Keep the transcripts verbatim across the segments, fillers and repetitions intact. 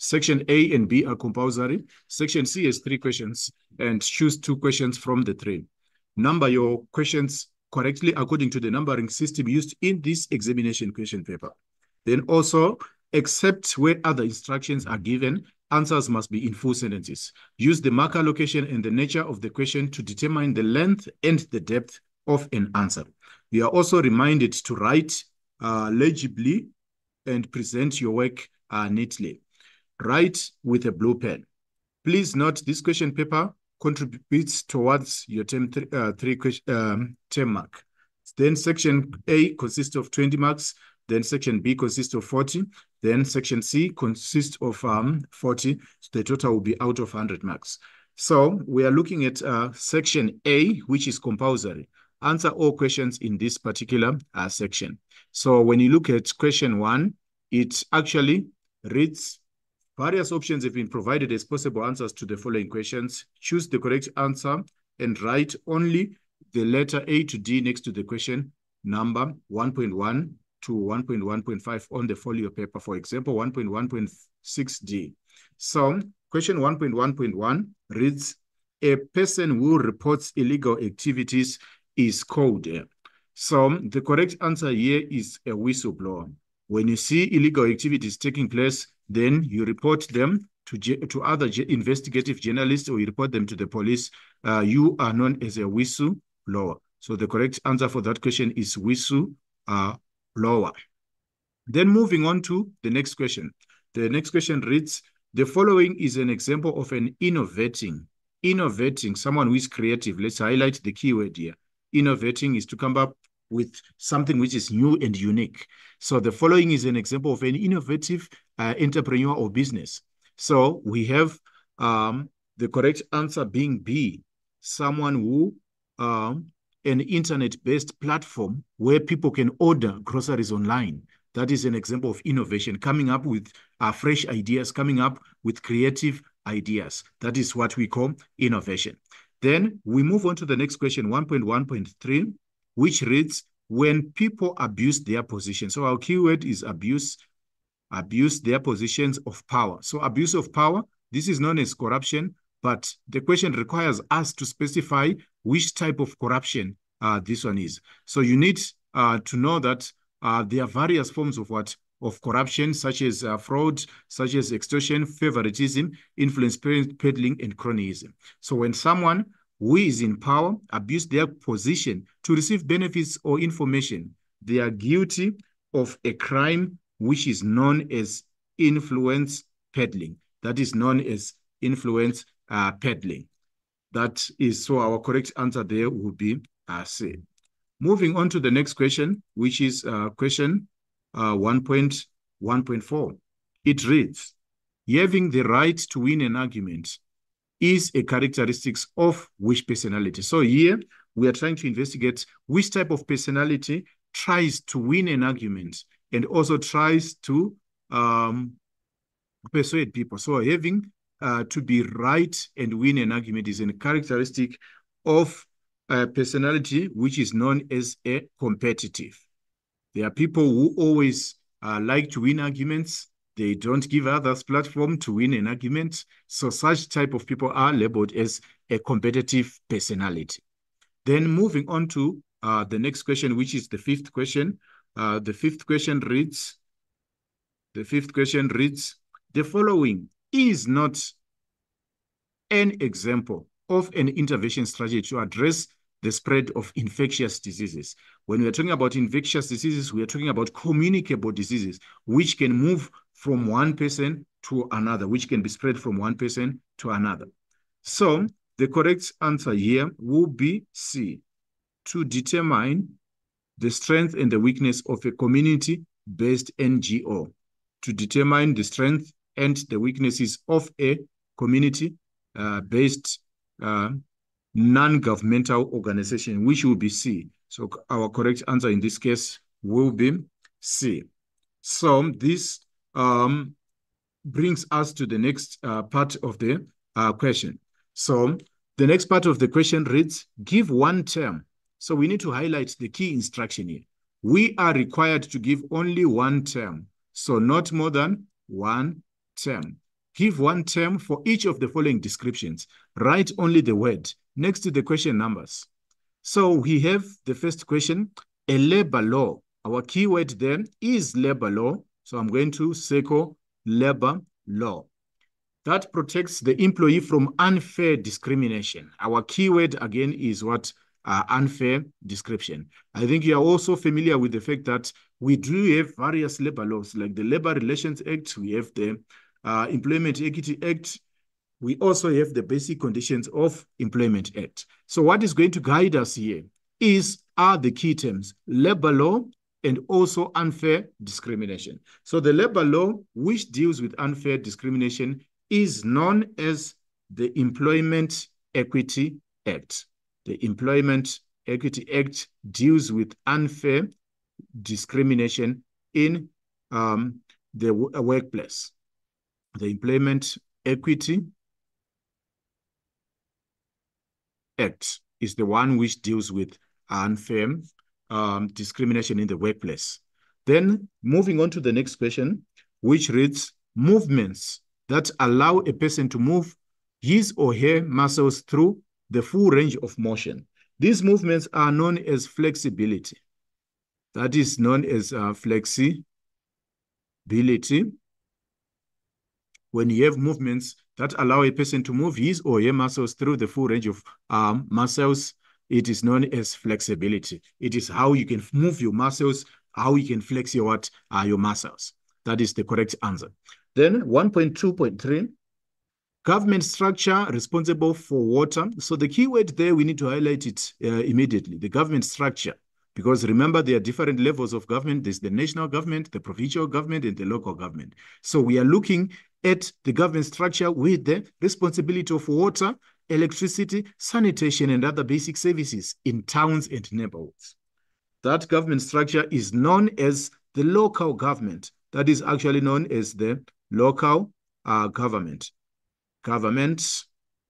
Section A and B are compulsory. Section C has three questions and choose two questions from the three. Number your questions correctly according to the numbering system used in this examination question paper. Then also, except where other instructions are given, answers must be in full sentences. Use the marker location and the nature of the question to determine the length and the depth of an answer. You are also reminded to write uh, legibly and present your work uh, neatly. Write with a blue pen. Please note this question paper contributes towards your term th uh, three question, um, term mark. Then section A consists of twenty marks. Then section B consists of forty. Then section C consists of um, forty. So the total will be out of one hundred marks. So we are looking at uh, section A, which is compulsory. Answer all questions in this particular uh, section. So when you look at question one, it actually reads, various options have been provided as possible answers to the following questions. Choose the correct answer and write only the letter A to D next to the question number one point one to one point one point five on the folio paper. For example, one point one point six D. So question one point one point one reads, a person who reports illegal activities is called. So the correct answer here is a whistleblower. When you see illegal activities taking place, then you report them to, to other investigative journalists or you report them to the police. Uh, you are known as a whistleblower. So the correct answer for that question is whistleblower. Uh, then moving on to the next question. The next question reads, the following is an example of an innovating. Innovating, someone who is creative. Let's highlight the keyword here. Innovating is to come up with something which is new and unique. So the following is an example of an innovative uh, entrepreneur or business. So we have um, the correct answer being B, someone who, um, an internet-based platform where people can order groceries online. That is an example of innovation, coming up with uh, fresh ideas, coming up with creative ideas. That is what we call innovation. Then we move on to the next question, one point one point three, which reads, when people abuse their position. So our keyword is abuse, abuse their positions of power. So abuse of power, this is known as corruption, but the question requires us to specify which type of corruption uh, this one is. So you need uh, to know that uh, there are various forms of what? Of corruption, such as uh, fraud, such as extortion, favoritism, influence peddling, and cronyism. So when someone who is in power abuse their position to receive benefits or information, they are guilty of a crime which is known as influence peddling. That is known as influence uh, peddling. That is, so our correct answer there would be uh, C. Moving on to the next question, which is uh, question uh, one point one point four. It reads, having the right to win an argument is a characteristic of which personality? So here we are trying to investigate which type of personality tries to win an argument and also tries to um, persuade people. So having uh, to be right and win an argument is a characteristic of a personality which is known as a competitive. There are people who always uh, like to win arguments. They don't give others platform to win an argument. So such type of people are labeled as a competitive personality. Then moving on to uh, the next question, which is the fifth question. Uh, the fifth question reads, the fifth question reads, the following is not an example of an intervention strategy to address the spread of infectious diseases. When we are talking about infectious diseases, we are talking about communicable diseases, which can move from one person to another, which can be spread from one person to another. So the correct answer here will be C, to determine the strength and the weakness of a community-based N G O, to determine the strength and the weaknesses of a community-based uh, uh, non-governmental organization, which will be C. So our correct answer in this case will be C. So this um, brings us to the next uh, part of the uh, question. So the next part of the question reads, give one term. So we need to highlight the key instruction here. We are required to give only one term. So not more than one term. Give one term for each of the following descriptions. Write only the word next to the question numbers. So we have the first question, a labor law. Our keyword there is labor law. So I'm going to circle labor law. That protects the employee from unfair discrimination. Our keyword again is what? Uh, unfair discrimination. I think you are also familiar with the fact that we do have various labor laws, like the Labor Relations Act, we have the uh, Employment Equity Act, we also have the Basic Conditions of Employment Act. So what is going to guide us here is are the key terms, labor law and also unfair discrimination. So the labor law, which deals with unfair discrimination, is known as the Employment Equity Act. The Employment Equity Act deals with unfair discrimination in um, the workplace. The Employment Equity Act is the one which deals with unfair um, discrimination in the workplace. Then moving on to the next question, which reads, movements that allow a person to move his or her muscles through the full range of motion. These movements are known as flexibility. That is known as uh, flexibility. When you have movements that allow a person to move his or her muscles through the full range of um, muscles, it is known as flexibility. It is how you can move your muscles, how you can flex your, what, uh, your muscles. That is the correct answer. Then one point two point three, government structure responsible for water. So the key word there, we need to highlight it uh, immediately, the government structure. Because remember, there are different levels of government. There's the national government, the provincial government, and the local government. So we are looking at the government structure with the responsibility of water, electricity, sanitation, and other basic services in towns and neighborhoods. That government structure is known as the local government. That is actually known as the local uh, government. Government,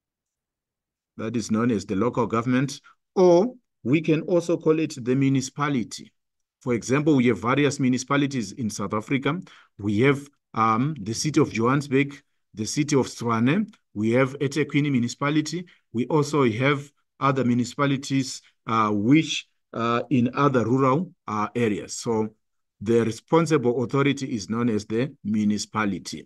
that is known as the local government, or we can also call it the municipality. For example, we have various municipalities in South Africa. We have um, the city of Johannesburg, the city of Tshwane. We have eThekwini municipality. We also have other municipalities uh, which are in other rural uh, areas. So the responsible authority is known as the municipality.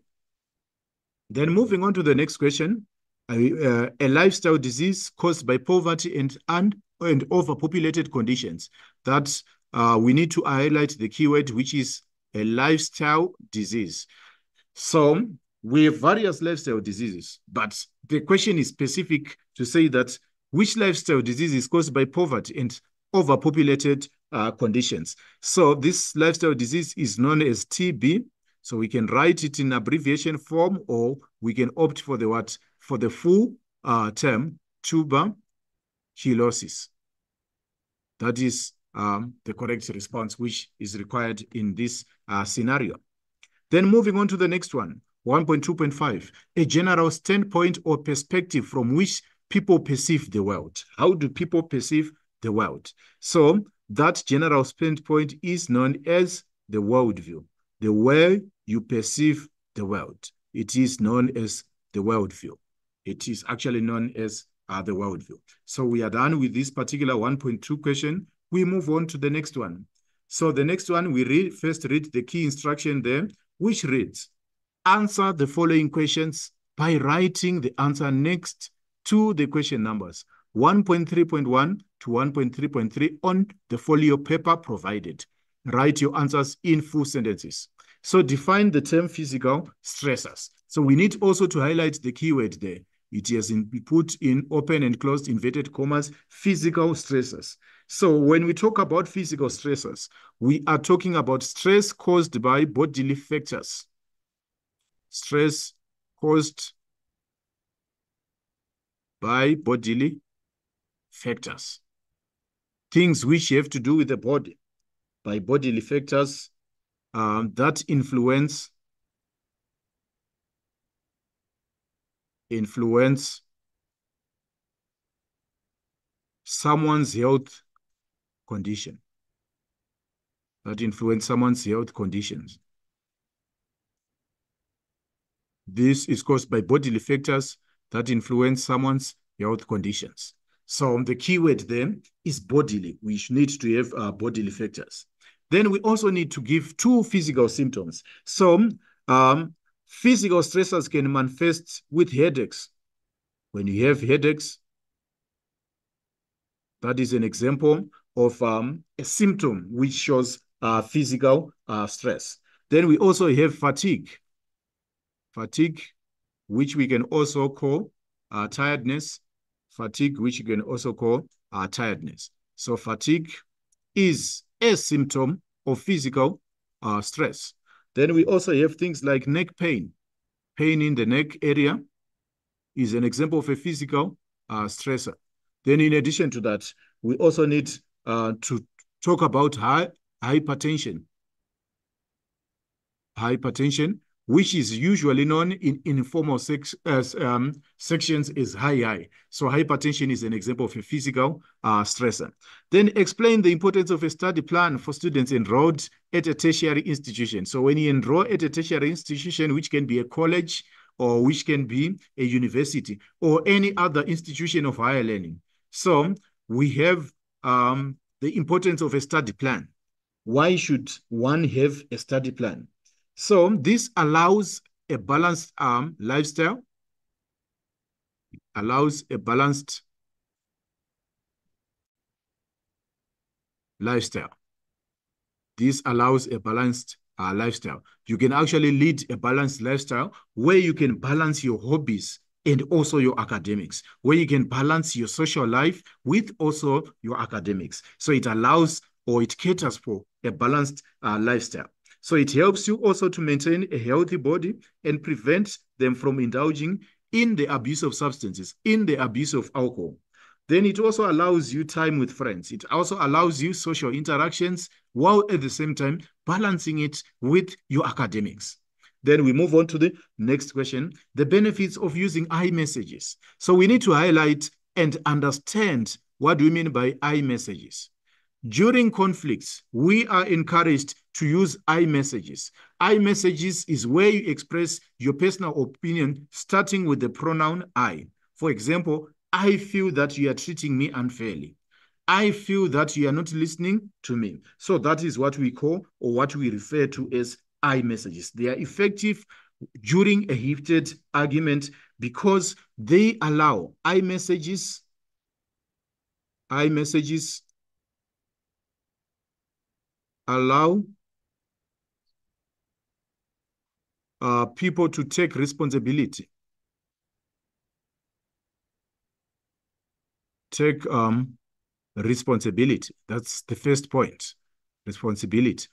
Then moving on to the next question, uh, a lifestyle disease caused by poverty and, and, and overpopulated conditions. That uh, we need to highlight the keyword, which is a lifestyle disease. So we have various lifestyle diseases, but the question is specific to say that which lifestyle disease is caused by poverty and overpopulated uh, conditions. So this lifestyle disease is known as T B. So we can write it in abbreviation form, or we can opt for the what? For the full uh, term, tuberculosis. That is um, the correct response, which is required in this uh, scenario. Then moving on to the next one, one point two point five, a general standpoint or perspective from which people perceive the world. How do people perceive the world? So that general standpoint is known as the worldview. The way you perceive the world, it is known as the worldview. It is actually known as uh, the worldview. So we are done with this particular one point two question. We move on to the next one. So the next one, we read, first read the key instruction there, which reads, answer the following questions by writing the answer next to the question numbers one point three point one to one point three point three on the folio paper provided. Write your answers in full sentences. So define the term physical stressors. So we need also to highlight the keyword there. It has been put in open and closed inverted commas, physical stressors. So when we talk about physical stressors, we are talking about stress caused by bodily factors. Stress caused by bodily factors. Things which have to do with the body, by bodily factors um, that influence influence someone's health condition. That influence someone's health conditions. This is caused by bodily factors that influence someone's health conditions. So the key word then is bodily. We need to have uh, bodily factors. Then we also need to give two physical symptoms. So um, physical stressors can manifest with headaches. When you have headaches, that is an example of um, a symptom which shows uh, physical uh, stress. Then we also have fatigue. Fatigue, which we can also call uh, tiredness. Fatigue, which you can also call uh, tiredness. So fatigue is a symptom of physical uh, stress. Then we also have things like neck pain. Pain in the neck area is an example of a physical uh, stressor. Then in addition to that, we also need uh, to talk about high, hypertension. Hypertension, which is usually known in informal sex, as, um, sections as high high. So hypertension is an example of a physical uh, stressor. Then explain the importance of a study plan for students enrolled at a tertiary institution. So when you enroll at a tertiary institution, which can be a college or which can be a university or any other institution of higher learning. So we have um, the importance of a study plan. Why should one have a study plan? So this allows a balanced um, lifestyle, allows a balanced lifestyle. This allows a balanced uh, lifestyle. You can actually lead a balanced lifestyle where you can balance your hobbies and also your academics, where you can balance your social life with also your academics. So it allows or it caters for a balanced uh, lifestyle. So it helps you also to maintain a healthy body and prevent them from indulging in the abuse of substances, in the abuse of alcohol. Then it also allows you time with friends. It also allows you social interactions while at the same time balancing it with your academics. Then we move on to the next question, the benefits of using iMessages. So we need to highlight and understand what do we mean by iMessages. During conflicts, we are encouraged to use iMessages. iMessages is where you express your personal opinion starting with the pronoun I. For example, I feel that you are treating me unfairly. I feel that you are not listening to me. So that is what we call or what we refer to as iMessages. They are effective during a heated argument because they allow iMessages, iMessages allow uh, people to take responsibility. Take um, responsibility. That's the first point, responsibility.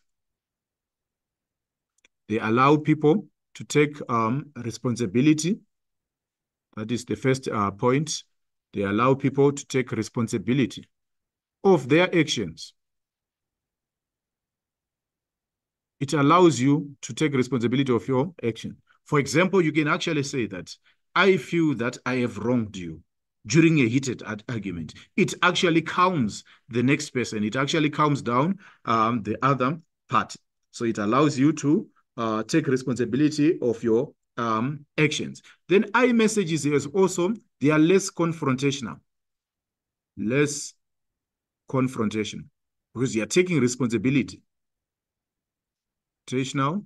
They allow people to take um, responsibility. That is the first uh, point. They allow people to take responsibility of their actions. It allows you to take responsibility of your action. For example, you can actually say that, I feel that I have wronged you during a heated argument. It actually calms the next person. It actually calms down um, the other party. So it allows you to uh, take responsibility of your um, actions. Then iMessages is also, they are less confrontational. Less confrontation because you are taking responsibility. Now,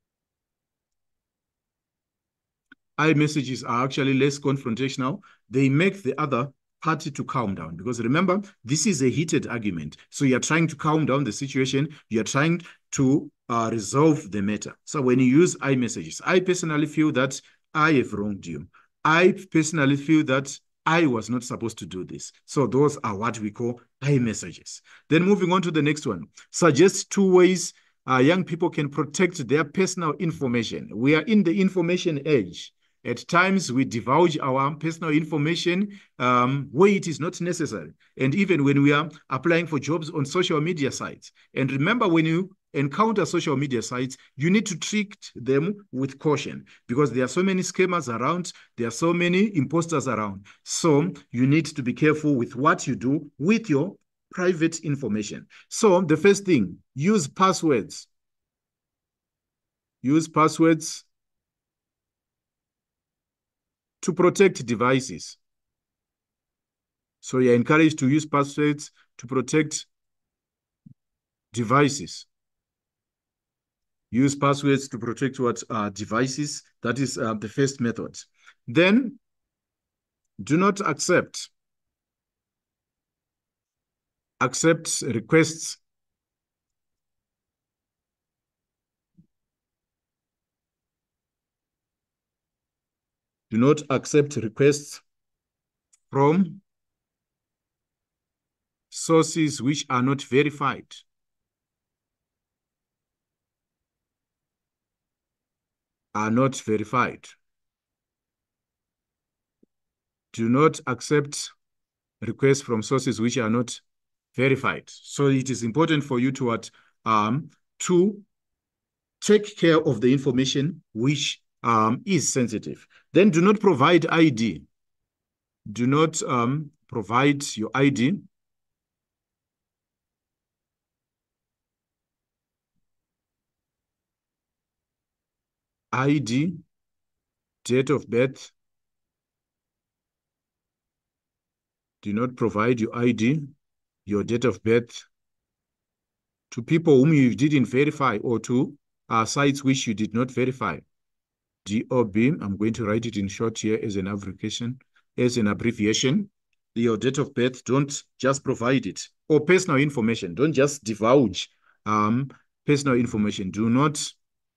iMessages are actually less confrontational. They make the other party to calm down because remember, this is a heated argument. So you're trying to calm down the situation. You're trying to uh, resolve the matter. So when you use iMessages, I personally feel that I have wronged you. I personally feel that I was not supposed to do this. So those are what we call iMessages. Then moving on to the next one, suggest two ways uh, young people can protect their personal information. We are in the information age. At times, we divulge our personal information um, where it is not necessary. And even when we are applying for jobs on social media sites. And remember, when you encounter social media sites, you need to treat them with caution because there are so many scammers around. There are so many imposters around. So you need to be careful with what you do with your private information. So the first thing, use passwords. Use passwords to protect devices. So you're encouraged to use passwords to protect devices. Use passwords to protect what uh, devices. That is uh, the first method. Then do not accept accept requests do not accept requests from sources which are not verified. Are not verified. Do not accept requests from sources which are not verified. So it is important for you to what um to take care of the information which um is sensitive. Then do not provide I D. Do not um provide your I D. I D, date of birth. Do not provide your I D, your date of birth, to people whom you didn't verify or to uh, sites which you did not verify. D O B, I'm going to write it in short here as an abbreviation, as an abbreviation. Your date of birth, don't just provide it. Or personal information, don't just divulge um, personal information. Do not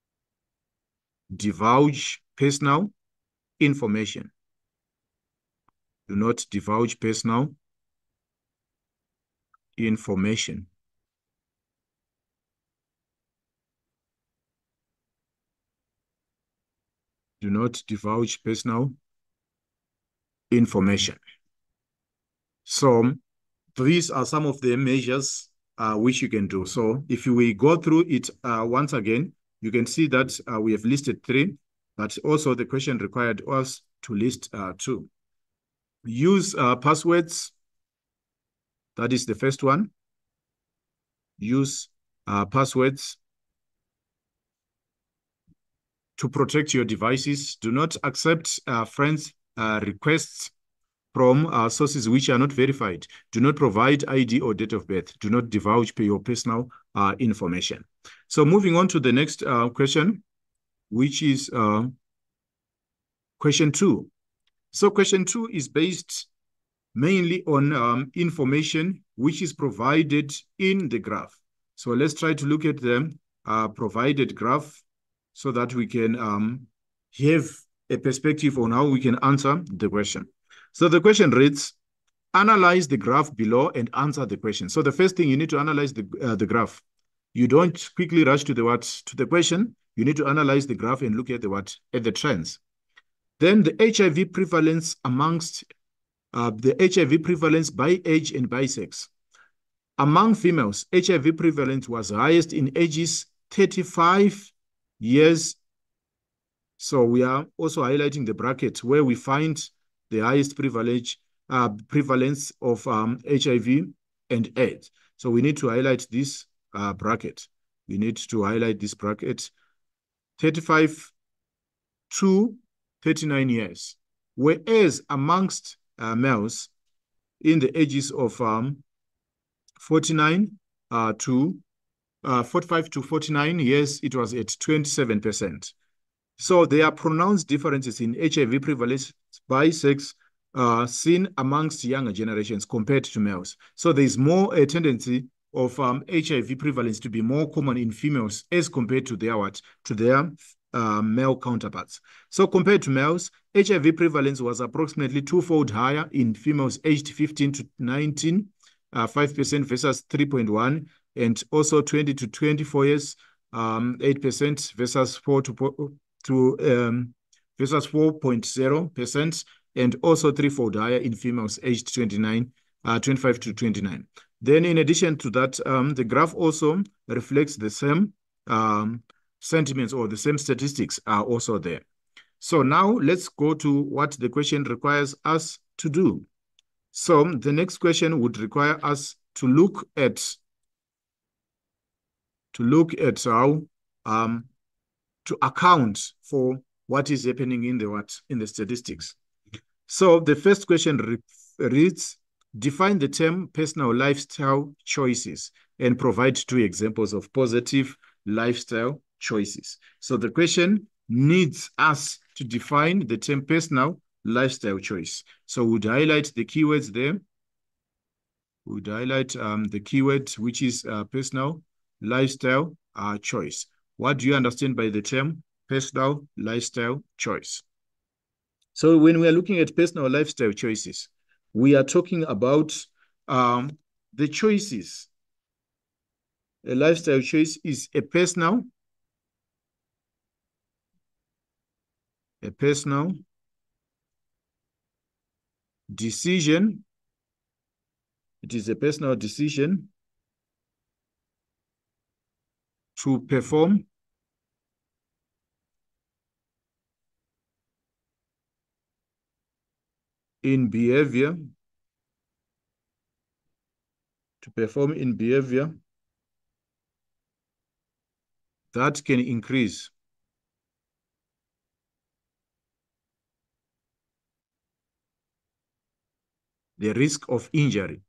divulge personal information. Do not divulge personal information. Do not divulge personal information. So these are some of the measures uh, which you can do. So if we go through it uh, once again, you can see that uh, we have listed three, but also the question required us to list uh, two. Use uh, passwords. That is the first one. Use uh, passwords to protect your devices. Do not accept uh, friends' uh, requests from uh, sources which are not verified. Do not provide I D or date of birth. Do not divulge your personal uh, information. So moving on to the next uh, question, which is uh, question two. So question two is based mainly on um, information which is provided in the graph. So let's try to look at the uh, provided graph so that we can um, have a perspective on how we can answer the question. So the question reads, analyze the graph below and answer the question. So the first thing, you need to analyze the, uh, the graph. You don't quickly rush to the what to the question. You need to analyze the graph and look at the what at the trends. Then the H I V prevalence amongst uh, the H I V prevalence by age and by sex. Among females, H I V prevalence was highest in ages thirty-five years. So we are also highlighting the bracket where we find the highest privilege, uh, prevalence of um, H I V and AIDS. So we need to highlight this uh, bracket. We need to highlight this bracket, thirty-five to thirty-nine years. Whereas amongst uh, males in the ages of um, forty-nine uh, to uh, forty-five to forty-nine years, it was at twenty-seven percent. So there are pronounced differences in H I V prevalence by sex uh, seen amongst younger generations compared to males. So there's more a tendency of um, H I V prevalence to be more common in females as compared to their what to their uh, male counterparts. So compared to males, H I V prevalence was approximately twofold higher in females aged fifteen to nineteen, uh, five percent versus three point one, and also twenty to twenty-four years, um, eight percent versus four to to um, versus four point zero percent, and also threefold higher in females aged twenty-nine, uh, twenty-five to twenty-nine. Then in addition to that, um, the graph also reflects the same um, sentiments or the same statistics are also there. So now let's go to what the question requires us to do. So the next question would require us to look at to look at how um, to account for what is happening in the what in the statistics. So the first question re reads, define the term personal lifestyle choices and provide two examples of positive lifestyle choices. So the question needs us to define the term personal lifestyle choice. So we'd highlight the keywords there. We'd highlight um, the keyword, which is uh, personal lifestyle uh, choice. What do you understand by the term personal lifestyle choice? So when we are looking at personal lifestyle choices, we are talking about um, the choices. A lifestyle choice is a personal, a personal decision. It is a personal decision to perform in behavior, to perform in behavior that can increase the risk of injury.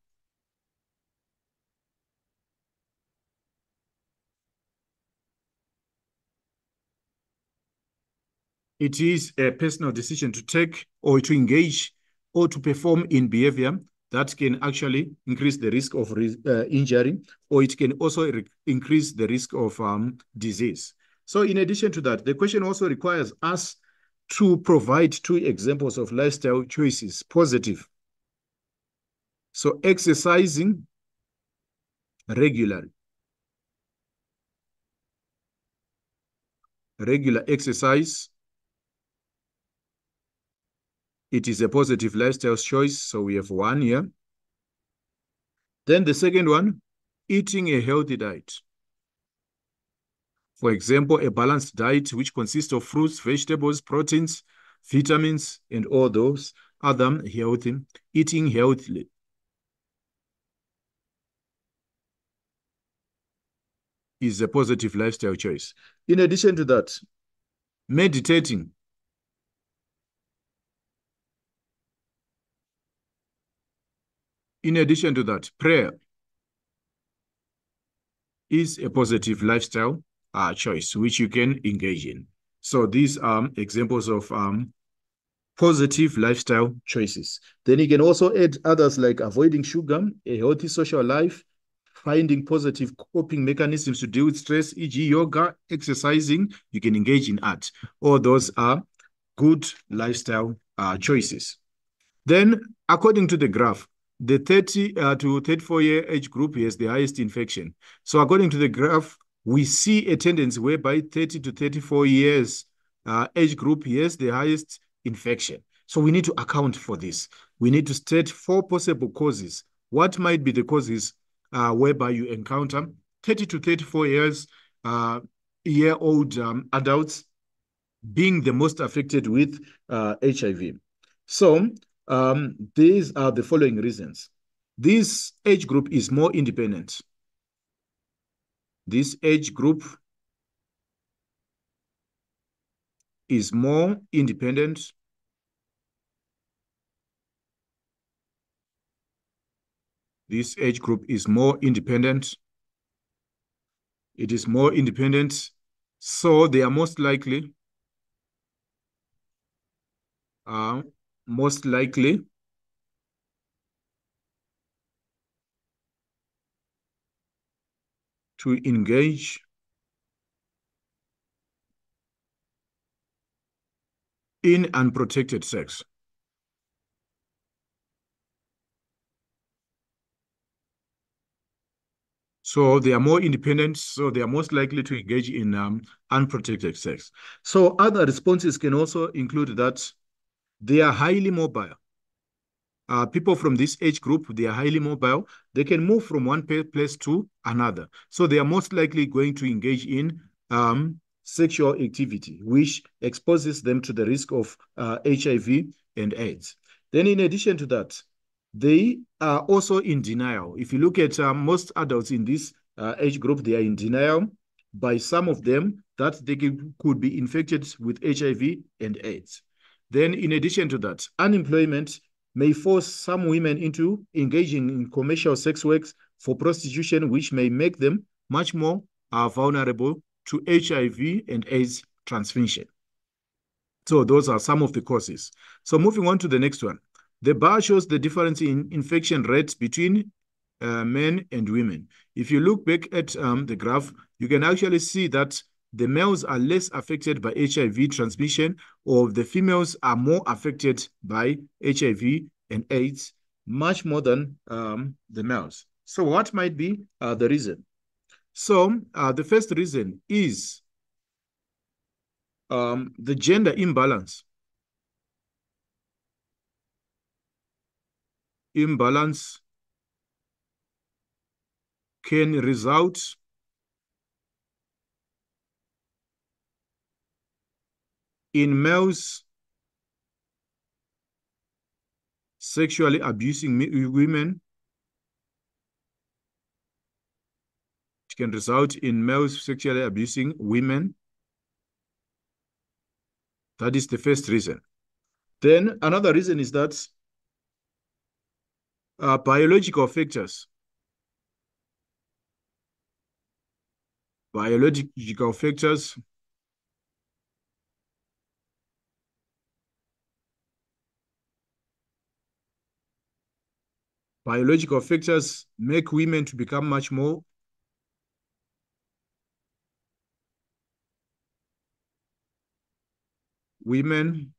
It is a personal decision to take or to engage or to perform in behavior that can actually increase the risk of uh, injury, or it can also increase the risk of um, disease. So in addition to that, the question also requires us to provide two examples of lifestyle choices, positive. So exercising regularly. Regular exercise. It is a positive lifestyle choice, so we have one here. Then the second one, eating a healthy diet. For example, a balanced diet which consists of fruits, vegetables, proteins, vitamins, and all those other healthy, eating healthily. Is a positive lifestyle choice. In addition to that, meditating. In addition to that, prayer is a positive lifestyle uh, choice, which you can engage in. So these are examples of um, positive lifestyle choices. Then you can also add others like avoiding sugar, a healthy social life, finding positive coping mechanisms to deal with stress, for example yoga, exercising. You can engage in art. All those are good lifestyle uh, choices. Then, according to the graph, the thirty uh, to thirty-four year age group has the highest infection. So according to the graph, we see a tendency whereby thirty to thirty-four years uh, age group has the highest infection. So we need to account for this. We need to state four possible causes. What might be the causes uh, whereby you encounter thirty to thirty-four years uh, year old um, adults being the most affected with uh, H I V? So um, these are the following reasons. This age group is more independent. This age group is more independent. This age group is more independent. It is more independent. So they are most likely, uh, most likely to engage in unprotected sex. So they are more independent, so they are most likely to engage in um, unprotected sex. So other responses can also include that they are highly mobile. Uh, people from this age group, they are highly mobile. They can move from one place to another. So they are most likely going to engage in um, sexual activity, which exposes them to the risk of uh, H I V and AIDS. Then in addition to that, they are also in denial. If you look at uh, most adults in this uh, age group, they are in denial by some of them that they could be infected with H I V and AIDS. Then in addition to that, unemployment may force some women into engaging in commercial sex works for prostitution, which may make them much more uh, vulnerable to H I V and AIDS transmission. So those are some of the causes. So moving on to the next one. The bar shows the difference in infection rates between uh, men and women. If you look back at um, the graph, you can actually see that the males are less affected by H I V transmission, or the females are more affected by H I V and AIDS, much more than um, the males. So what might be uh, the reason? So uh, the first reason is um, the gender imbalance. Imbalance can result in males sexually abusing women. It can result in males sexually abusing women. That is the first reason. Then another reason is that uh, biological factors. Biological factors biological factors make women to become much more women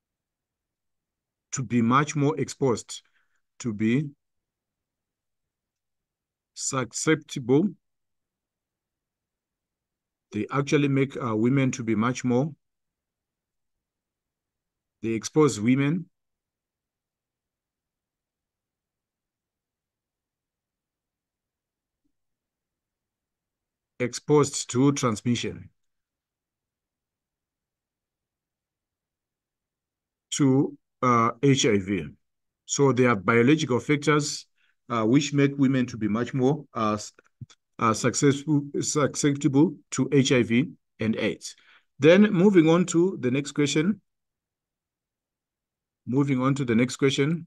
to be much more exposed, to be susceptible. They actually make uh, women to be much more, they expose women exposed to transmission, to uh, H I V. So there are biological factors uh, which make women to be much more uh, uh, successful, susceptible to H I V and AIDS. Then moving on to the next question. Moving on to the next question.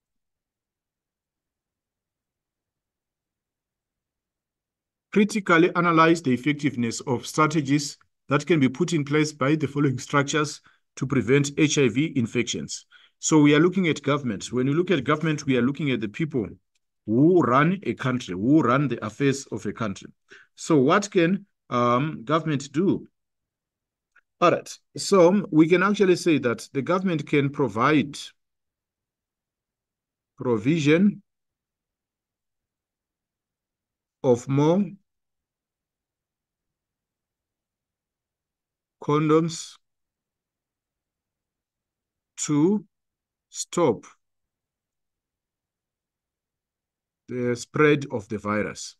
Critically analyze the effectiveness of strategies that can be put in place by the following structures to prevent H I V infections. So we are looking at government. When we look at government, we are looking at the people who run a country, who run the affairs of a country. So what can um, government do? All right. So we can actually say that the government can provide provision of more condoms to stop the spread of the virus.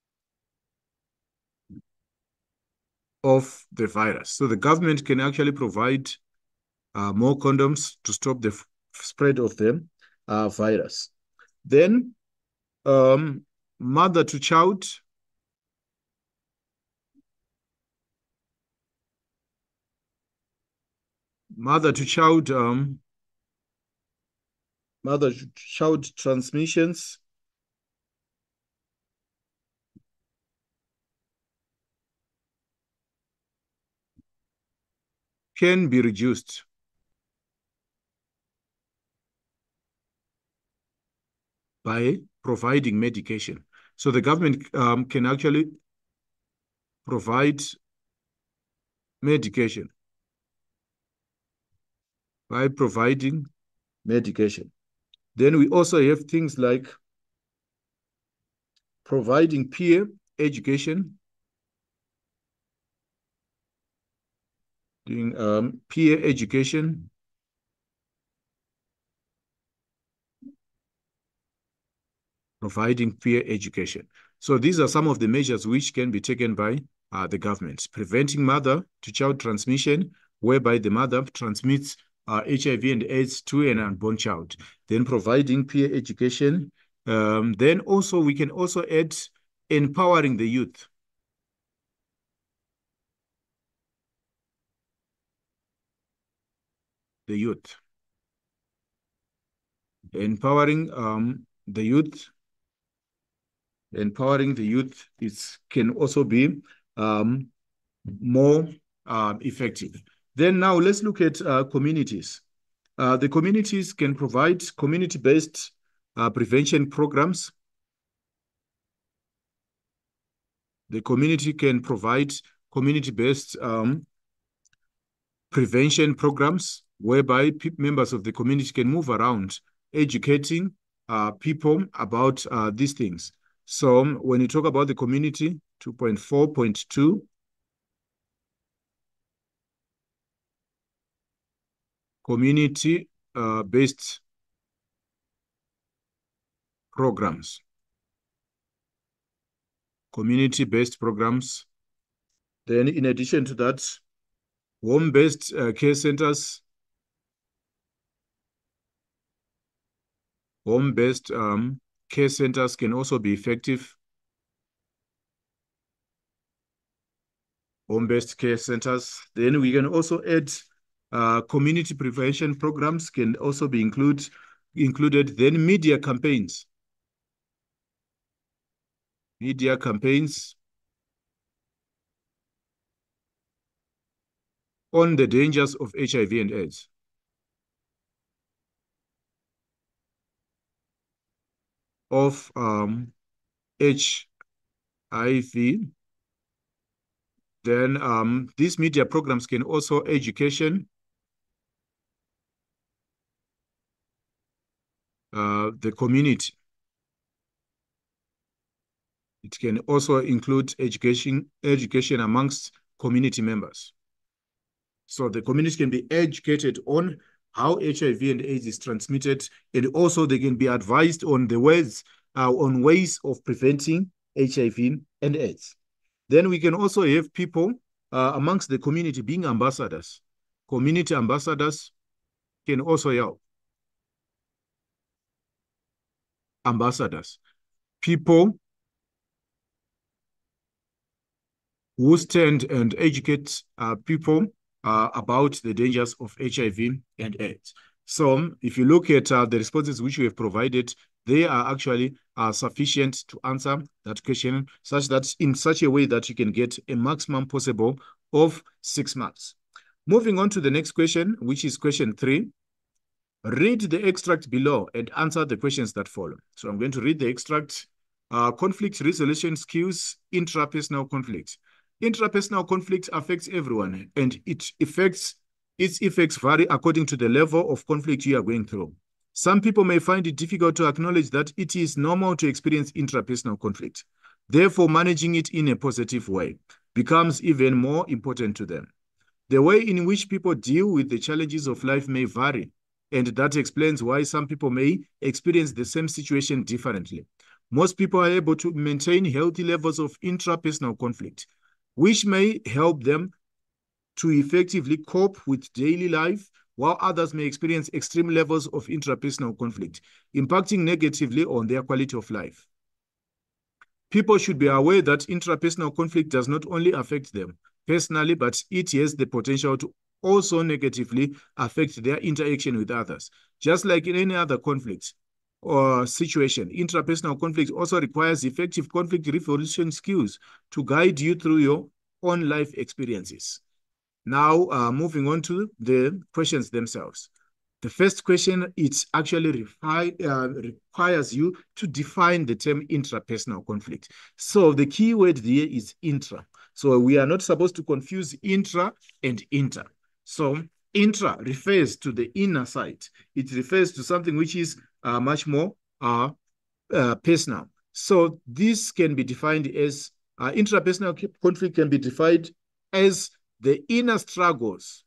Of the virus. So the government can actually provide uh, more condoms to stop the spread of the uh, virus. Then um, mother to child mother to child um, mother to child transmissions can be reduced by providing medication. So the government um, can actually provide medication by providing medication. Then we also have things like providing peer education, doing um, peer education, providing peer education. So these are some of the measures which can be taken by uh, the government. Preventing mother-to-child transmission, whereby the mother transmits uh, H I V and AIDS to an unborn child. Then providing peer education. Um, then also we can also add empowering the youth. the youth. Empowering um, the youth, empowering the youth is, can also be um, more uh, effective. Then now let's look at uh, communities. Uh, the communities can provide community-based uh, prevention programs. The community can provide community-based um, prevention programs whereby members of the community can move around educating uh, people about uh, these things. So when you talk about the community, two point four point two, community-based uh, programs. Community-based programs. Then in addition to that, home-based uh, care centers, home-based um, care centers can also be effective. Home-based care centers. Then we can also add uh, community prevention programs can also be include, included. Then media campaigns. Media campaigns on the dangers of H I V and AIDS. Of um, H I V. Then um, these media programs can also education, uh, the community. It can also include education, education amongst community members. So the community can be educated on how H I V and AIDS is transmitted, and also they can be advised on the ways, uh, on ways of preventing H I V and AIDS. Then we can also have people uh, amongst the community being ambassadors. Community ambassadors can also help. Ambassadors, people who stand and educate uh, people uh, about the dangers of H I V and AIDS. So if you look at uh, the responses which we have provided, they are actually uh, sufficient to answer that question, such that in such a way that you can get a maximum possible of six marks. Moving on to the next question, which is question three. Read the extract below and answer the questions that follow. So I'm going to read the extract. Uh, conflict resolution skills, intrapersonal conflict. Intrapersonal conflict affects everyone, and it affects, its effects vary according to the level of conflict you are going through. Some people may find it difficult to acknowledge that it is normal to experience intrapersonal conflict. Therefore, managing it in a positive way becomes even more important to them. The way in which people deal with the challenges of life may vary, and that explains why some people may experience the same situation differently. Most people are able to maintain healthy levels of intrapersonal conflict, which may help them to effectively cope with daily life, while others may experience extreme levels of intrapersonal conflict, impacting negatively on their quality of life. People should be aware that intrapersonal conflict does not only affect them personally, but it has the potential to also negatively affect their interaction with others. Just like in any other conflict or situation, intrapersonal conflict also requires effective conflict resolution skills to guide you through your own life experiences. Now, uh, moving on to the questions themselves. The first question, it actually uh, requires you to define the term intrapersonal conflict. So the key word there is intra. So we are not supposed to confuse intra and inter. So intra refers to the inner side. It refers to something which is uh, much more uh, uh, personal. So this can be defined as, uh, intrapersonal conflict can be defined as the inner struggles.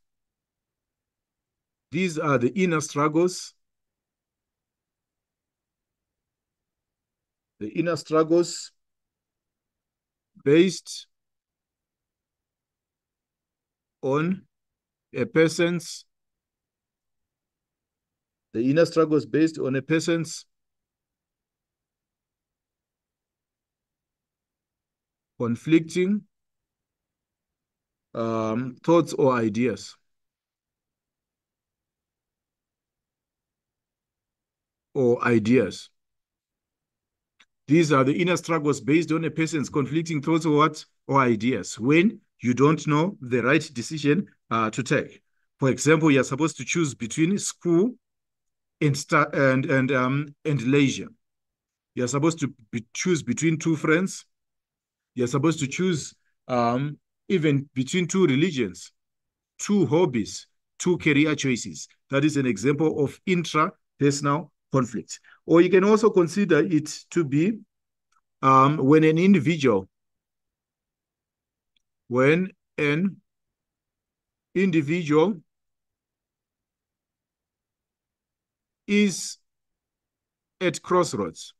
These are the inner struggles. The inner struggles based on a person's, the inner struggles based on a person's conflicting um, thoughts or ideas. or ideas. These are the inner struggles based on a person's conflicting thoughts or what or ideas when you don't know the right decision uh, to take. For example, you're supposed to choose between school and start and and um and leisure. You're supposed to be, choose between two friends. You're supposed to choose um even between two religions, two hobbies, two career choices. That is an example of intrapersonal conflict. Or you can also consider it to be um, when an individual, when an individual is at crossroads.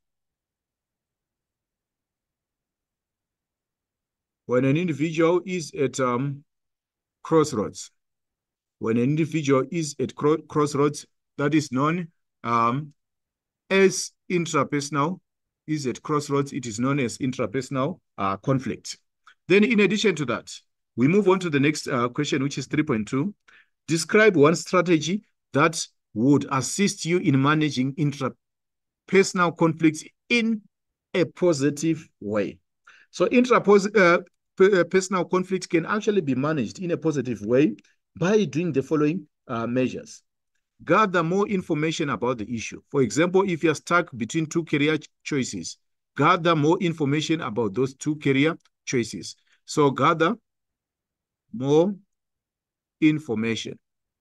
When an individual is at um, crossroads. When an individual is at cro crossroads, that is known um, as intrapersonal, is at crossroads, it is known as intrapersonal uh, conflict. Then in addition to that, we move on to the next uh, question, which is three point two. Describe one strategy that would assist you in managing intrapersonal conflicts in a positive way. So intrapersonal uh, conflict can actually be managed in a positive way by doing the following uh, measures. Gather more information about the issue. For example, if you're stuck between two career choices, gather more information about those two career choices. So gather more information.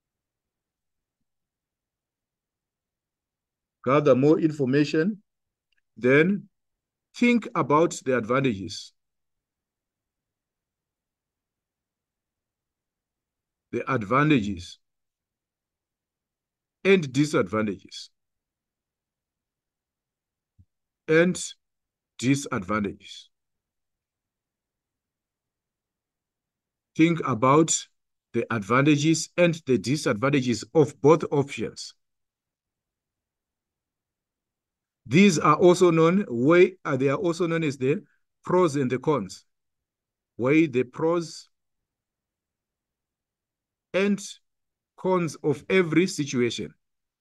Gather more information, then think about the advantages. The advantages and disadvantages. And disadvantages. Think about the advantages and the disadvantages of both options. These are also known, way, uh, they are also known as the pros and the cons. Weigh the pros and cons of every situation.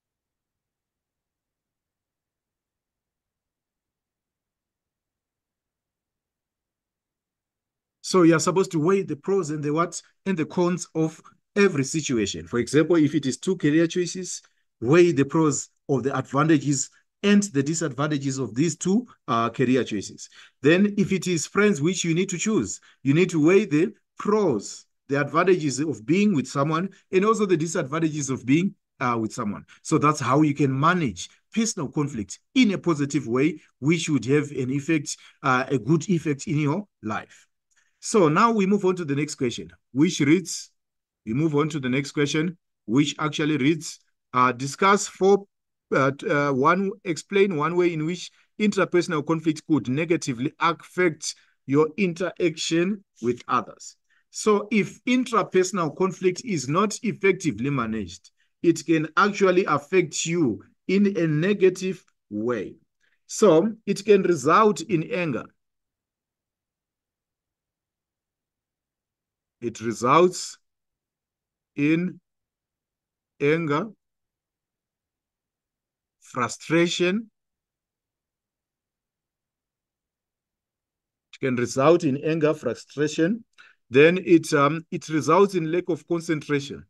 So you're supposed to weigh the pros and the what and the cons of every situation. For example, if it is two career choices, weigh the pros of the advantages and the disadvantages of these two uh, career choices. Then if it is friends which you need to choose, you need to weigh the pros, the advantages of being with someone, and also the disadvantages of being uh, with someone. So that's how you can manage personal conflict in a positive way, which would have an effect, uh, a good effect in your life. So now we move on to the next question, which reads, we move on to the next question, which actually reads, uh, discuss four, uh, uh, one, explain one way in which interpersonal conflict could negatively affect your interaction with others. So if intrapersonal conflict is not effectively managed, it can actually affect you in a negative way. So it can result in anger. It results in anger, frustration. It can result in anger, frustration. Then it, um, it results in lack of concentration.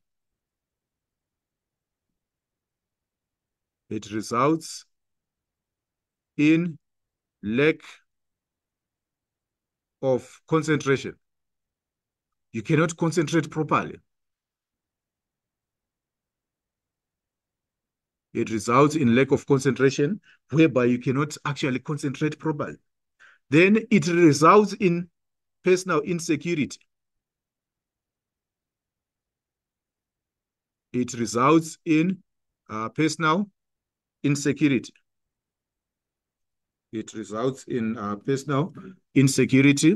It results in lack of concentration. You cannot concentrate properly. It results in lack of concentration, whereby you cannot actually concentrate properly. Then it results in personal insecurity. It results in uh, personal insecurity. It results in uh, personal insecurity.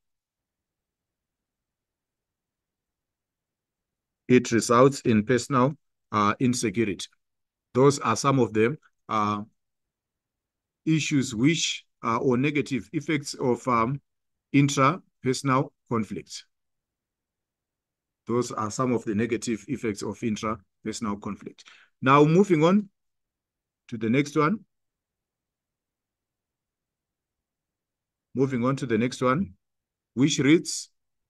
It results in personal uh, insecurity. Those are some of the uh, issues which are or negative effects of um, intrapersonal conflict. Those are some of the negative effects of intrapersonal conflict. Now, moving on to the next one. Moving on to the next one, which reads,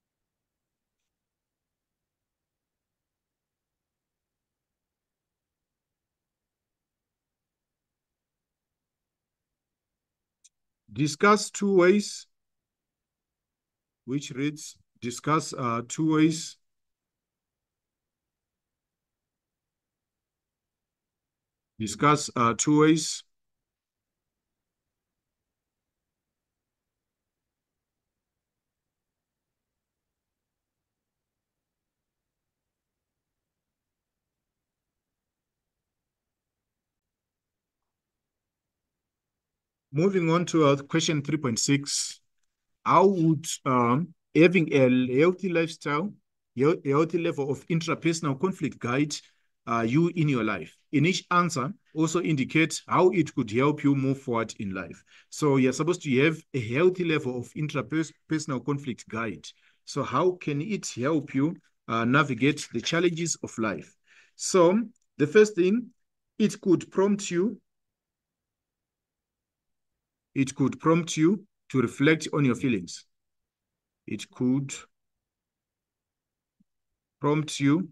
discuss two ways, which reads, discuss uh, two ways discuss uh, two ways Moving on to uh, question three point six, how would um, having a healthy lifestyle, a healthy level of intrapersonal conflict guide uh, you in your life? In each answer, also indicate how it could help you move forward in life. So you're supposed to have a healthy level of intrapersonal conflict guide. So how can it help you uh, navigate the challenges of life? So the first thing, it could prompt you It could prompt you to reflect on your feelings. It could prompt you.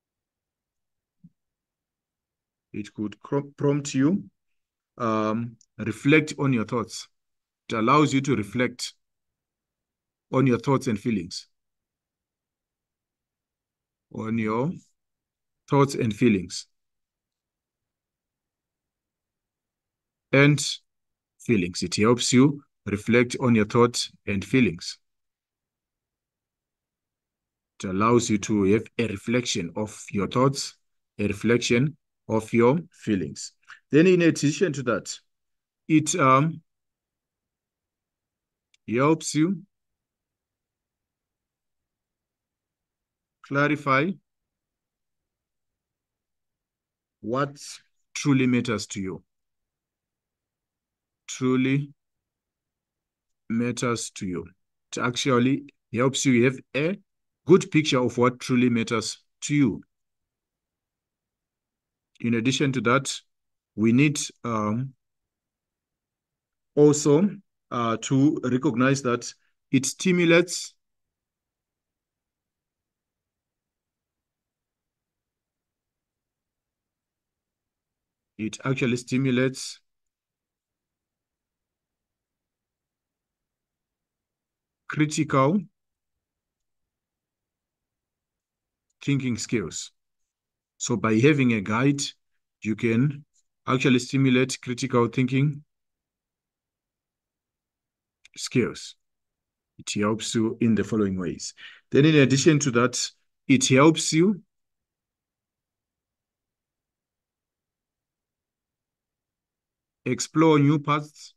It could prompt you um, reflect on your thoughts. It allows you to reflect on your thoughts and feelings. On your thoughts and feelings. And feelings. It helps you reflect on your thoughts and feelings. It allows you to have a reflection of your thoughts, a reflection of your feelings. Then in addition to that, it um, helps you clarify what truly matters to you. Truly matters to you. It actually helps you have a good picture of what truly matters to you. In addition to that, we need um, also uh, to recognize that it stimulates it actually stimulates critical thinking skills. So by having a guide, you can actually stimulate critical thinking skills. It helps you in the following ways. Then in addition to that, it helps you explore new paths.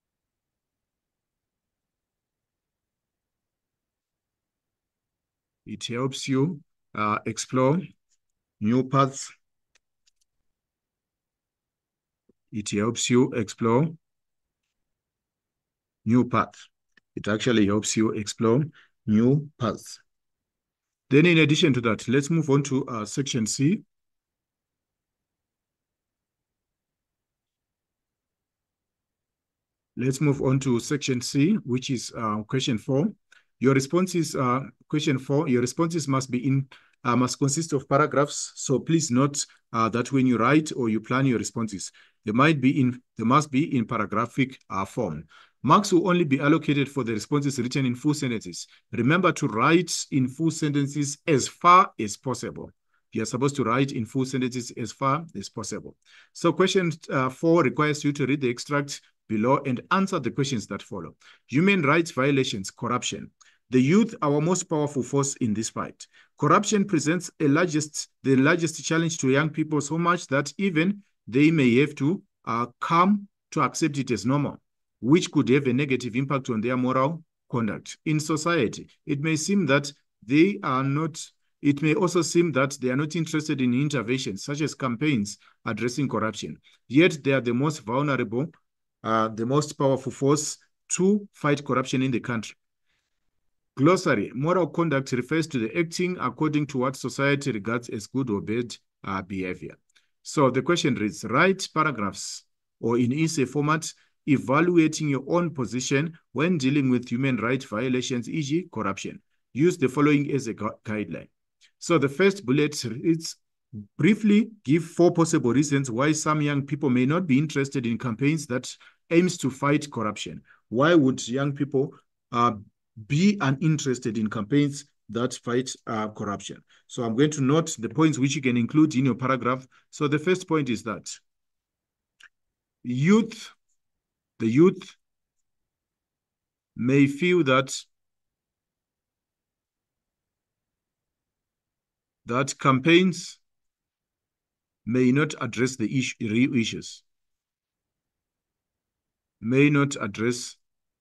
It helps you uh, explore new paths. It helps you explore new paths. It actually helps you explore new paths. Then in addition to that, let's move on to uh, section C. Let's move on to section C, which is uh, question four. Your responses, uh, question four, your responses must be in, uh, must consist of paragraphs. So please note uh, that when you write or you plan your responses, they might be in, they must be in paragraphic uh, form. Marks will only be allocated for the responses written in full sentences. Remember to write in full sentences as far as possible. You're supposed to write in full sentences as far as possible. So question uh, four requires you to read the extract below and answer the questions that follow. Human rights violations, corruption. The youth, our most powerful force in this fight. Corruption presents a largest, the largest challenge to young people, so much that even they may have to uh, come to accept it as normal, which could have a negative impact on their moral conduct in society. It may seem that they are not, it may also seem that they are not interested in interventions such as campaigns addressing corruption, yet they are the most vulnerable, uh, the most powerful force to fight corruption in the country. Glossary, moral conduct refers to the acting according to what society regards as good or bad uh, behavior. So the question reads, write paragraphs or in essay format evaluating your own position when dealing with human rights violations, for example corruption. Use the following as a gu guideline. So the first bullet reads, briefly give four possible reasons why some young people may not be interested in campaigns that aims to fight corruption. Why would young people uh, be uninterested in campaigns that fight uh, corruption? So I'm going to note the points which you can include in your paragraph. So the first point is that youth, the youth may feel that that campaigns may not address the issue, real issues, may not address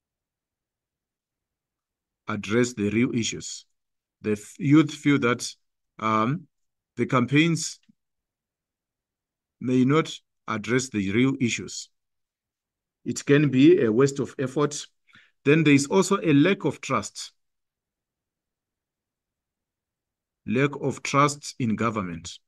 address the real issues. The youth feel that um, the campaigns may not address the real issues. It can be a waste of effort. Then there is also a lack of trust. Lack of trust in government.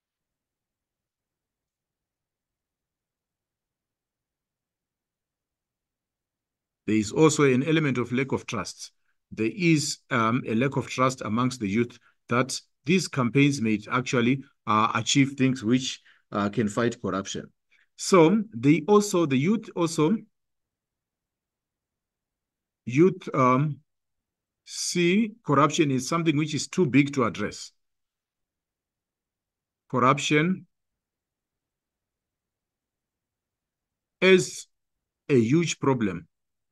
There is also an element of lack of trust. There is um, a lack of trust amongst the youth that these campaigns may actually uh, achieve things which uh, can fight corruption. So they also, the youth also, youth um, see corruption is something which is too big to address. Corruption is a huge problem.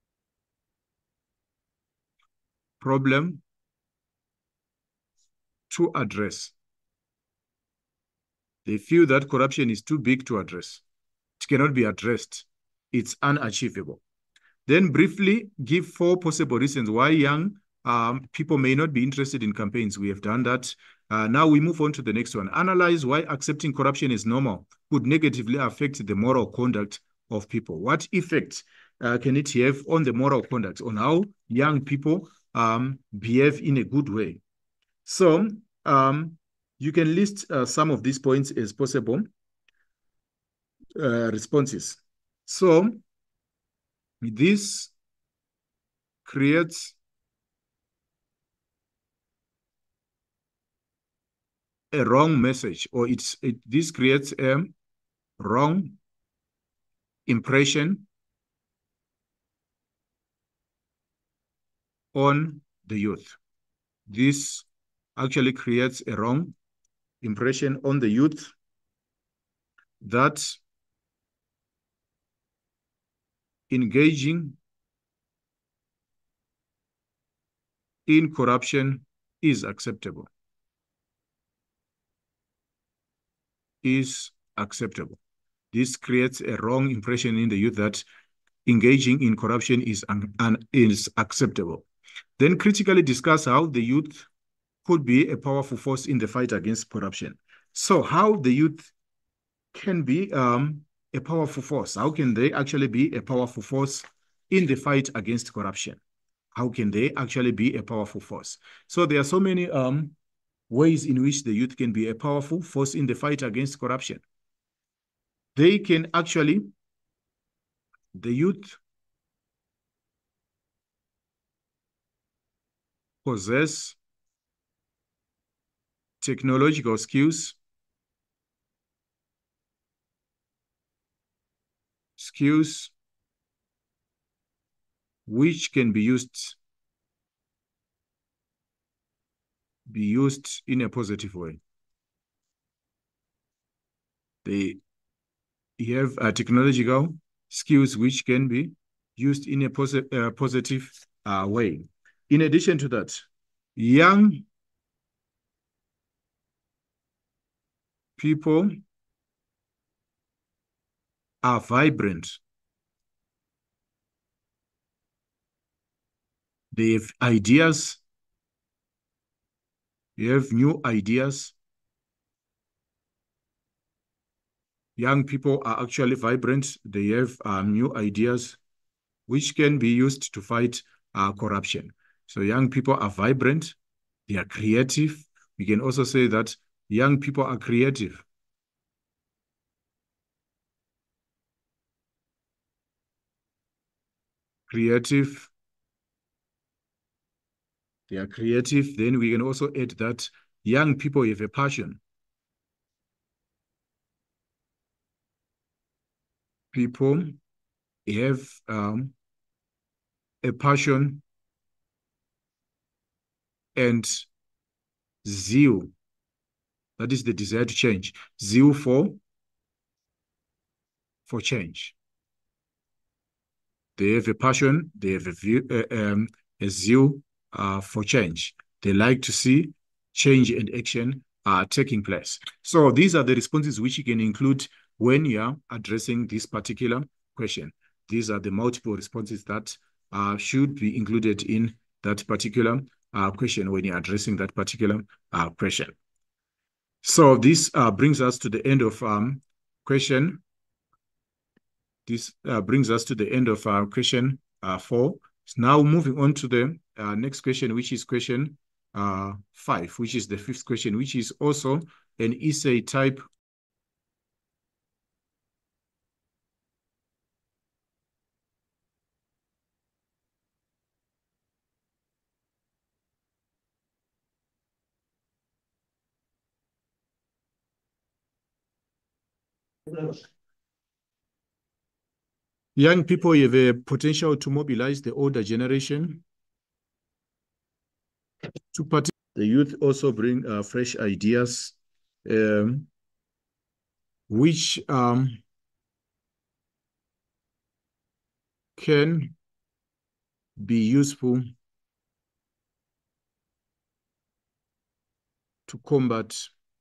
Problem to address. They feel that corruption is too big to address. It cannot be addressed. It's unachievable. Then briefly give four possible reasons why young um, people may not be interested in campaigns. We have done that. Uh, now we move on to the next one. Analyze why accepting corruption as normal could negatively affect the moral conduct of people. What effect uh, can it have on the moral conduct, on how young people um, behave in a good way? So um, you can list uh, some of these points as possible uh, responses. So this creates a wrong message, or it's it, this creates a wrong impression on the youth. This actually creates a wrong impression on the youth that engaging in corruption is acceptable. Is acceptable. This creates a wrong impression in the youth that engaging in corruption is, un, un, is acceptable. Then critically discuss how the youth could be a powerful force in the fight against corruption. So how the youth can be um, a powerful force. How can they actually be a powerful force in the fight against corruption? How can they actually be a powerful force? So there are so many um, ways in which the youth can be a powerful force in the fight against corruption. They can actually, the youth possess technological skills, skills which can be used, be used in a positive way. They have uh, technological skills which can be used in a posi uh, positive uh, way. In addition to that, young people are vibrant. They have ideas. They have new ideas. Young people are actually vibrant. They have um, new ideas which can be used to fight uh, corruption. So young people are vibrant. They are creative. We can also say that young people are creative. creative. They are creative. Then we can also add that young people have a passion. People have um, a passion and zeal. That is the desire to change. Zeal for, for change. They have a passion. They have a, view, uh, um, a zeal uh, for change. They like to see change and action uh, taking place. So these are the responses which you can include when you are addressing this particular question. These are the multiple responses that uh, should be included in that particular uh, question when you're addressing that particular uh, question. So this uh, brings us to the end of um, question. This uh, brings us to the end of our question uh, four. So now moving on to the uh, next question, which is question uh, five, which is the fifth question, which is also an essay type. Young people have a potential to mobilize the older generation. To participate. The youth also bring uh, fresh ideas, um, which um, can be useful to combat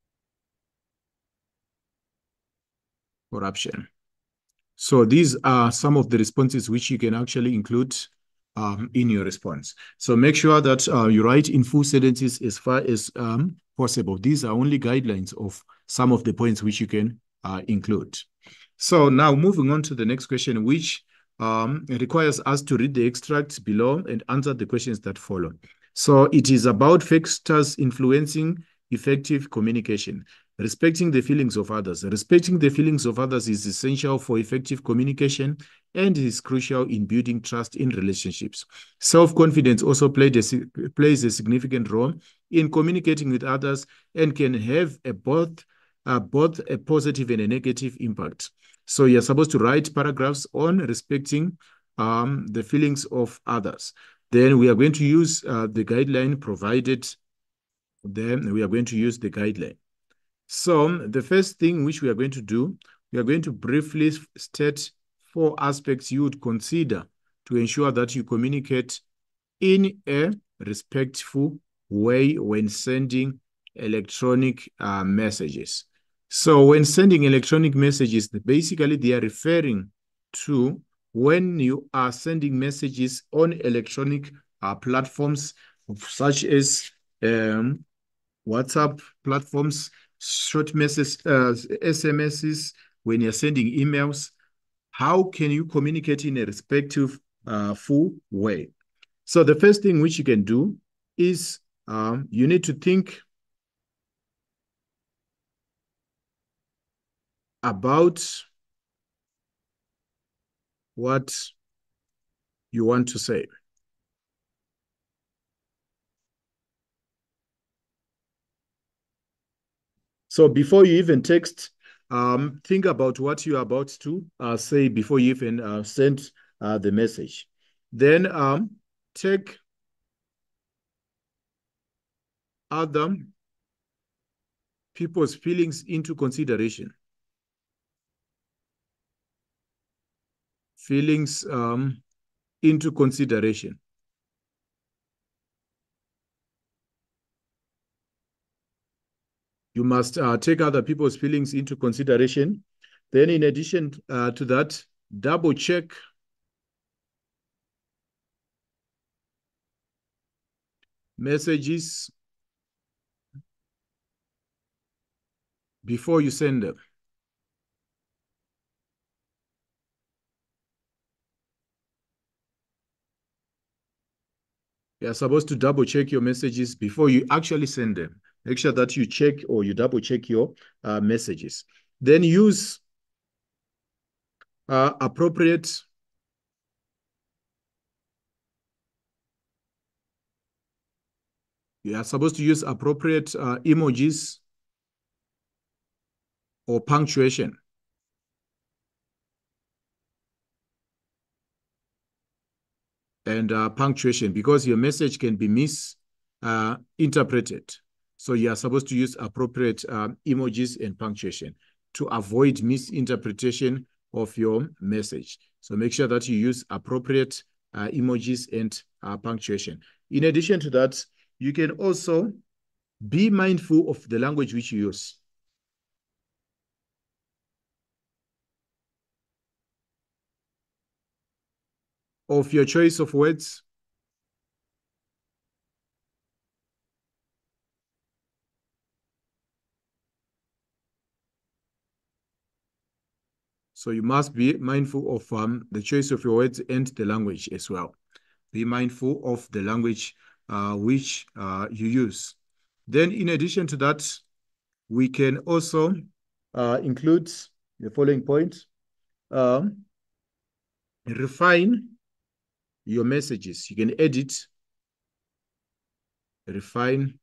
corruption. So these are some of the responses which you can actually include um, in your response. So make sure that uh, you write in full sentences as far as um, possible. These are only guidelines of some of the points which you can uh, include. So now moving on to the next question, which um, requires us to read the extracts below and answer the questions that follow. So it is about factors influencing effective communication. Respecting the feelings of others. Respecting the feelings of others is essential for effective communication and is crucial in building trust in relationships. Self-confidence also played a, plays a significant role in communicating with others and can have a both, uh, both a positive and a negative impact. So you're supposed to write paragraphs on respecting um, the feelings of others. Then we are going to use uh, the guideline provided. Then we are going to use the guideline. So the first thing which we are going to do, we are going to briefly state four aspects you would consider to ensure that you communicate in a respectful way when sending electronic uh, messages. So when sending electronic messages, basically they are referring to when you are sending messages on electronic uh, platforms such as um, WhatsApp platforms, short messages, uh, S M Ses, when you're sending emails. How can you communicate in a respectful uh, full way? So the first thing which you can do is um, you need to think about what you want to say. So before you even text, um, think about what you're about to uh, say before you even uh, send uh, the message. Then um, take other people's feelings into consideration. Feelings um, into consideration. You must uh, take other people's feelings into consideration. Then in addition uh, to that, double check messages before you send them. You're supposed to double check your messages before you actually send them. Make sure that you check or you double check your uh, messages. Then use uh, appropriate You are supposed to use appropriate uh, emojis or punctuation. And uh, punctuation, because your message can be misinterpreted. Uh, so you are supposed to use appropriate uh, emojis and punctuation to avoid misinterpretation of your message. So make sure that you use appropriate uh, emojis and uh, punctuation. In addition to that, you can also be mindful of the language which you use. Of your choice of words. So you must be mindful of um, the choice of your words and the language as well. Be mindful of the language uh, which uh, you use. Then in addition to that, we can also uh, include the following point. Um, refine your messages. You can edit, refine,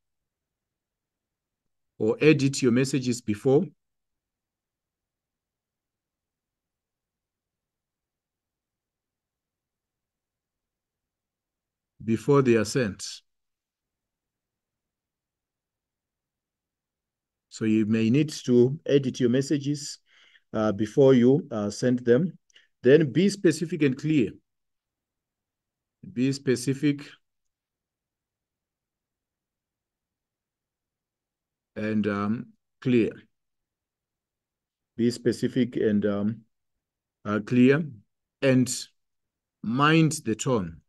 or edit your messages before before they are sent. So you may need to edit your messages uh, before you uh, send them. Then be specific and clear. Be specific and um, clear. Be specific and um, uh, clear, and mind the tone.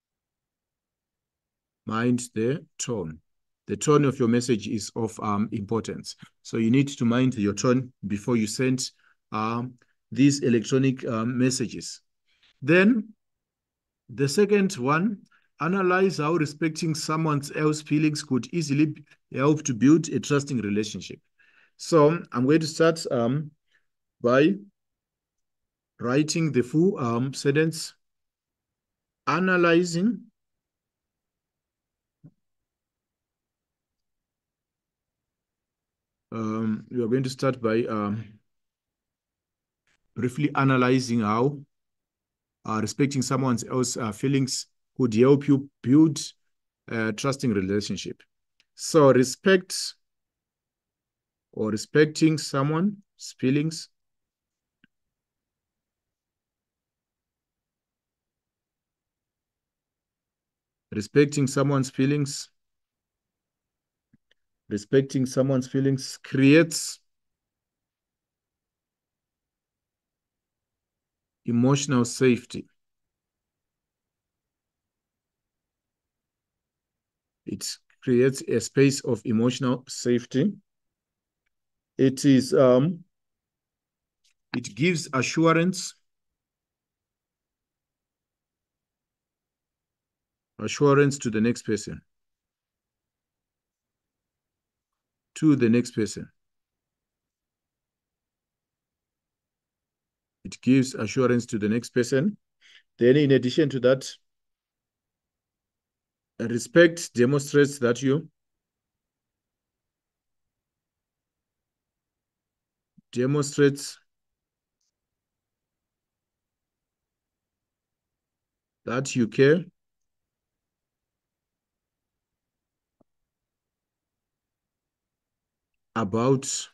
Mind the tone. The tone of your message is of um, importance. So you need to mind your tone before you send um, these electronic um, messages. Then the second one, analyze how respecting someone else's feelings could easily help to build a trusting relationship. So I'm going to start um, by writing the full um, sentence, analyzing um, we are going to start by um, briefly analyzing how uh, respecting someone else's uh, feelings could help you build a trusting relationship. So respect or respecting someone's feelings respecting someone's feelings respecting someone's feelings creates emotional safety. It creates a space of emotional safety. It is um it gives assurance assurance to the next person to the next person. It gives assurance to the next person. Then in addition to that, respect demonstrates that you demonstrates that you care about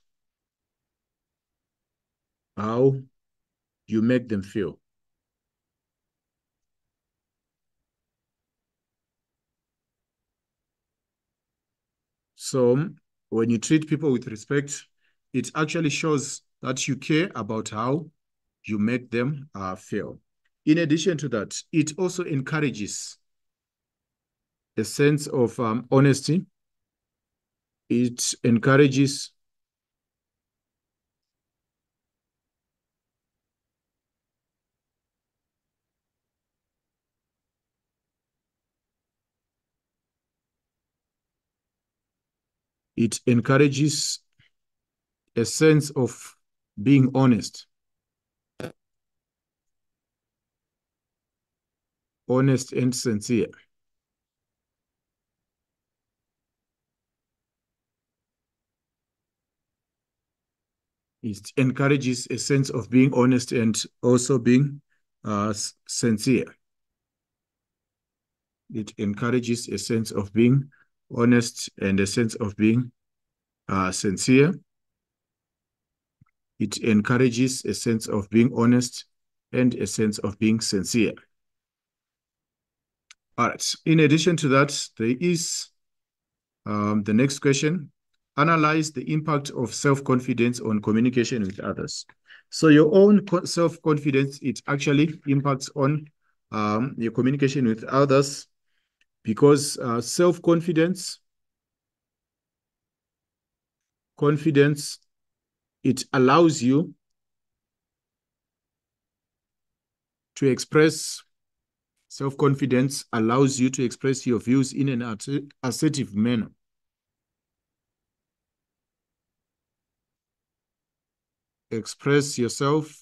how you make them feel. So when you treat people with respect, it actually shows that you care about how you make them uh, feel. In addition to that, it also encourages a sense of um, honesty. It encourages it encourages a sense of being honest. Honest and sincere. It encourages a sense of being honest and also being uh, sincere. It encourages a sense of being honest and a sense of being uh, sincere. It encourages a sense of being honest and a sense of being sincere. All right. In addition to that, there is um, the next question. Analyze the impact of self-confidence on communication with others. So your own self-confidence, it actually impacts on um, your communication with others, because uh, self-confidence, confidence, it allows you to express, self-confidence allows you to express your views in an assertive manner. Express yourself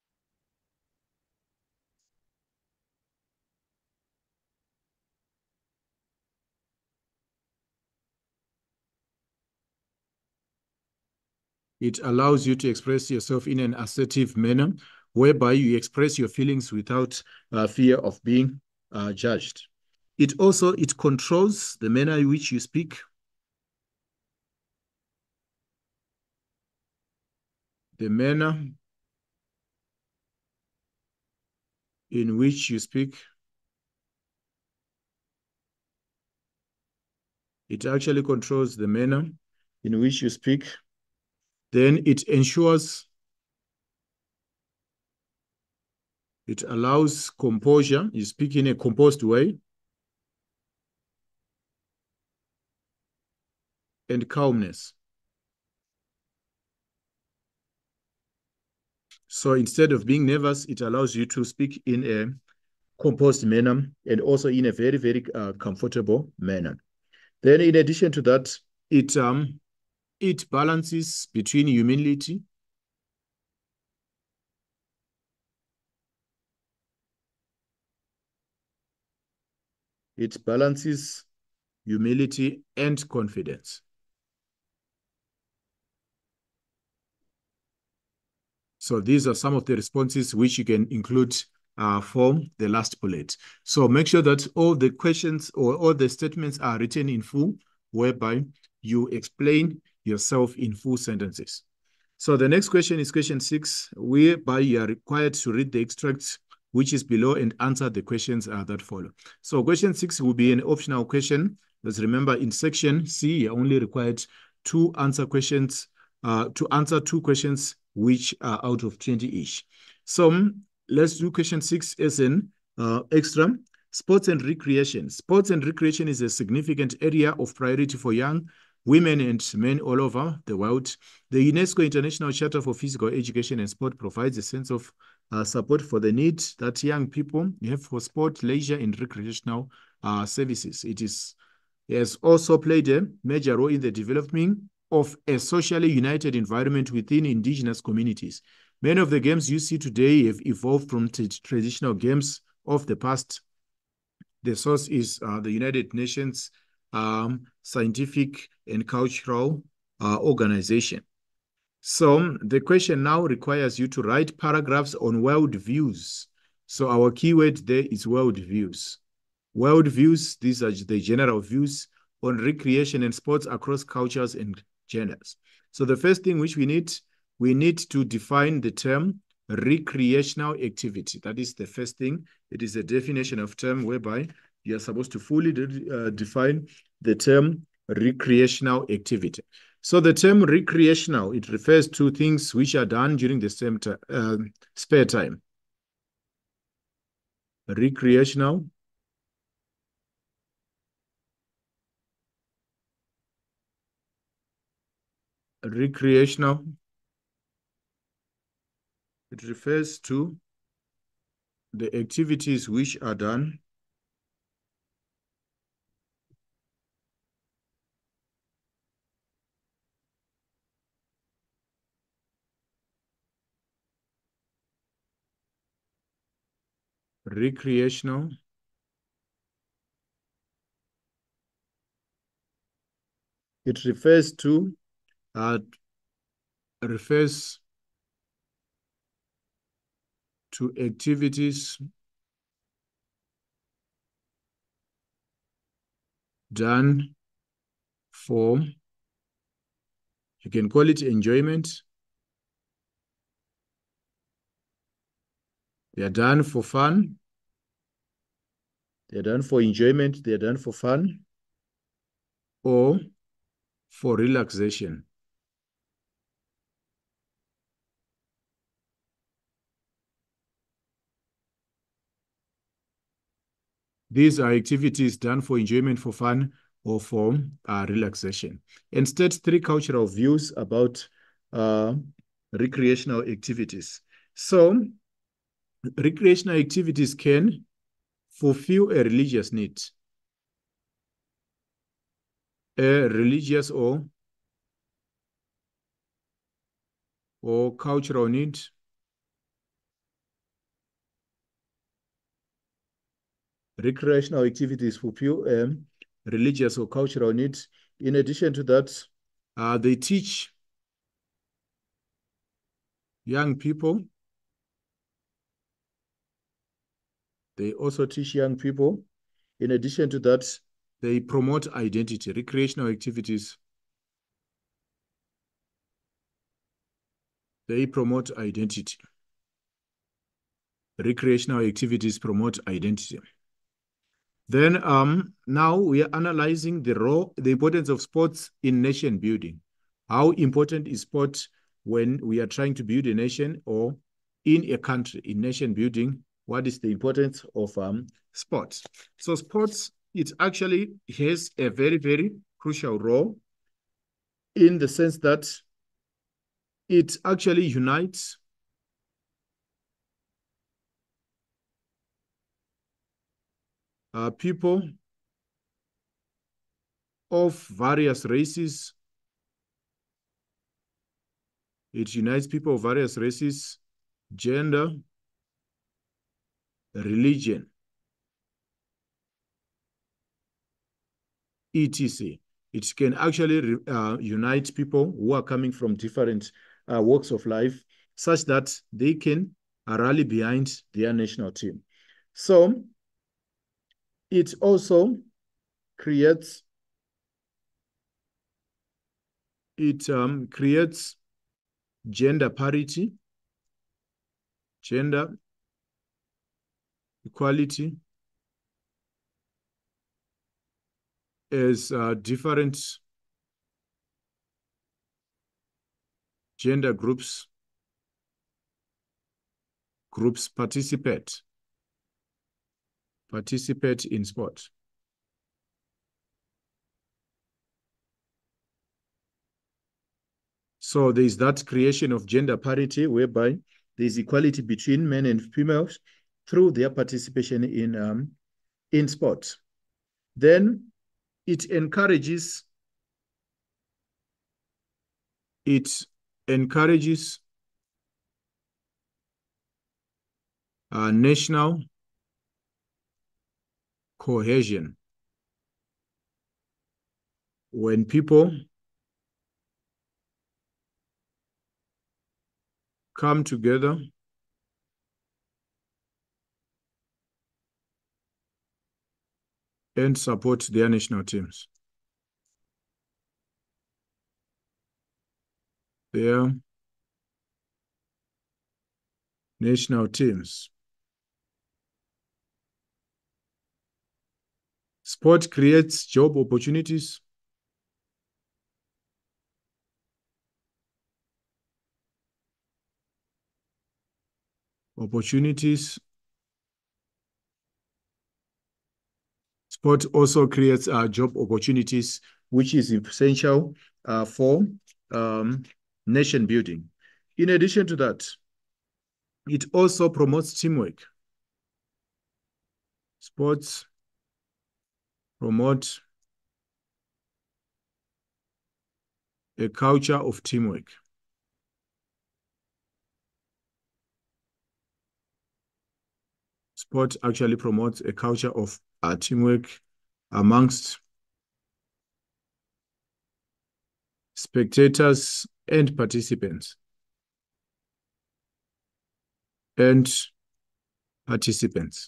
It allows you to express yourself in an assertive manner, whereby you express your feelings without uh, fear of being uh, judged. It also, it controls the manner in which you speak. The manner in which you speak. It actually controls the manner in which you speak. Then it ensures, it allows composure. You speak in a composed way. And calmness. So instead of being nervous, it allows you to speak in a composed manner and also in a very, very uh, comfortable manner. Then in addition to that, it, um, it balances between humility it balances humility and confidence. So these are some of the responses which you can include uh, for the last bullet. So make sure that all the questions or all the statements are written in full, whereby you explain yourself in full sentences. So the next question is question six, whereby you are required to read the extracts which is below and answer the questions uh, that follow. So question six will be an optional question. Let's remember in section C, you're only required to answer questions, uh, to answer two questions which are out of twenty each. So let's do question six as an uh, extra. Sports and recreation. Sports and recreation is a significant area of priority for young women and men all over the world. The UNESCO International Charter for Physical Education and Sport provides a sense of uh, support for the need that young people have for sport, leisure, and recreational uh, services. It is, it has also played a major role in the development of a socially united environment within indigenous communities. Many of the games you see today have evolved from traditional games of the past. The source is uh, the United Nations um, Scientific and Cultural uh, Organization. So the question now requires you to write paragraphs on world views. So our keyword there is world views. World views, these are the general views on recreation and sports across cultures and genders. So the first thing which we need, we need to define the term recreational activity. That is the first thing. It is a definition of term whereby you are supposed to fully de uh, define the term recreational activity. So the term recreational, it refers to things which are done during the same uh, spare time. Recreational recreational, it refers to the activities which are done recreational it refers to uh refers to activities done for, you can call it enjoyment. They are done for fun. They're done for enjoyment. They're done for fun or for relaxation. These are activities done for enjoyment, for fun, or for uh, relaxation. And state three cultural views about uh, recreational activities. So, recreational activities can fulfill a religious need, a religious or, or cultural need, recreational activities fulfill um, religious or cultural needs. In addition to that, uh, they teach young people. They also teach young people. In addition to that, they promote identity. Recreational activities, they promote identity. Recreational activities promote identity. Then um, now we are analyzing the role, the importance of sports in nation building. How important is sport when we are trying to build a nation or in a country, in nation building? What is the importance of um, sports? So sports, it actually has a very, very crucial role in the sense that it actually unites uh, people of various races. It unites people of various races, gender, religion, et cetera. It can actually uh, unite people who are coming from different uh, walks of life such that they can uh, rally behind their national team. So it also creates, it um, creates gender parity, gender equality, as uh, different gender groups groups participate participate in sport. So there's that creation of gender parity whereby there's equality between men and females through their participation in um, in sports. Then it encourages it encourages uh, national cohesion. When people come together and support their national teams. Their national teams. Sport creates job opportunities. Opportunities. Sport also creates uh, job opportunities, which is essential uh, for um, nation building. In addition to that, it also promotes teamwork. Sports promote a culture of teamwork. Sport actually promotes a culture of uh, teamwork amongst spectators and participants. And participants.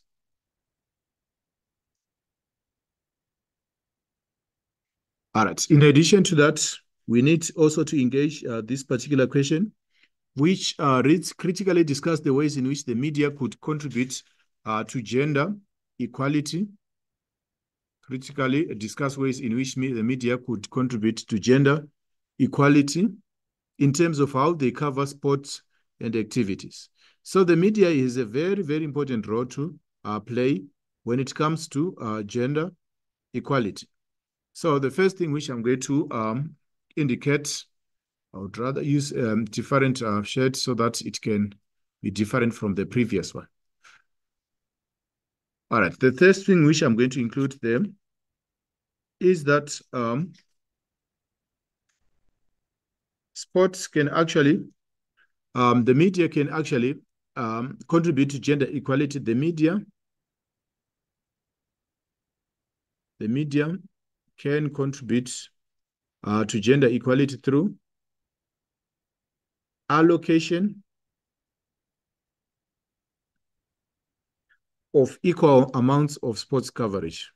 All right. In addition to that, we need also to engage uh, this particular question, which uh, reads, critically discuss the ways in which the media could contribute uh, to gender equality. Critically discuss ways in which me the media could contribute to gender equality in terms of how they cover sports and activities. So the media is a very, very important role to uh, play when it comes to uh, gender equality. So the first thing which I'm going to um, indicate, I would rather use um, different uh, shades so that it can be different from the previous one. All right, the first thing which I'm going to include there is that um, sports can actually, um, the media can actually um, contribute to gender equality. The media, the media can contribute uh, to gender equality through allocation of equal amounts of sports coverage.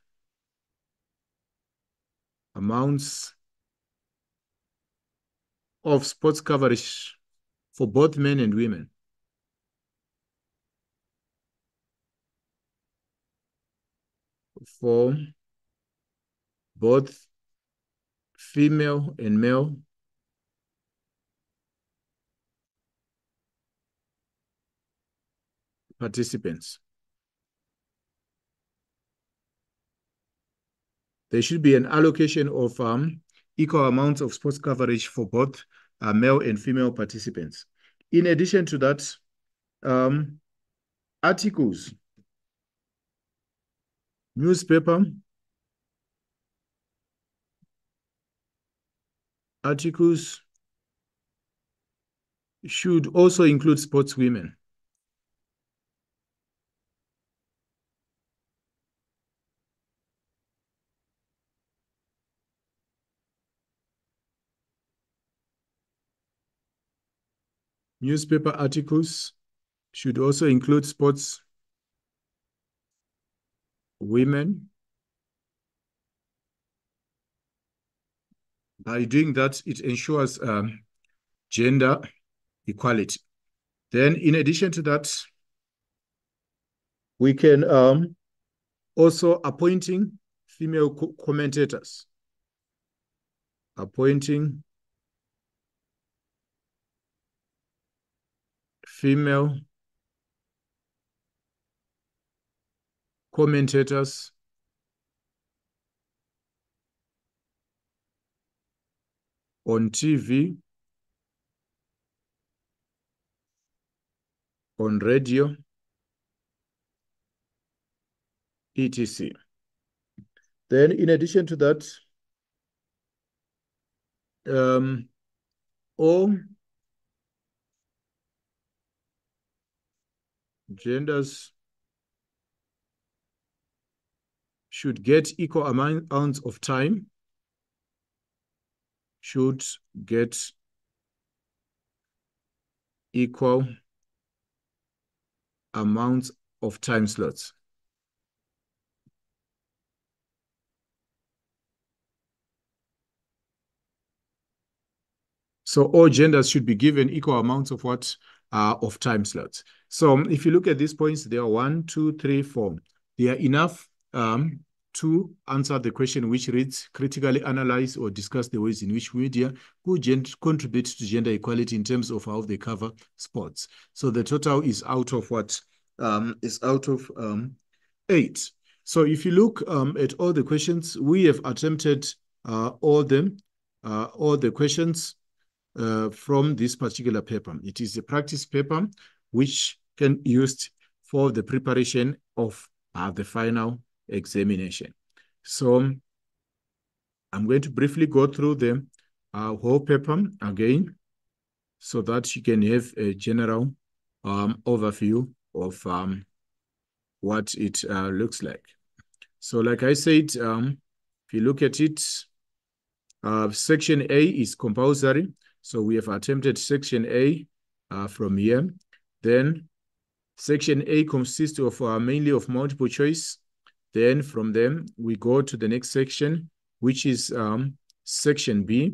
Amounts of sports coverage for both men and women. For both female and male participants. There should be an allocation of um, equal amounts of sports coverage for both uh, male and female participants. In addition to that, um, articles, newspaper, articles should also include sportswomen. Newspaper articles should also include sports women. By doing that, it ensures um, gender equality. Then, in addition to that, we can um, also appointing female co commentators. Appointing female commentators on T V, on radio, et cetera. Then, in addition to that, um, all genders should get equal amounts of time, should get equal amounts of time slots. So all genders should be given equal amounts of what? Uh, of time slots. So if you look at these points, there are one, two, three, four. They are enough um, to answer the question which reads, critically analyze or discuss the ways in which media could contribute to gender equality in terms of how they cover sports. So the total is out of what? Um, is out of um, eight. So if you look um, at all the questions, we have attempted uh, all them, uh, all the questions Uh, from this particular paper. It is a practice paper which can be used for the preparation of uh, the final examination. So I'm going to briefly go through the uh, whole paper again so that you can have a general um, overview of um, what it uh, looks like. So like I said, um, if you look at it, uh, section A is compulsory. So we have attempted section A uh, from here. Then Section A consists of uh, mainly of multiple choice. Then from them, we go to the next section, which is um, Section B.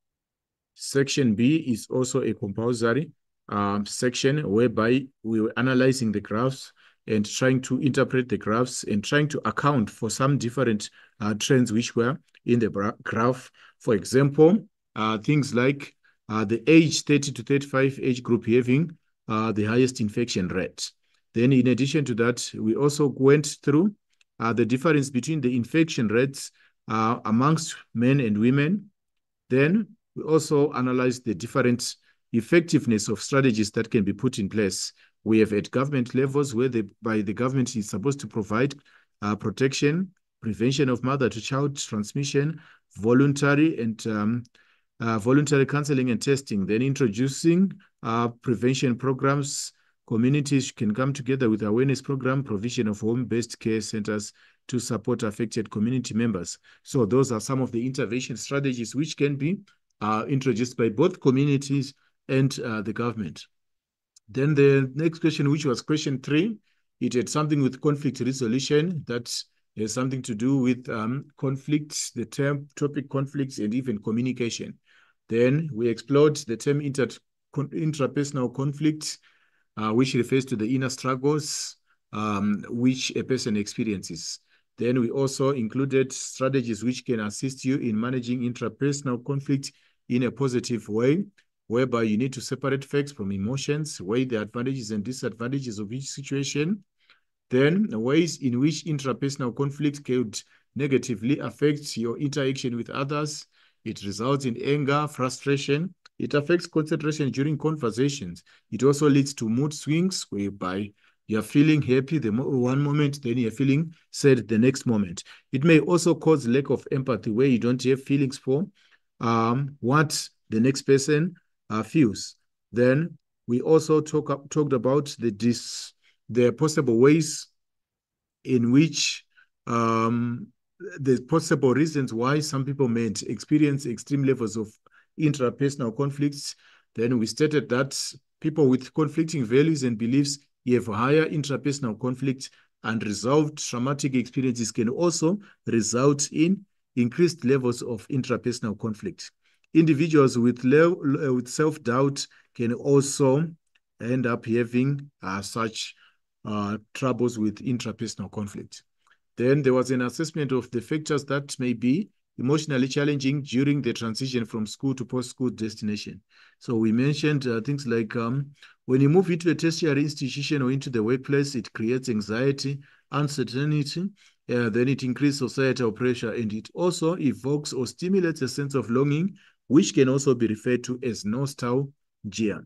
Section B is also a compulsory um, section whereby we were analyzing the graphs and trying to interpret the graphs and trying to account for some different uh, trends which were in the graph. For example, uh, things like uh, the age thirty to thirty-five age group having uh, the highest infection rate. Then in addition to that, we also went through uh, the difference between the infection rates uh, amongst men and women. Then we also analyzed the different effectiveness of strategies that can be put in place. We have at government levels where the, by the government is supposed to provide uh, protection, prevention of mother-to-child transmission, voluntary and um, uh, voluntary counseling and testing, then introducing uh, prevention programs. Communities can come together with awareness program, provision of home-based care centers to support affected community members. So those are some of the intervention strategies which can be uh, introduced by both communities and uh, the government. Then the next question, which was question three, it had something with conflict resolution that has something to do with um, conflicts, the term topic conflicts, and even communication. Then we explored the term inter intrapersonal conflict, uh, which refers to the inner struggles um, which a person experiences. Then we also included strategies which can assist you in managing intrapersonal conflict in a positive way, whereby you need to separate facts from emotions, weigh the advantages and disadvantages of each situation. Then ways in which intrapersonal conflict could negatively affect your interaction with others. It results in anger, frustration. It affects concentration during conversations. It also leads to mood swings whereby you're feeling happy the one moment, then you're feeling sad the next moment. It may also cause lack of empathy where you don't have feelings for um, what the next person uh, feels. Then we also talk, talked about the, dis, the possible ways in which um, the possible reasons why some people may experience extreme levels of intrapersonal conflicts. Then we stated that people with conflicting values and beliefs have higher intrapersonal conflict, and resolved traumatic experiences can also result in increased levels of intrapersonal conflict. Individuals with, with self-doubt can also end up having uh, such uh, troubles with intrapersonal conflict. Then there was an assessment of the factors that may be emotionally challenging during the transition from school to post-school destination. So we mentioned uh, things like um, when you move into a tertiary institution or into the workplace, it creates anxiety, uncertainty, uh, then it increases societal pressure, and it also evokes or stimulates a sense of longing, which can also be referred to as nostalgia.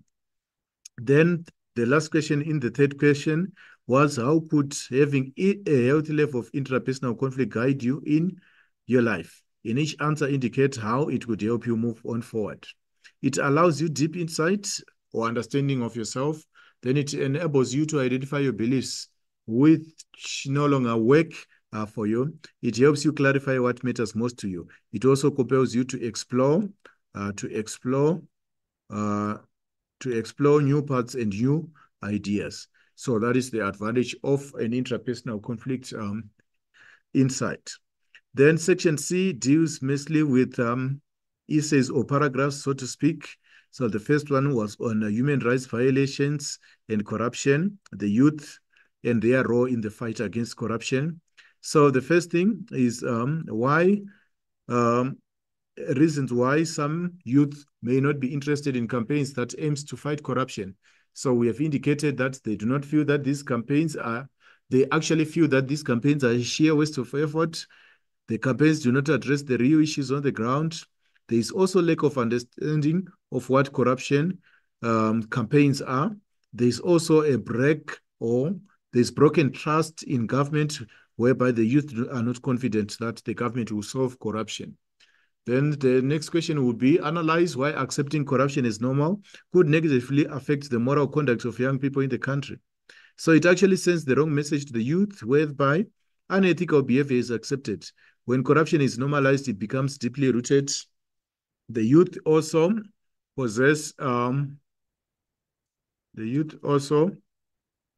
Then the last question in the third question was, how could having a healthy level of intrapersonal conflict guide you in your life? In each answer indicates how it could help you move on forward. It allows you deep insight or understanding of yourself. Then it enables you to identify your beliefs which no longer work uh, for you. It helps you clarify what matters most to you. It also compels you to explore, uh, to explore, uh, to explore new paths and new ideas. So that is the advantage of an intrapersonal conflict um, insight. Then section C deals mostly with um, essays or paragraphs, so to speak. So the first one was on uh, human rights violations and corruption, the youth and their role in the fight against corruption. So the first thing is um, why um, reasons why some youth may not be interested in campaigns that aims to fight corruption. So we have indicated that they do not feel that these campaigns are, they actually feel that these campaigns are a sheer waste of effort. The campaigns do not address the real issues on the ground. There is also lack of understanding of what corruption um, campaigns are. There is also a break or there's broken trust in government whereby the youth are not confident that the government will solve corruption. Then the next question would be, analyze why accepting corruption as normal could negatively affect the moral conduct of young people in the country. So it actually sends the wrong message to the youth, whereby unethical behavior is accepted. When corruption is normalized, it becomes deeply rooted. The youth also possess, um, the youth also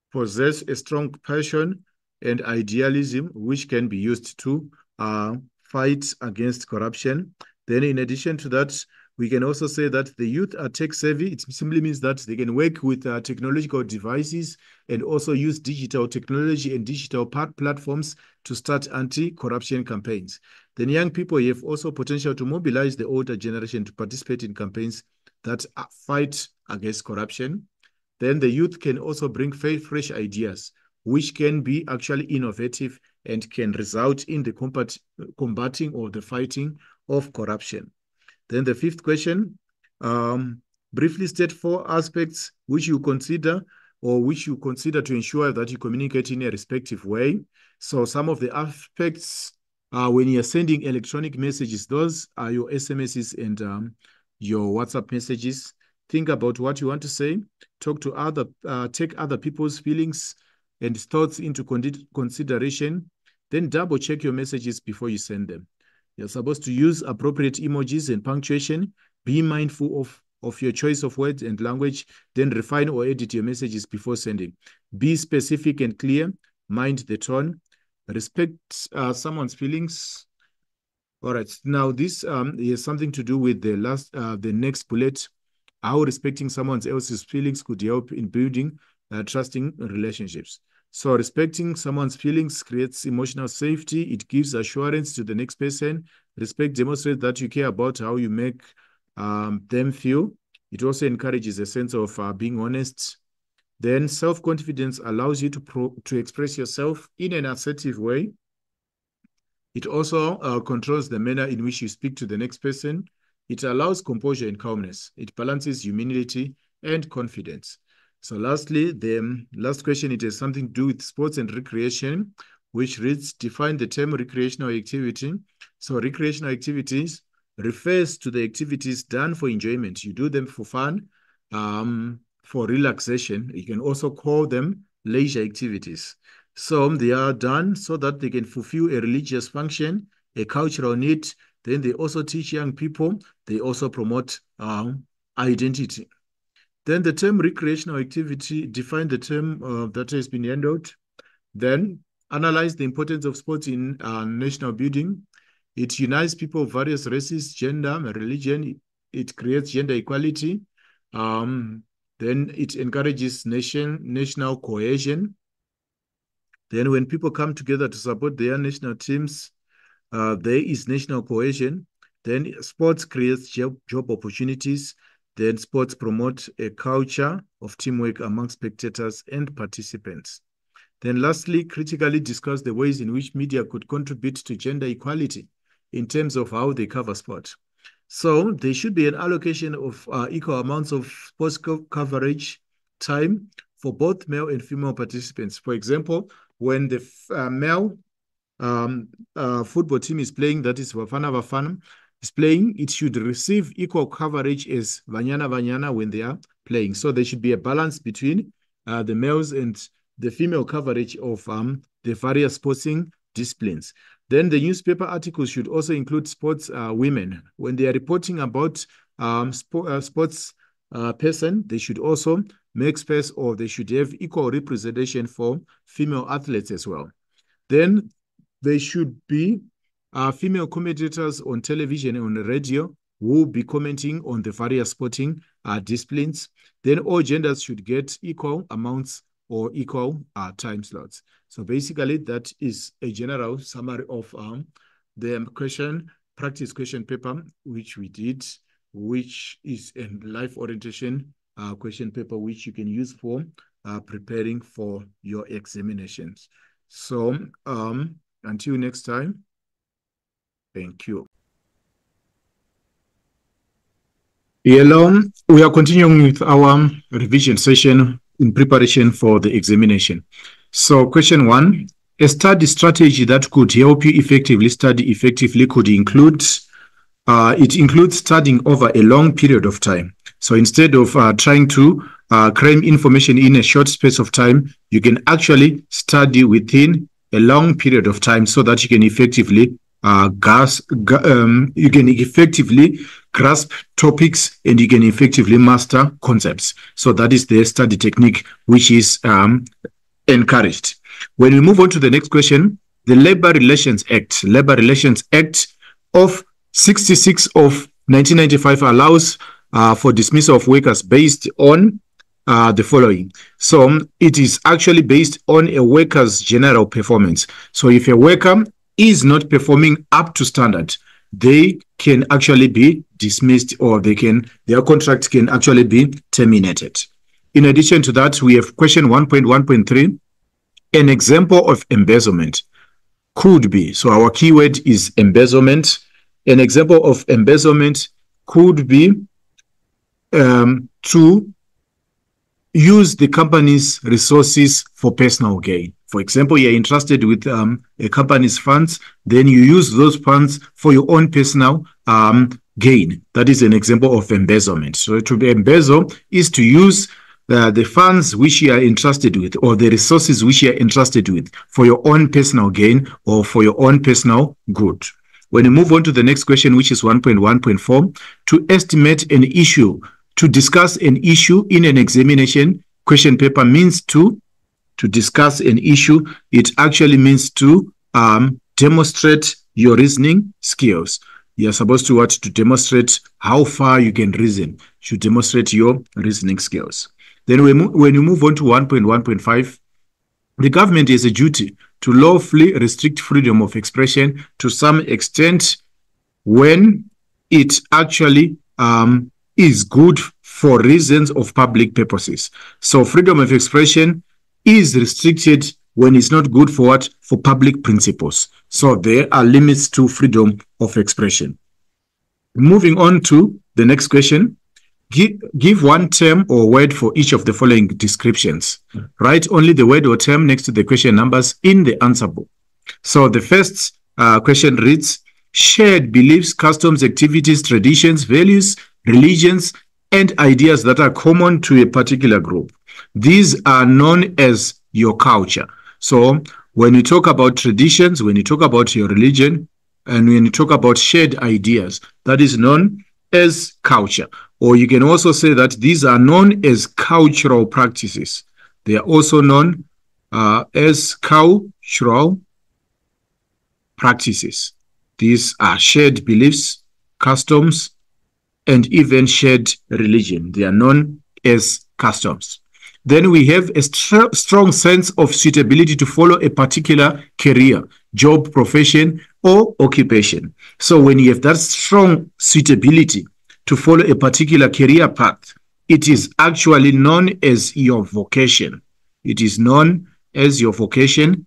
possess a strong passion and idealism, which can be used to uh, fight against corruption. Then in addition to that, we can also say that the youth are tech savvy. It simply means that they can work with uh, technological devices and also use digital technology and digital platforms to start anti-corruption campaigns. Then young people have also potential to mobilize the older generation to participate in campaigns that fight against corruption. Then the youth can also bring fresh ideas, which can be actually innovative and can result in the combat, combating or the fighting of corruption. Then the fifth question, um, briefly state four aspects which you consider or which you consider to ensure that you communicate in a respective way. So some of the aspects uh, when you're sending electronic messages, those are your S M Ses and um, your WhatsApp messages. Think about what you want to say. Talk to other, uh, take other people's feelings and thoughts into con consideration. Then double check your messages before you send them. You're supposed to use appropriate emojis and punctuation. Be mindful of, of your choice of words and language. Then refine or edit your messages before sending. Be specific and clear. Mind the tone. Respect uh, someone's feelings. All right. Now, this um, has something to do with the last, uh, the next bullet. How respecting someone else's feelings could help in building uh, trusting relationships. So respecting someone's feelings creates emotional safety. It gives assurance to the next person. Respect demonstrates that you care about how you make um, them feel. It also encourages a sense of uh, being honest. Then self-confidence allows you to, pro to express yourself in an assertive way. It also uh, controls the manner in which you speak to the next person. It allows composure and calmness. It balances humility and confidence. So lastly, the last question, it has something to do with sports and recreation, which reads, define the term recreational activity. So recreational activities refers to the activities done for enjoyment. You do them for fun, um, for relaxation. You can also call them leisure activities. So they are done so that they can fulfill a religious function, a cultural need. Then they also teach young people. They also promote um, identity. Then the term recreational activity, define the term uh, that has been handled. Then analyze the importance of sports in uh, national building. It unites people of various races, gender, religion. It creates gender equality. Um, then it encourages nation, national cohesion. Then when people come together to support their national teams, uh, there is national cohesion. Then sports creates job, job opportunities. Then sports promote a culture of teamwork among spectators and participants. Then lastly, critically discuss the ways in which media could contribute to gender equality in terms of how they cover sport. So there should be an allocation of uh, equal amounts of sports co coverage time for both male and female participants. For example, when the uh, male um, uh, football team is playing, that is Bafana Bafana, is playing, it should receive equal coverage as Banyana Banyana when they are playing. So there should be a balance between uh, the males and the female coverage of um, the various sporting disciplines. Then the newspaper articles should also include sports uh, women. When they are reporting about um, sport, uh, sports uh, person, they should also make space or they should have equal representation for female athletes as well. Then there should be uh, female commentators on television and on the radio who will be commenting on the various sporting uh, disciplines. Then all genders should get equal amounts or equal uh, time slots. So basically, that is a general summary of um, the question, practice question paper, which we did, which is a life orientation uh, question paper, which you can use for uh, preparing for your examinations. So um, until next time, thank you. Hello, we are continuing with our revision session in preparation for the examination. So question one, a study strategy that could help you effectively study effectively could include, uh, it includes studying over a long period of time. So instead of uh, trying to uh, cram information in a short space of time, you can actually study within a long period of time so that you can effectively uh, gas, um, you can effectively grasp topics and you can effectively master concepts. So that is the study technique, which is um, encouraged. When we move on to the next question, the Labor Relations Act, Labor Relations Act of sixty-six of nineteen ninety-five allows uh, for dismissal of workers based on uh, the following. So it is actually based on a worker's general performance. So if a worker is not performing up to standard, they can actually be dismissed, or they can their contract can actually be terminated. In addition to that, we have question one point one point three. An example of embezzlement could be, so our keyword is embezzlement. An example of embezzlement could be um, to use the company's resources for personal gain. For example, you're entrusted with um, a company's funds, then you use those funds for your own personal um, gain. That is an example of embezzlement. So to be embezzle is to use uh, the funds which you are entrusted with, or the resources which you are entrusted with, for your own personal gain or for your own personal good. When you move on to the next question, which is one point one point four, to estimate an issue, to discuss an issue in an examination question paper means to, to discuss an issue, it actually means to um, demonstrate your reasoning skills. You're supposed to what? To demonstrate how far you can reason. You demonstrate your reasoning skills. Then we when you move on to one point one point five, the government has a duty to lawfully restrict freedom of expression to some extent when it actually um, is good for reasons of public purposes. So freedom of expression is restricted when it's not good for what? For public principles. So there are limits to freedom of expression. Moving on to the next question. Give, give one term or word for each of the following descriptions. Write only the word or term next to the question numbers in the answer book. So the first uh, question reads, shared beliefs, customs, activities, traditions, values, religions, and ideas that are common to a particular group. These are known as your culture. So when you talk about traditions, when you talk about your religion, and when you talk about shared ideas, that is known as culture. Or you can also say that these are known as cultural practices. They are also known uh, as cultural practices. These are shared beliefs, customs, and even shared religion. They are known as customs. Then we have a st- strong sense of suitability to follow a particular career, job, profession, or occupation. So when you have that strong suitability to follow a particular career path, it is actually known as your vocation. It is known as your vocation.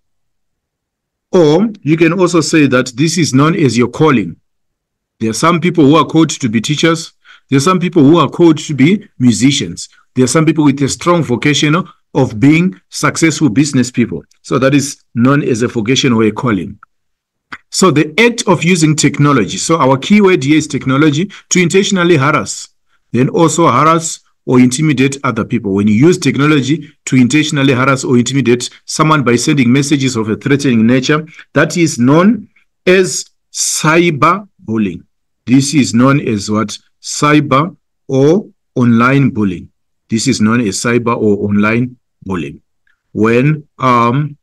Or you can also say that this is known as your calling. There are some people who are called to be teachers. There are some people who are called to be musicians. There are some people with a strong vocation of being successful business people. So that is known as a vocation or a calling. So the act of using technology. So our keyword here is technology, to intentionally harass, then also harass or intimidate other people. When you use technology to intentionally harass or intimidate someone by sending messages of a threatening nature, that is known as cyberbullying. This is known as what? Cyber or online bullying. This is known as cyber or online bullying. When um,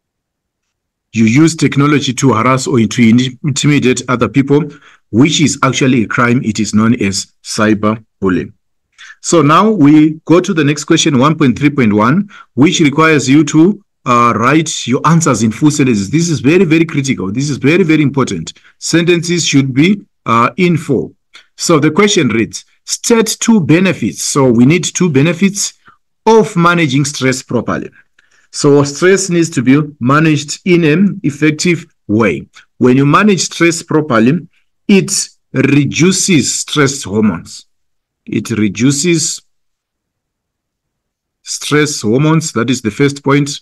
you use technology to harass or to intimidate other people, which is actually a crime, it is known as cyber bullying. So now we go to the next question, one point three point one, which requires you to uh, write your answers in full sentences. This is very, very critical. This is very, very important. Sentences should be uh, in full. So the question reads, state two benefits. So we need two benefits of managing stress properly. So stress needs to be managed in an effective way. When you manage stress properly, it reduces stress hormones. It reduces stress hormones. That is the first point.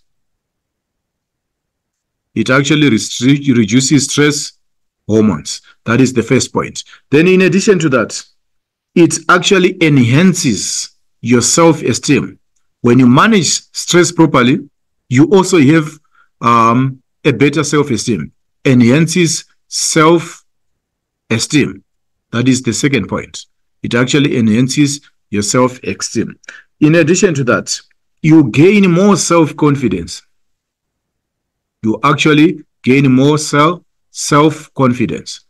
It actually reduces stress hormones. That is the first point. Then in addition to that, it actually enhances your self-esteem. When you manage stress properly, you also have um, a better self-esteem. Enhances self-esteem. That is the second point. It actually enhances your self-esteem. In addition to that, you gain more self-confidence. You actually gain more self, self-confidence.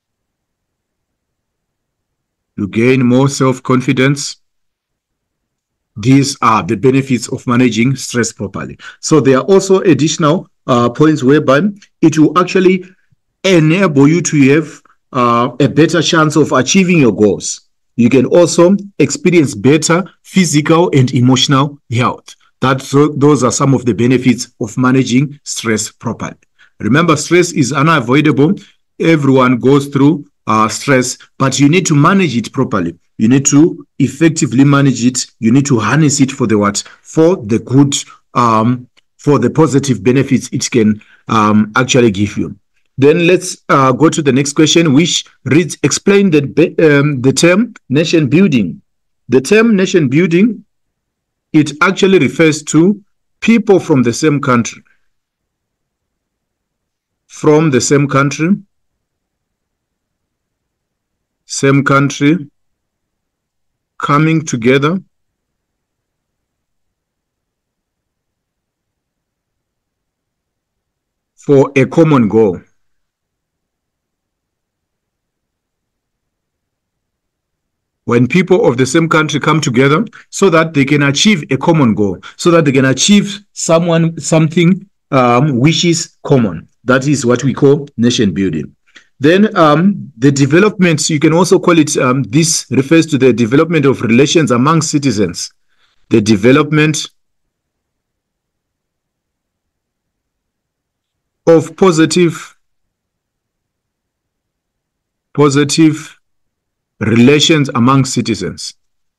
You gain more self-confidence. These are the benefits of managing stress properly. So there are also additional uh, points whereby it will actually enable you to have uh, a better chance of achieving your goals. You can also experience better physical and emotional health. That, those are some of the benefits of managing stress properly. Remember, stress is unavoidable. Everyone goes through uh, stress, but you need to manage it properly. You need to effectively manage it. You need to harness it for the what? For the good, um, for the positive benefits it can um, actually give you. Then let's uh, go to the next question, which reads, explain the, um, the term nation building. The term nation building, it actually refers to people from the same country. From the same country. Same country. Coming together. For a common goal. When people of the same country come together so that they can achieve a common goal, so that they can achieve someone something um, which is common. That is what we call nation building. Then um, the development, you can also call it, um, this refers to the development of relations among citizens. The development of positive, positive relations among citizens.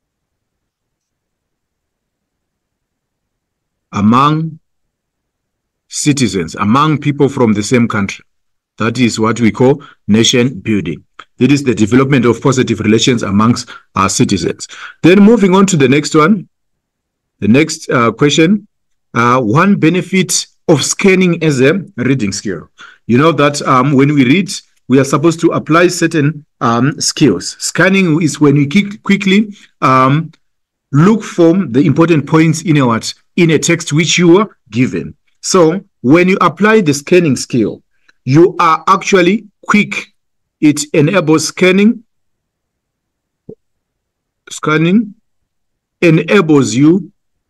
Among citizens, among people from the same country. That is what we call nation building. It is the development of positive relations amongst our citizens. Then moving on to the next one. The next uh, question. Uh, one benefit of scanning as a reading skill. You know that um, when we read, we are supposed to apply certain um, skills. Scanning is when you quickly um, look for the important points in a, in a text which you are given. So when you apply the scanning skill, you are actually quick. It enables scanning. Scanning enables you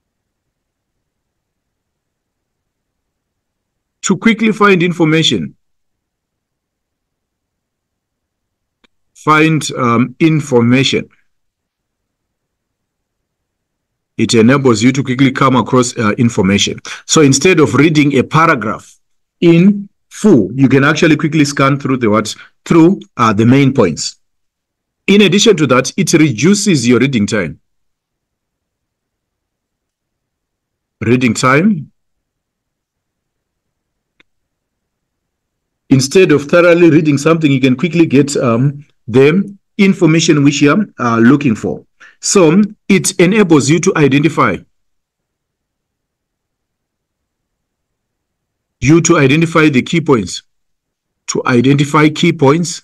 to quickly find information. Find um, information. It enables you to quickly come across uh, information. So instead of reading a paragraph in full, you can actually quickly scan through the what through uh, the main points. In addition to that, it reduces your reading time. Reading time. Instead of thoroughly reading something, you can quickly get um, the information which you are uh, looking for. So it enables you to identify you to identify the key points. To identify key points.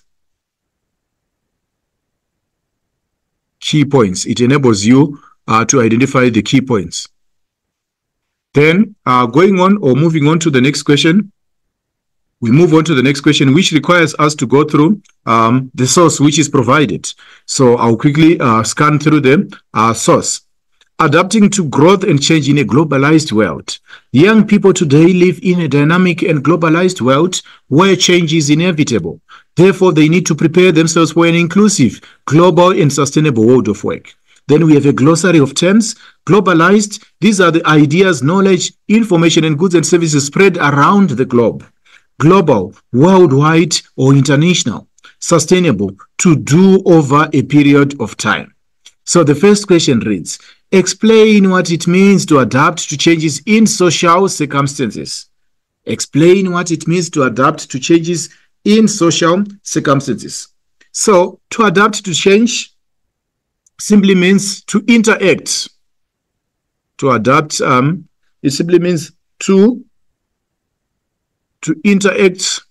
Key points. It enables you uh, to identify the key points. Then uh, going on or moving on to the next question. We move on to the next question, which requires us to go through um, the source which is provided. So I'll quickly uh, scan through the uh, source. Adapting to growth and change in a globalized world. Young people today live in a dynamic and globalized world where change is inevitable. Therefore, they need to prepare themselves for an inclusive, global, and sustainable world of work. Then we have a glossary of terms. Globalized, these are the ideas, knowledge, information, and goods and services spread around the globe. Global, worldwide, or international. Sustainable, to do over a period of time. So the first question reads, explain what it means to adapt to changes in social circumstances. Explain what it means to adapt to changes in social circumstances. So to adapt to change simply means to interact. To adapt, um, it simply means to, to interact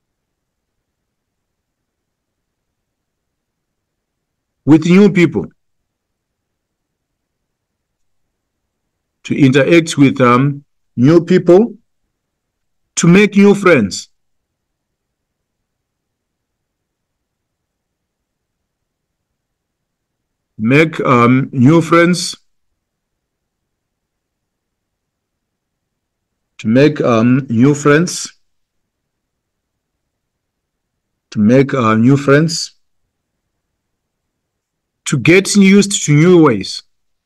with new people. To interact with um, new people, To make new friends. Make um, new friends. To make um, new friends. To make uh, new friends. To get used to new ways.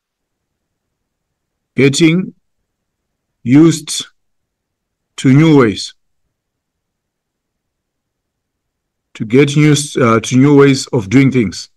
Getting used to new ways. To get used uh, to new ways of doing things.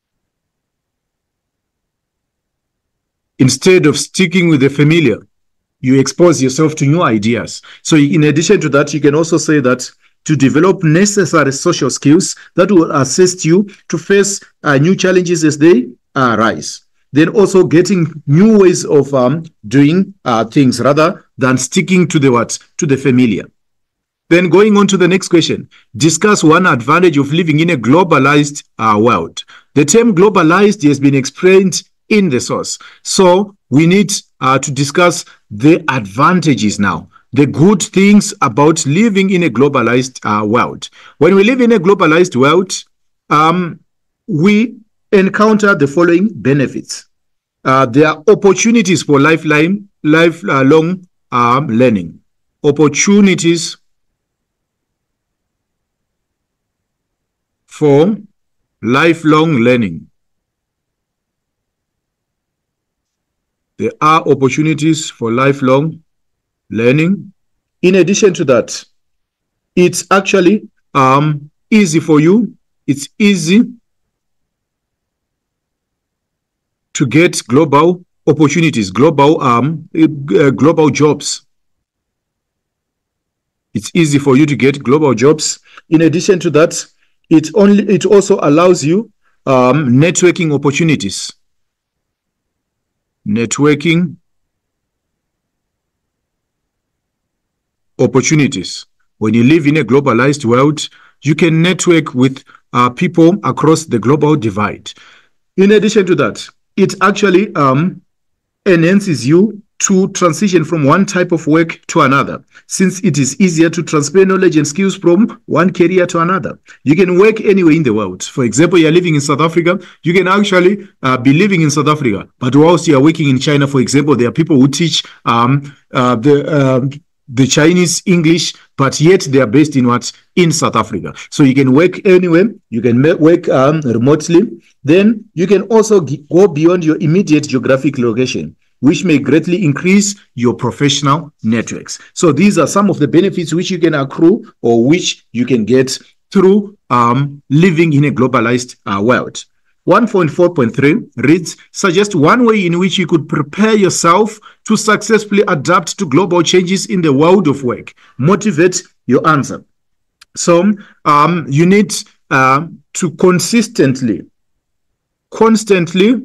Instead of sticking with the familiar, you expose yourself to new ideas. So in addition to that, you can also say that to develop necessary social skills that will assist you to face uh, new challenges as they arise. Then also getting new ways of um, doing uh, things rather than sticking to the what? To the familiar. Then going on to the next question, discuss one advantage of living in a globalized uh, world. The term globalized has been explained in the source. So we need uh, to discuss the advantages now, the good things about living in a globalized uh, world. When we live in a globalized world, um, we encounter the following benefits. Uh, there are opportunities for lifelong, lifelong um, learning. Opportunities for lifelong learning. There are opportunities for lifelong learning. In addition to that, it's actually um, easy for you. It's easy to get global opportunities, global um, uh, global jobs. It's easy for you to get global jobs. In addition to that, it only it also allows you um, networking opportunities. Networking opportunities. When you live in a globalized world, you can network with uh, people across the global divide. In addition to that, it actually um, enhances you to transition from one type of work to another, since it is easier to transfer knowledge and skills from one career to another. You can work anywhere in the world. For example, you're living in South Africa, you can actually uh, be living in South Africa, but whilst you're working in China, for example, there are people who teach um, uh, the um, the Chinese English, but yet they are based in what? In South Africa. So you can work anywhere, you can work um, remotely. Then you can also go beyond your immediate geographic location, which may greatly increase your professional networks. So these are some of the benefits which you can accrue or which you can get through um, living in a globalized uh, world. one point four point three reads, suggest one way in which you could prepare yourself to successfully adapt to global changes in the world of work. Motivate your answer. So um, you need uh, to consistently, constantly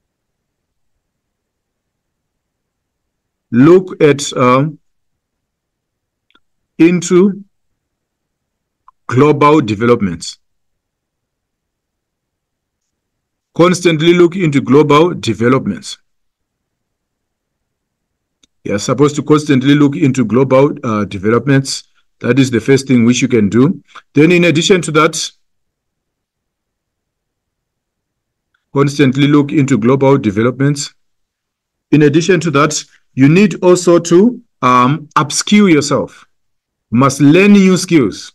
look at uh, into global developments. Constantly look into global developments. You're supposed to constantly look into global uh, developments. That is the first thing which you can do. Then in addition to that, constantly look into global developments. In addition to that, you need also to um, upskill yourself. You must learn new skills.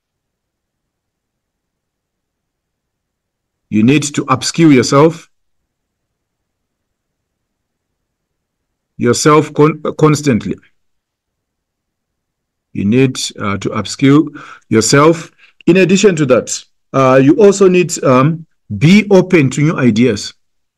You need to upskill yourself. Yourself con constantly. You need uh, to upskill yourself. In addition to that, uh, you also need to um, be open to new ideas.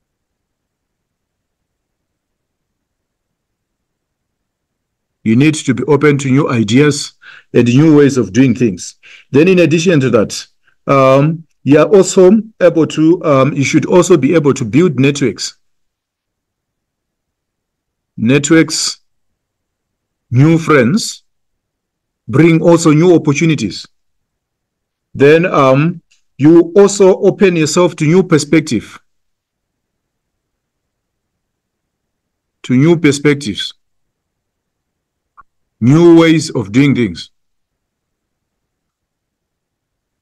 You need to be open to new ideas and new ways of doing things. Then in addition to that, um, you are also able to, um, you should also be able to build networks. Networks, new friends, bring also new opportunities. Then um, you also open yourself to new perspective, to new perspectives, new ways of doing things.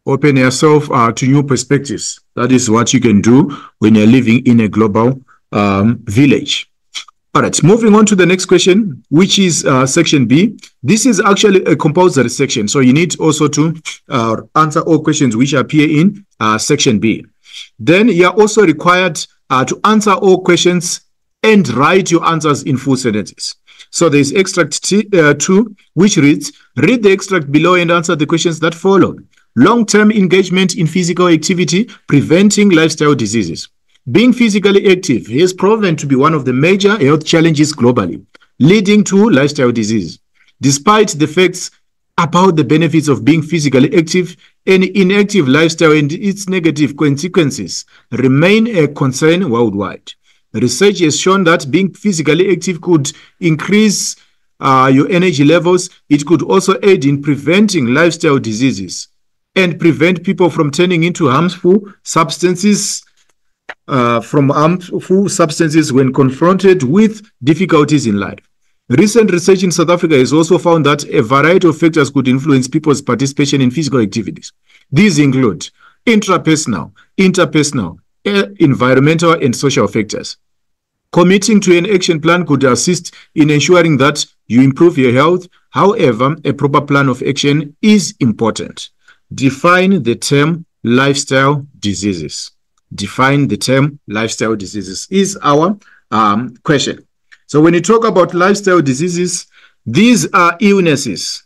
Open yourself uh, to new perspectives. That is what you can do when you're living in a global um, village. All right, moving on to the next question, which is uh, section B. This is actually a compulsory section, so you need also to uh, answer all questions which appear in uh, section B. Then you are also required uh, to answer all questions and write your answers in full sentences. So there is extract t uh, two, which reads, read the extract below and answer the questions that follow. Long-term engagement in physical activity, preventing lifestyle diseases. Being physically active has proven to be one of the major health challenges globally, leading to lifestyle disease. Despite the facts about the benefits of being physically active, an inactive lifestyle and its negative consequences remain a concern worldwide. Research has shown that being physically active could increase uh, your energy levels. It could also aid in preventing lifestyle diseases and prevent people from turning into harmful substances uh, from harmful substances when confronted with difficulties in life. Recent research in South Africa has also found that a variety of factors could influence people's participation in physical activities. These include intrapersonal, interpersonal, environmental, and social factors. Committing to an action plan could assist in ensuring that you improve your health. However, a proper plan of action is important. Define the term lifestyle diseases. Define the term lifestyle diseases is our um, question. So when you talk about lifestyle diseases, these are illnesses.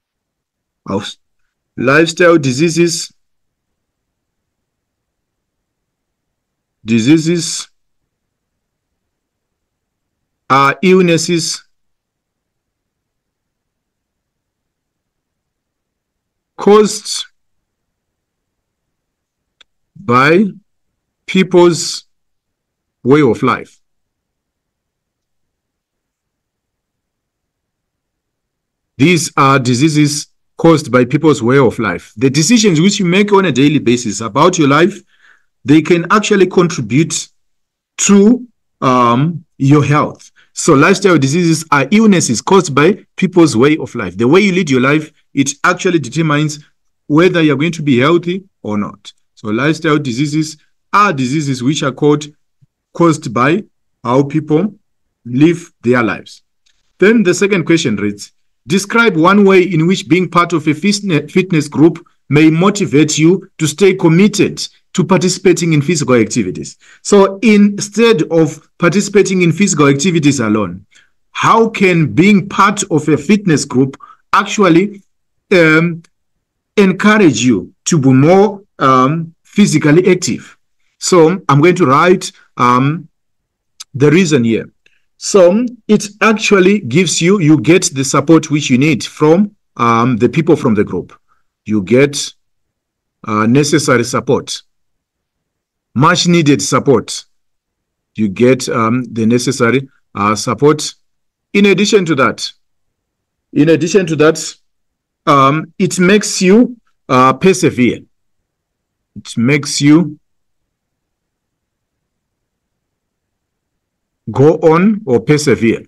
Lifestyle diseases, diseases are illnesses caused by people's way of life. These are diseases caused by people's way of life. The decisions which you make on a daily basis about your life, they can actually contribute to um, your health. So lifestyle diseases are illnesses caused by people's way of life. The way you lead your life, it actually determines whether you're going to be healthy or not. So lifestyle diseases are diseases which are called, caused by how people live their lives. Then the second question reads, describe one way in which being part of a fitness group may motivate you to stay committed to participating in physical activities. So instead of participating in physical activities alone, how can being part of a fitness group actually um, encourage you to be more um, physically active? So I'm going to write um, the reason here. So it actually gives you, you get the support which you need from um, the people from the group. You get uh, necessary support, much needed support. You get um, the necessary uh, support. In addition to that, in addition to that, um, it makes you uh, persevere. It makes you go on or persevere.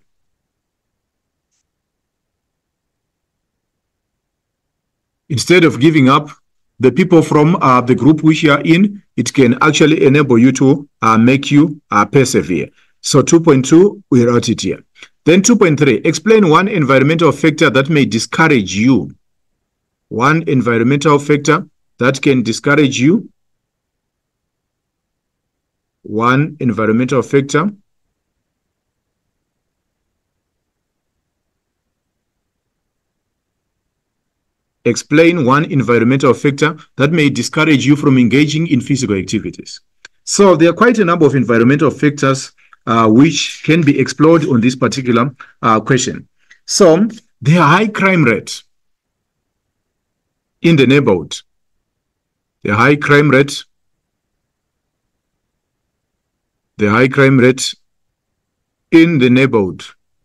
Instead of giving up, the people from uh, the group which you are in, it can actually enable you to uh, make you uh, persevere. So two point two, we wrote it here. Then two point three, explain one environmental factor that may discourage you. One environmental factor that can discourage you. One environmental factor Explain one environmental factor that may discourage you from engaging in physical activities. So there are quite a number of environmental factors uh, which can be explored on this particular uh, question. So there are high crime rate in the neighborhood. The high crime rate, the high crime rate in the neighborhood.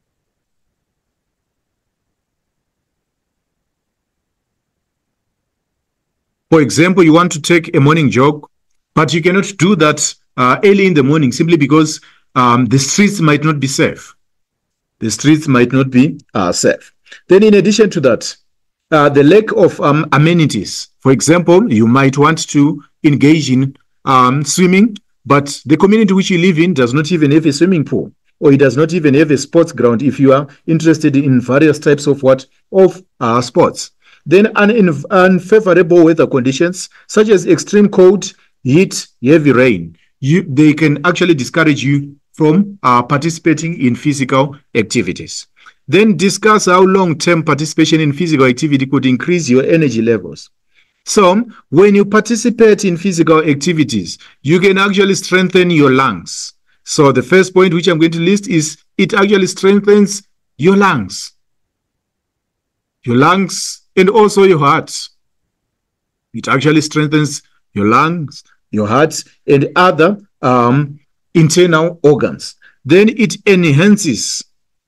For example, you want to take a morning jog, but you cannot do that uh, early in the morning simply because um, the streets might not be safe. The streets might not be uh, safe. Then in addition to that, uh, the lack of um, amenities. For example, you might want to engage in um, swimming, but the community which you live in does not even have a swimming pool, or it does not even have a sports ground if you are interested in various types of what of uh, sports. Then un unfavorable weather conditions such as extreme cold, heat, heavy rain, you, they can actually discourage you from uh, participating in physical activities. Then discuss how long-term participation in physical activity could increase your energy levels. So when you participate in physical activities, you can actually strengthen your lungs. So the first point which I'm going to list is it actually strengthens your lungs. Your lungs and also your heart. It actually strengthens your lungs, your heart, and other um, internal organs. Then it enhances.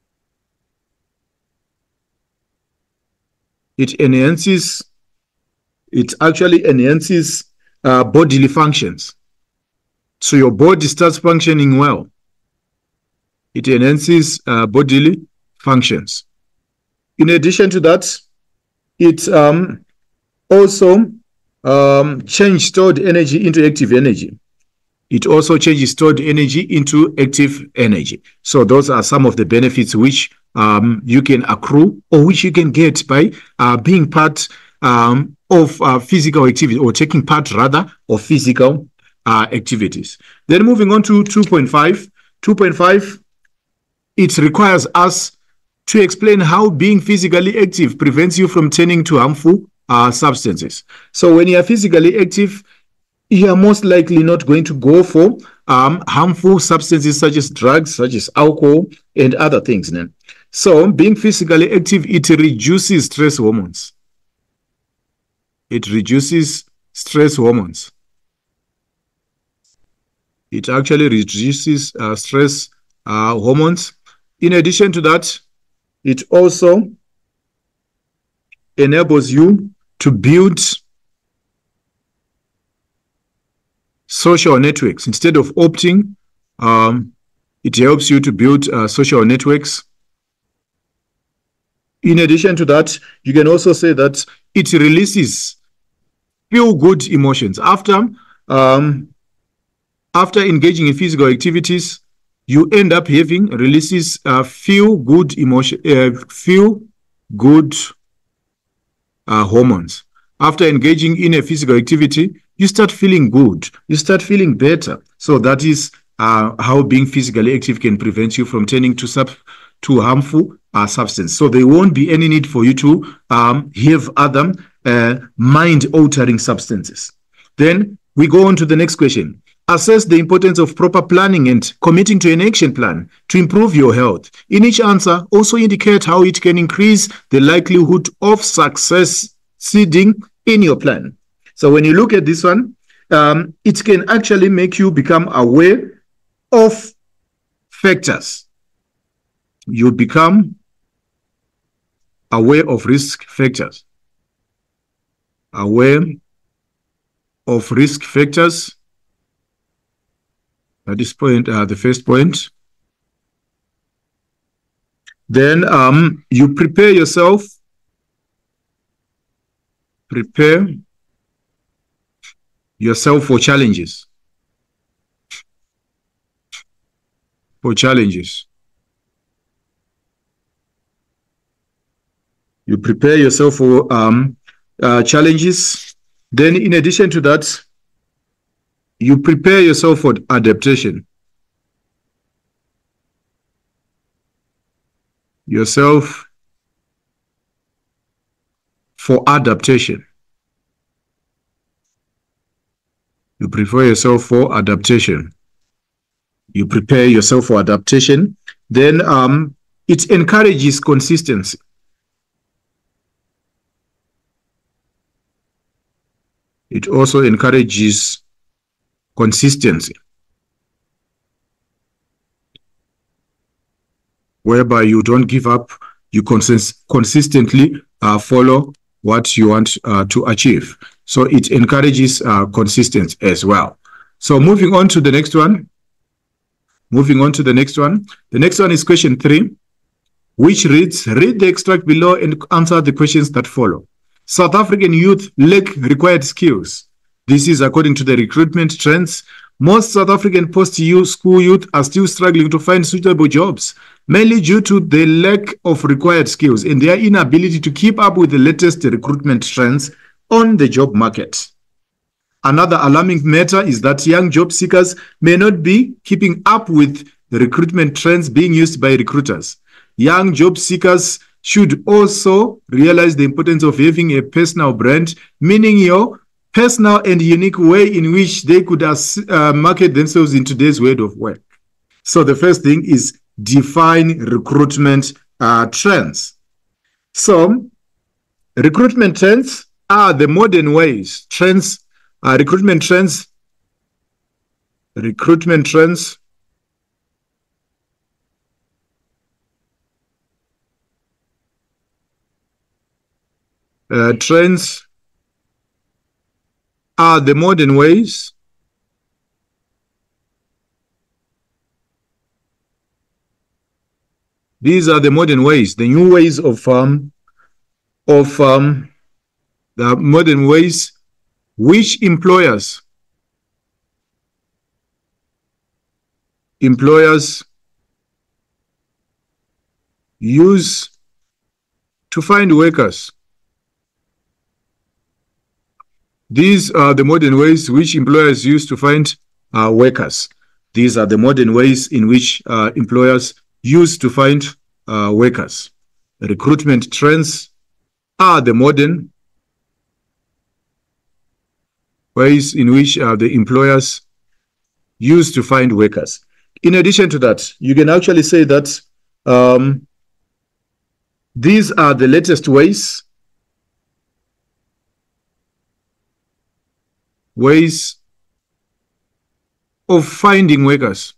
It enhances. It actually enhances uh, bodily functions. So your body starts functioning well. It enhances uh, bodily functions. In addition to that, it um, also um, changes stored energy into active energy. It also changes stored energy into active energy. So those are some of the benefits which um, you can accrue or which you can get by uh, being part um, of uh, physical activity, or taking part rather of physical uh, activities. Then moving on to two point five. two point five, it requires us to explain how being physically active prevents you from turning to harmful uh, substances. So when you are physically active, you are most likely not going to go for um, harmful substances such as drugs, such as alcohol, and other things. Then. So being physically active, it reduces stress hormones. It reduces stress hormones. It actually reduces uh, stress uh, hormones. In addition to that, it also enables you to build social networks. Instead of opting, um, it helps you to build uh, social networks. In addition to that, you can also say that it releases feel-good emotions. After, um, after engaging in physical activities, you end up having releases uh, feel-good emotion, uh, feel-good uh, hormones. After engaging in a physical activity, you start feeling good. You start feeling better. So that is uh, how being physically active can prevent you from turning to sub to harmful uh, substance. So there won't be any need for you to um, have other uh, mind-altering substances. Then we go on to the next question. Assess the importance of proper planning and committing to an action plan to improve your health. In each answer, also indicate how it can increase the likelihood of success succeeding in your plan. So when you look at this one, um, it can actually make you become aware of factors. You become aware of risk factors. Aware of risk factors. At this point, uh, the first point. Then um, you prepare yourself. Prepare yourself for challenges. For challenges. You prepare yourself for um, uh, challenges. Then in addition to that, you prepare yourself for adaptation. Yourself for adaptation. You prepare yourself for adaptation. You prepare yourself for adaptation. Then um, it encourages consistency. It also encourages consistency, whereby you don't give up, you consist consistently uh, follow what you want uh, to achieve. So it encourages uh, consistency as well. So moving on to the next one. Moving on to the next one. The next one is question three, which reads, read the extract below and answer the questions that follow. South African youth lack required skills. This is according to the recruitment trends. Most South African post-school youth are still struggling to find suitable jobs, mainly due to the lack of required skills and their inability to keep up with the latest recruitment trends on the job market. Another alarming matter is that young job seekers may not be keeping up with the recruitment trends being used by recruiters. Young job seekers should also realize the importance of having a personal brand, meaning your personal and unique way in which they could uh, market themselves in today's world of work. So the first thing is define recruitment uh, trends. So recruitment trends are the modern ways. Trends, uh, recruitment trends, recruitment trends uh, trends are the modern ways These are the modern ways, the new ways of um, of um, the modern ways which employers employers use to find workers. These are the modern ways which employers use to find uh, workers. These are the modern ways in which uh, employers use to find uh, workers. Recruitment trends are the modern ways in which uh, the employers use to find workers. In addition to that, you can actually say that um, these are the latest ways ways of finding workers.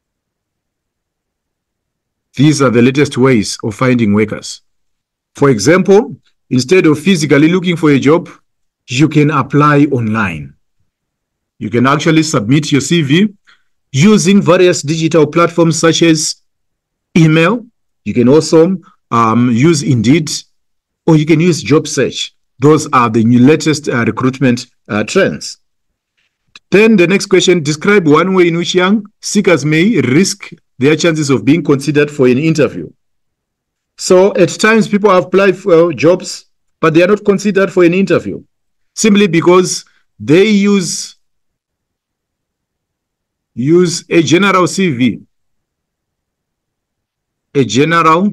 These are the latest ways of finding workers. For example, instead of physically looking for a job, you can apply online. You can actually submit your C V using various digital platforms such as email. You can also um, use Indeed, or you can use job search. Those are the new latest uh, recruitment uh, trends. Then the next question, describe one way in which young seekers may risk their chances of being considered for an interview. So at times people apply for jobs, but they are not considered for an interview simply because they use, use a general C V, a general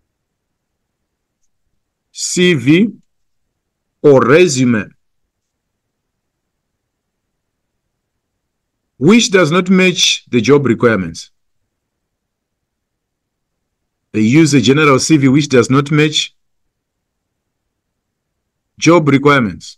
C V or resume, which does not match the job requirements. They use a general C V which does not match job requirements.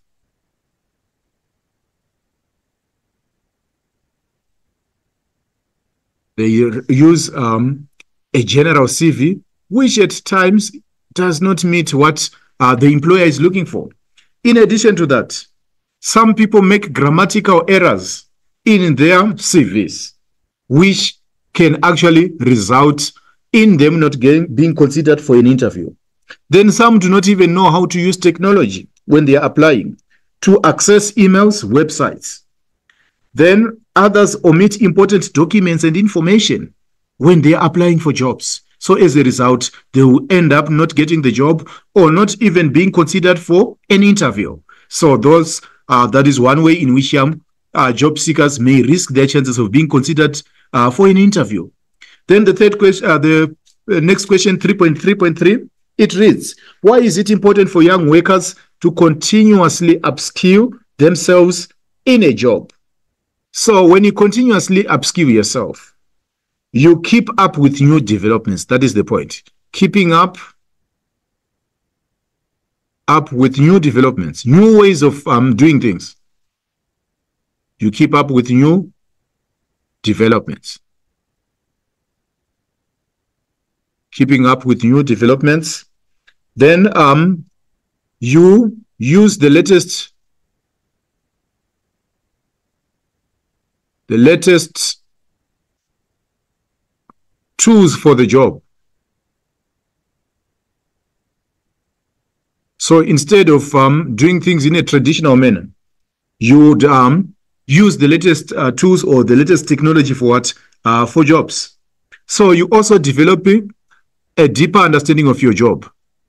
They use um, a general C V which at times does not meet what uh, the employer is looking for. In addition to that, some people make grammatical errors in their C Vs, which can actually result in them not getting, being considered for an interview. Then some do not even know how to use technology when they are applying to access emails, websites. Then others omit important documents and information when they are applying for jobs. So as a result, they will end up not getting the job or not even being considered for an interview. So those uh, that is one way in which um, uh, job seekers may risk their chances of being considered uh, for an interview. Then the third question, uh, the uh, next question, three point three point three, it reads, why is it important for young workers to continuously upskill themselves in a job? So when you continuously upskill yourself, you keep up with new developments. That is the point. Keeping up, up with new developments, new ways of um, doing things. You keep up with new developments. Keeping up with new developments. Then um, you use the latest, the latest tools for the job. So instead of um, doing things in a traditional manner, you would um, use the latest uh, tools or the latest technology for what? Uh, for jobs. So you also develop a deeper understanding of your job.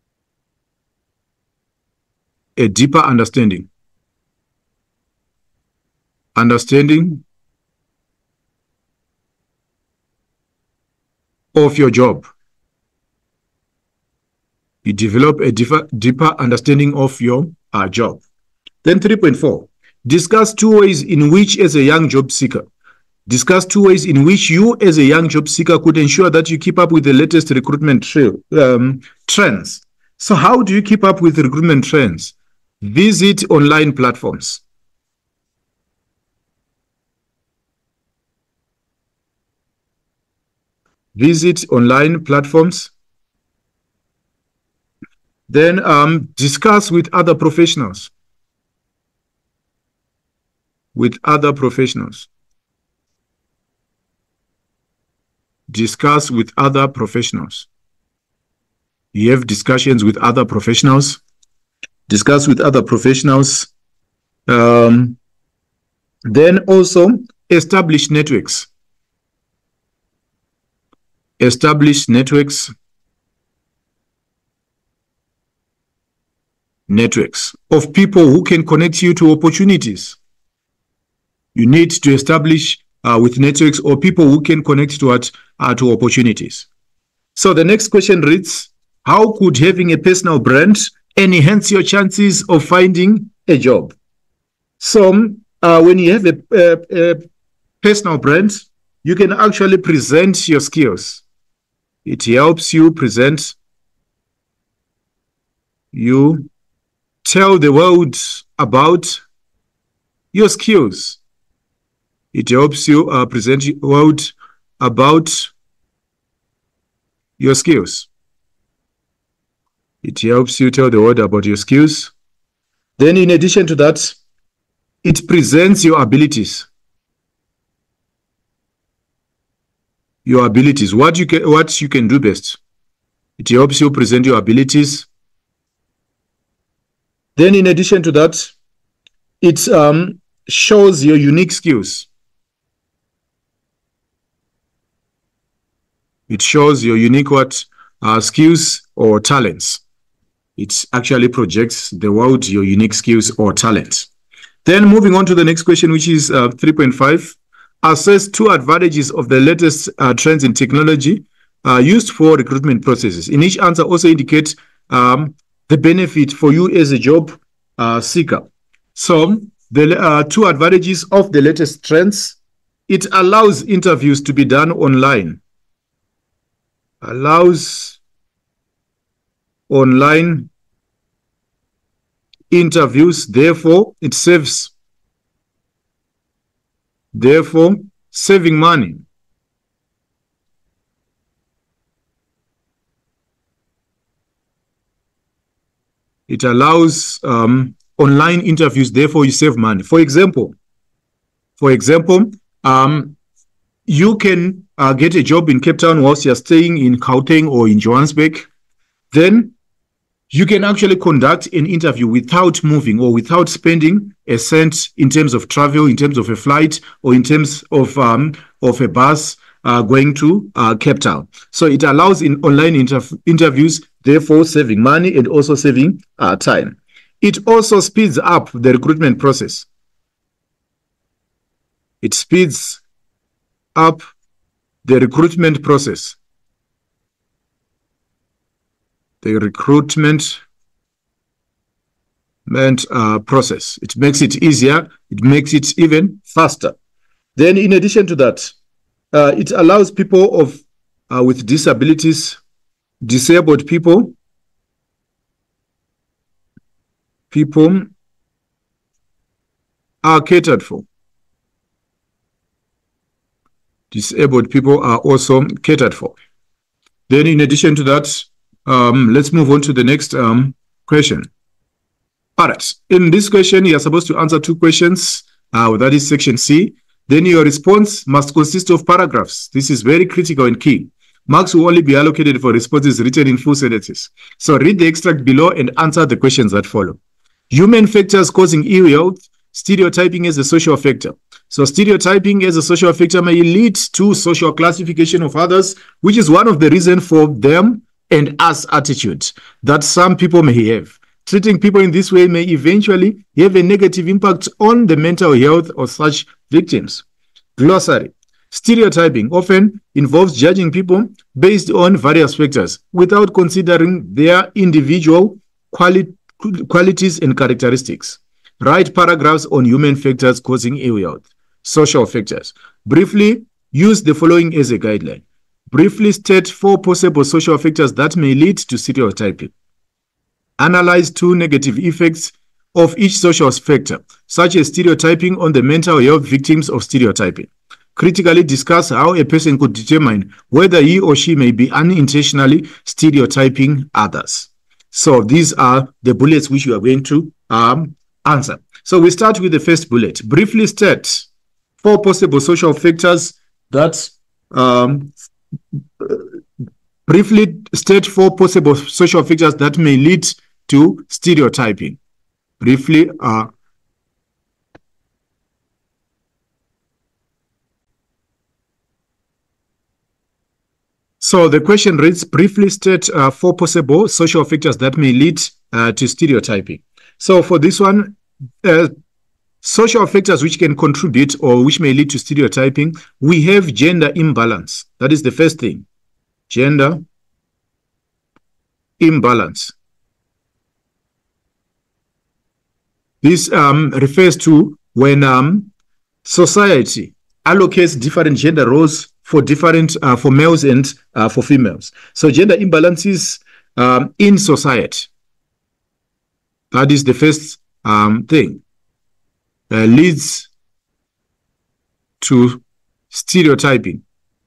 A deeper understanding. Understanding of your job. You develop a deeper, deeper understanding of your uh, job. Then three point four, discuss two ways in which, as a young job seeker, discuss two ways in which you, as a young job seeker, could ensure that you keep up with the latest recruitment trail, um, trends. So how do you keep up with recruitment trends? Visit online platforms. Visit online platforms. Then um, discuss with other professionals. With other professionals. Discuss with other professionals. You have discussions with other professionals. Discuss with other professionals. Um, then also establish networks. Establish networks. Networks of people who can connect you to opportunities. You need to establish uh, with networks or people who can connect to, what, uh, to opportunities. So the next question reads, how could having a personal brand enhance your chances of finding a job? So uh, when you have a, a, a personal brand, you can actually present your skills. It helps you present, you tell the world about your skills. It helps you uh, present the world about your skills. It helps you tell the world about your skills. Then in addition to that, it presents your abilities. Your abilities, what you can, what you can do best. It helps you present your abilities. Then in addition to that, it um, shows your unique skills. It shows your unique what uh, skills or talents. It actually projects the world, your unique skills or talents. Then moving on to the next question, which is uh, three point five. Assess two advantages of the latest uh, trends in technology uh, used for recruitment processes. In each answer, also indicate um, the benefit for you as a job uh, seeker. So the uh, two advantages of the latest trends, it allows interviews to be done online. Allows online interviews, therefore it saves, therefore saving money. It allows um, online interviews, therefore you save money. For example, for example, um, you can uh, get a job in Cape Town whilst you're staying in Gauteng or in Johannesburg. Then you can actually conduct an interview without moving or without spending a cent in terms of travel, in terms of a flight, or in terms of um, of a bus uh, going to uh, Cape Town. So it allows in online inter interviews, therefore saving money and also saving uh, time. It also speeds up the recruitment process. It speeds up the recruitment process. The recruitment uh, process. It makes it easier. It makes it even faster. Then in addition to that, uh, it allows people of uh, with disabilities, disabled people, people are catered for. Disabled people are also catered for. Then in addition to that, um, let's move on to the next um, question. All right, in this question, you're supposed to answer two questions. Uh, that is section C. Then your response must consist of paragraphs. This is very critical and key. Marks will only be allocated for responses written in full sentences. So read the extract below and answer the questions that follow. Human factors causing ill health, stereotyping as a social factor. So stereotyping as a social factor may lead to social classification of others, which is one of the reasons for them and us attitude that some people may have. Treating people in this way may eventually have a negative impact on the mental health of such victims. Glossary. Stereotyping often involves judging people based on various factors without considering their individual quali qualities and characteristics. Write paragraphs on human factors causing ill health. Social factors. Briefly, use the following as a guideline. Briefly state four possible social factors that may lead to stereotyping. Analyze two negative effects of each social factor, such as stereotyping on the mental health victims of stereotyping. Critically discuss how a person could determine whether he or she may be unintentionally stereotyping others. So these are the bullets which you are going to um, answer. So we start with the first bullet. Briefly state four possible social factors that um, briefly state four possible social factors that may lead to stereotyping. Briefly, uh, so the question reads, briefly state uh, four possible social factors that may lead uh, to stereotyping. So for this one, uh, social factors which can contribute or which may lead to stereotyping, we have gender imbalance. That is the first thing. Gender imbalance. This um, refers to when um, society allocates different gender roles for different uh, for males and uh, for females. So gender imbalances um, in society. That is the first um, thing. Uh, leads to stereotyping.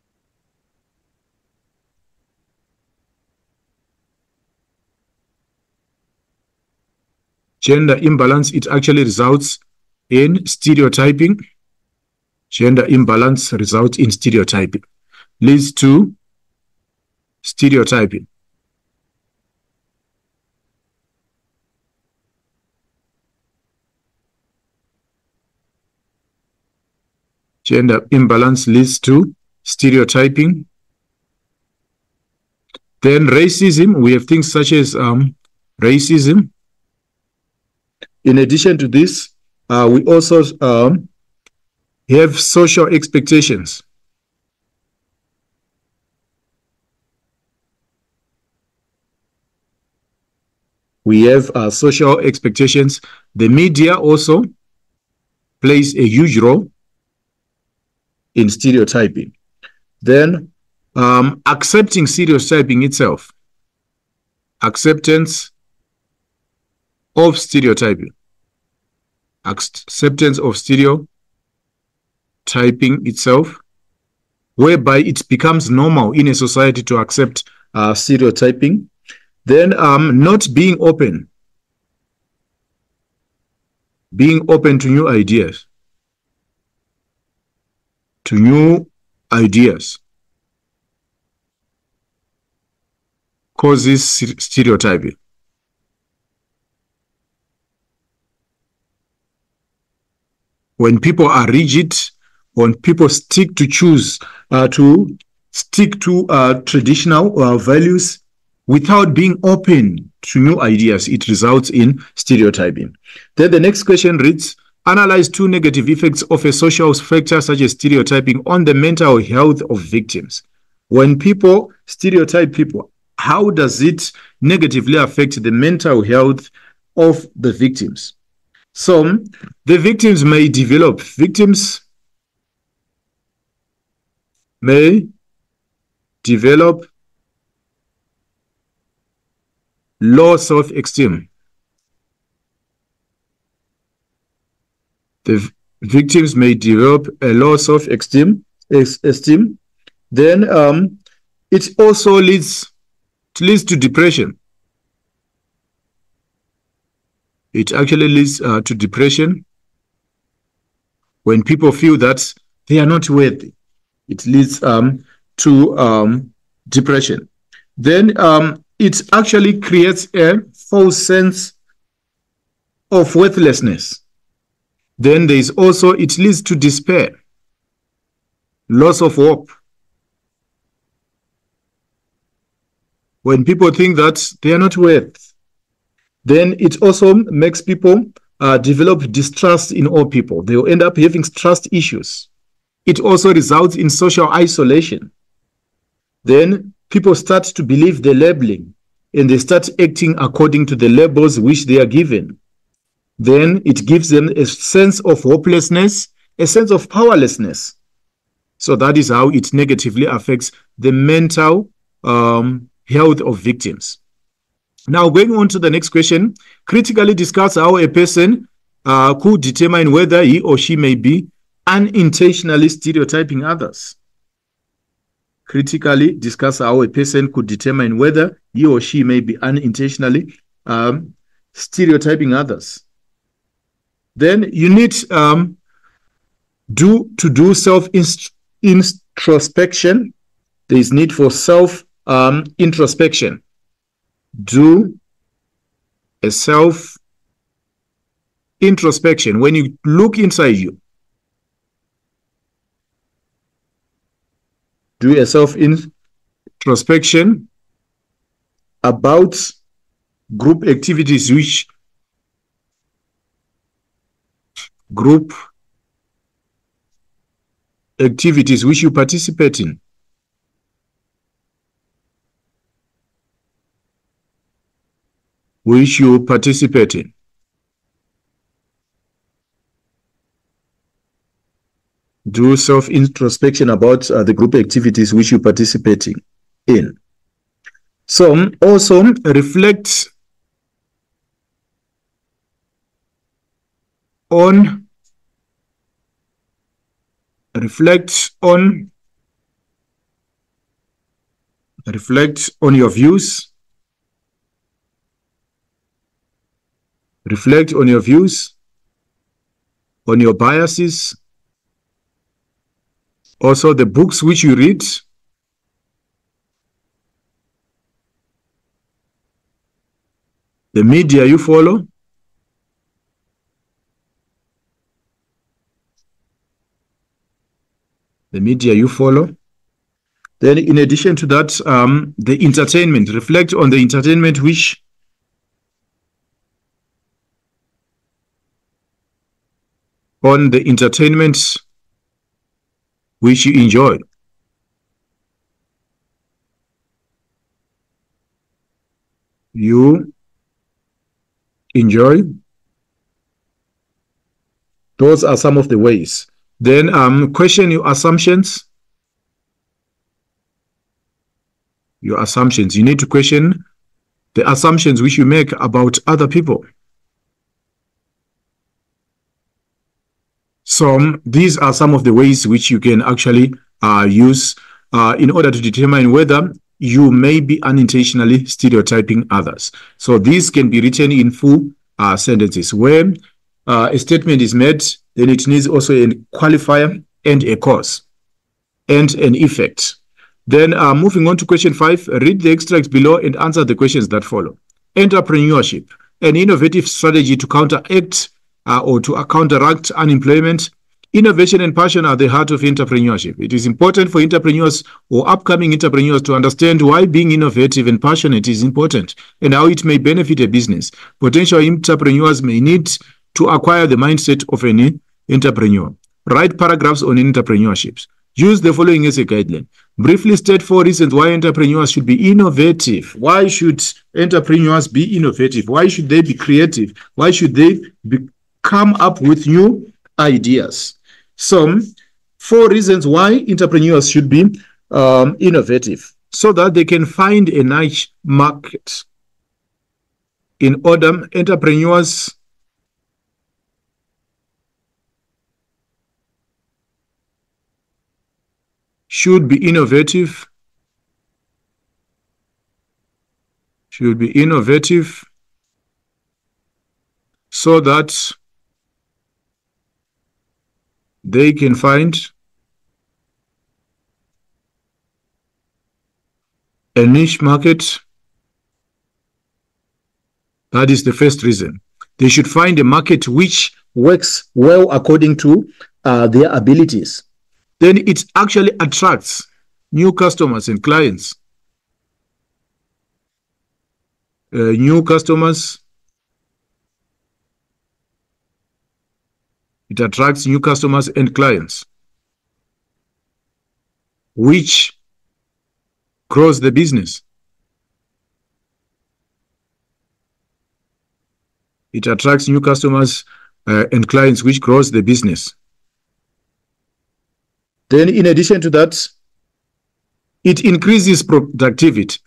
Gender imbalance, it actually results in stereotyping. Gender imbalance results in stereotyping. Leads to stereotyping. Gender imbalance leads to stereotyping. Then racism, we have things such as um, racism. In addition to this, uh, we also um, have social expectations. We have uh, social expectations. The media also plays a huge role in stereotyping. Then um, accepting stereotyping itself. Acceptance of stereotyping. Acceptance of stereotyping itself, whereby it becomes normal in a society to accept uh, stereotyping. Then um, not being open. Being open to new ideas. To new ideas causes stereotyping. When people are rigid, when people stick to choose, uh, to stick to uh, traditional uh, values without being open to new ideas, it results in stereotyping. Then the next question reads, analyze two negative effects of a social factor such as stereotyping on the mental health of victims. When people stereotype people, how does it negatively affect the mental health of the victims? So the victims may develop, victims may develop low self-esteem. The victims may develop a low self-esteem. Esteem. Then um, it also leads, it leads to depression. It actually leads uh, to depression when people feel that they are not worthy. It leads um, to um, depression. Then um, it actually creates a false sense of worthlessness. Then there is also, it leads to despair, loss of hope. When people think that they are not worth, then it also makes people uh, develop distrust in all people. They will end up having trust issues. It also results in social isolation. Then people start to believe the labeling and they start acting according to the labels which they are given. Then it gives them a sense of hopelessness, a sense of powerlessness. So that is how it negatively affects the mental um, health of victims. Now, going on to the next question, critically discuss how a person uh, could determine whether he or she may be unintentionally stereotyping others. Critically discuss how a person could determine whether he or she may be unintentionally um, stereotyping others. Then you need um, do to do self-introspection. There is need for self-introspection. Um, do a self-introspection. When you look inside you, do a self-introspection about group activities which group activities which you participate in. Which you participate in. Do self-introspection about uh, the group activities which you participate in. So also reflect on reflect on reflect on your views. Reflect on your views, on your biases, also the books which you read, the media you follow, the media you follow. Then in addition to that, um, the entertainment, reflect on the entertainment which on the entertainment which you enjoy. You enjoy. Those are some of the ways. Then um, question your assumptions. Your assumptions. You need to question the assumptions which you make about other people. So these are some of the ways which you can actually uh, use uh, in order to determine whether you may be unintentionally stereotyping others. So these can be written in full uh, sentences. Where uh, a statement is made, then it needs also a qualifier and a cause and an effect. Then uh, moving on to question five, read the extract below and answer the questions that follow. Entrepreneurship, an innovative strategy to counteract uh, or to counteract unemployment. Innovation and passion are the heart of entrepreneurship. It is important for entrepreneurs or upcoming entrepreneurs to understand why being innovative and passionate is important and how it may benefit a business. Potential entrepreneurs may need to acquire the mindset of an entrepreneur. Write paragraphs on entrepreneurship. Use the following as a guideline. Briefly state four reasons why entrepreneurs should be innovative. Why should entrepreneurs be innovative? Why should they be creative? Why should they be, come up with new ideas? So, four reasons why entrepreneurs should be um, innovative, so that they can find a niche market. In order, entrepreneurs should be innovative, should be innovative, so that they can find a niche market. That is the first reason. They should find a market which works well according to uh, their abilities. Then it actually attracts new customers and clients. Uh, new customers. It attracts new customers and clients, which grows the business. It attracts new customers uh, and clients, which grows the business. Then in addition to that, it increases productivity.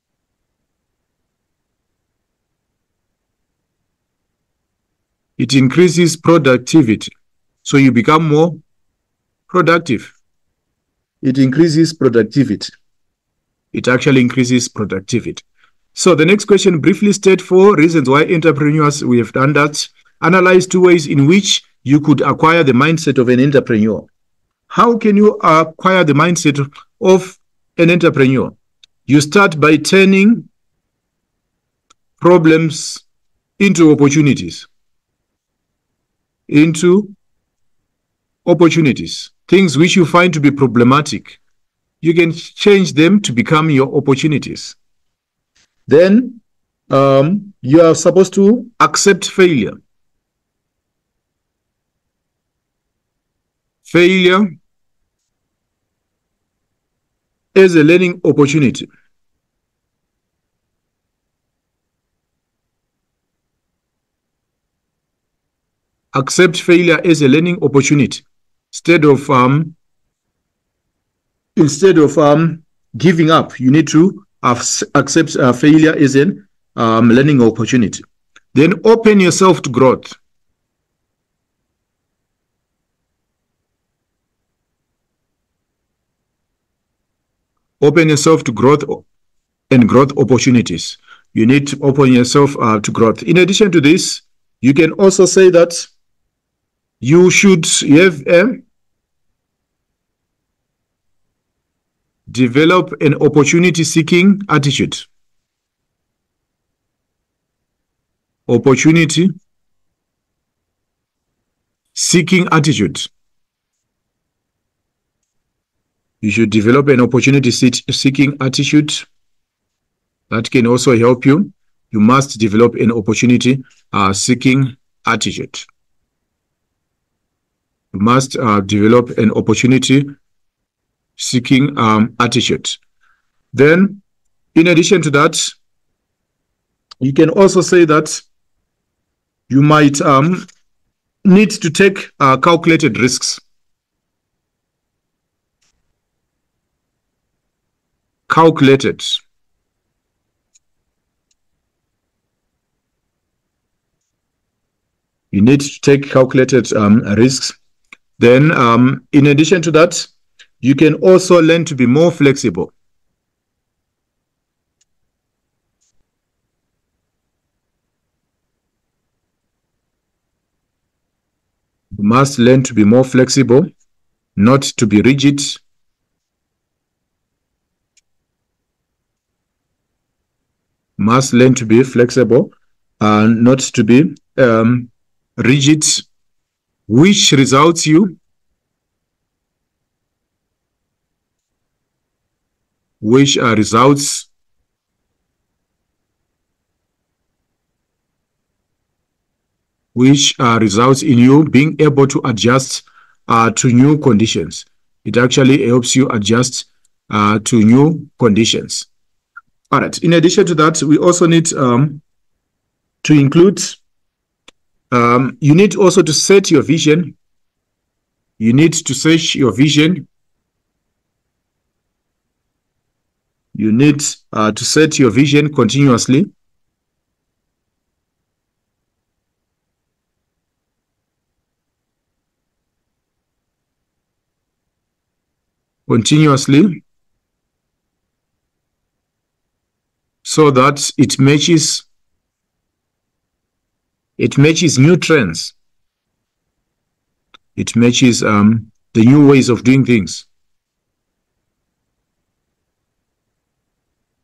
It increases productivity. So you become more productive. It increases productivity. It actually increases productivity. So the next question, briefly state four reasons why entrepreneurs, we have done that. Analyze two ways in which you could acquire the mindset of an entrepreneur. How can you acquire the mindset of an entrepreneur? You start by turning problems into opportunities. Into opportunities. Things which you find to be problematic, you can change them to become your opportunities. Then um, you are supposed to accept failure. Failure is a learning opportunity. Accept failure as a learning opportunity instead of um, instead of um, giving up. You need to uh, accept uh, failure as a um, learning opportunity. Then open yourself to growth. Open yourself to growth and growth opportunities. You need to open yourself uh, to growth. In addition to this, you can also say that you should have a develop an opportunity-seeking attitude. Opportunity-seeking attitude. You should develop an opportunity-seeking attitude. That can also help you. You must develop an opportunity-seeking uh, attitude. You must uh, develop an opportunity-seeking um, attitude. Then, in addition to that, you can also say that you might um, need to take uh, calculated risks. Calculated. You need to take calculated um, risks. Then, um, in addition to that, you can also learn to be more flexible. You must learn to be more flexible, not to be rigid. Must learn to be flexible and not to be um, rigid, which results you which are results which uh, results in you being able to adjust uh, to new conditions. It actually helps you adjust uh, to new conditions. All right. In addition to that, we also need um, to include, um, you need also to set your vision. You need to set your vision. You need uh, to set your vision continuously. Continuously. So that it matches, it matches new trends. It matches um, the new ways of doing things.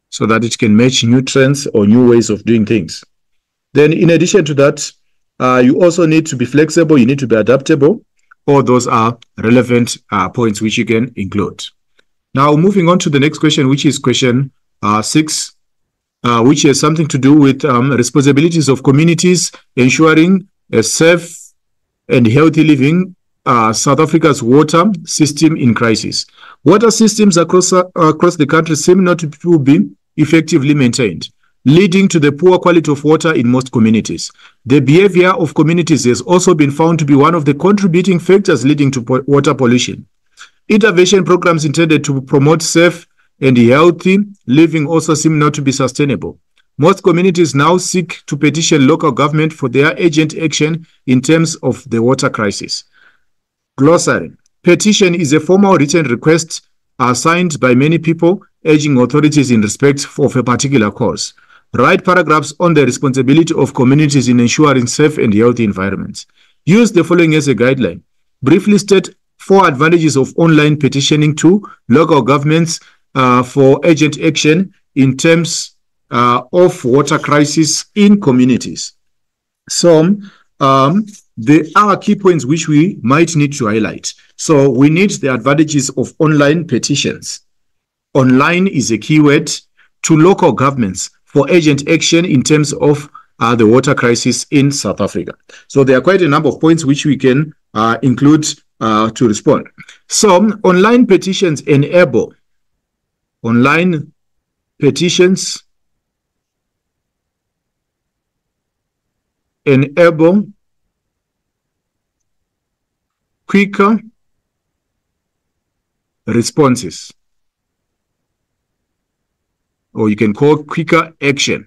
so that it can match new trends or new ways of doing things. Then in addition to that, uh, you also need to be flexible, you need to be adaptable. All those are relevant uh, points which you can include. Now, moving on to the next question, which is question uh, six, uh, which has something to do with um, responsibilities of communities ensuring a safe and healthy living uh, South Africa's water system in crisis. Water systems across, uh, across the country seem not to be effectively maintained, leading to the poor quality of water in most communities. The behavior of communities has also been found to be one of the contributing factors leading to po- water pollution. Intervention programs intended to promote safe and healthy living also seem not to be sustainable. Most communities now seek to petition local government for their urgent action in terms of the water crisis. Glossary. Petition is a formal written request uh, signed by many people urging authorities in respect of a particular cause. Write paragraphs on the responsibility of communities in ensuring safe and healthy environments. Use the following as a guideline. Briefly state four advantages of online petitioning to local governments uh, for urgent action in terms uh, of water crisis in communities. So um, there are key points which we might need to highlight. So we need the advantages of online petitions. Online is a keyword to local governments for urgent action in terms of uh, the water crisis in South Africa. So there are quite a number of points which we can uh, include uh, to respond. So online petitions enable online petitions enable quicker responses, or you can call quicker action.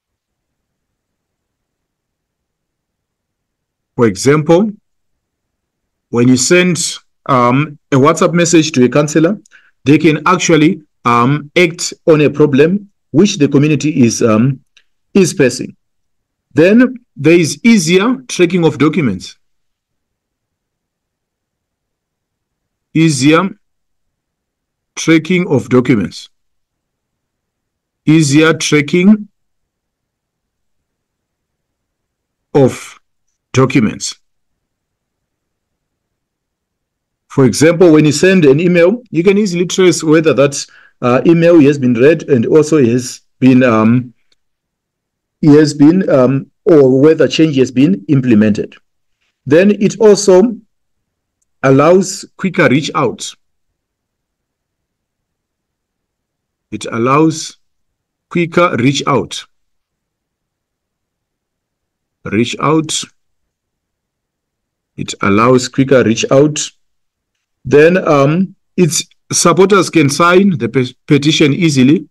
For example, when you send um, a WhatsApp message to a councillor, they can actually um, act on a problem which the community is, um, is facing. Then there is easier tracking of documents. Easier tracking of documents. Easier tracking of documents. For example, when you send an email, you can easily trace whether that uh, email has been read and also has been um, has been um, or whether change has been implemented. Then it also allows quicker reach out. It allows quicker reach out. Reach out. It allows quicker reach out. Then um, its supporters can sign the pe petition easily.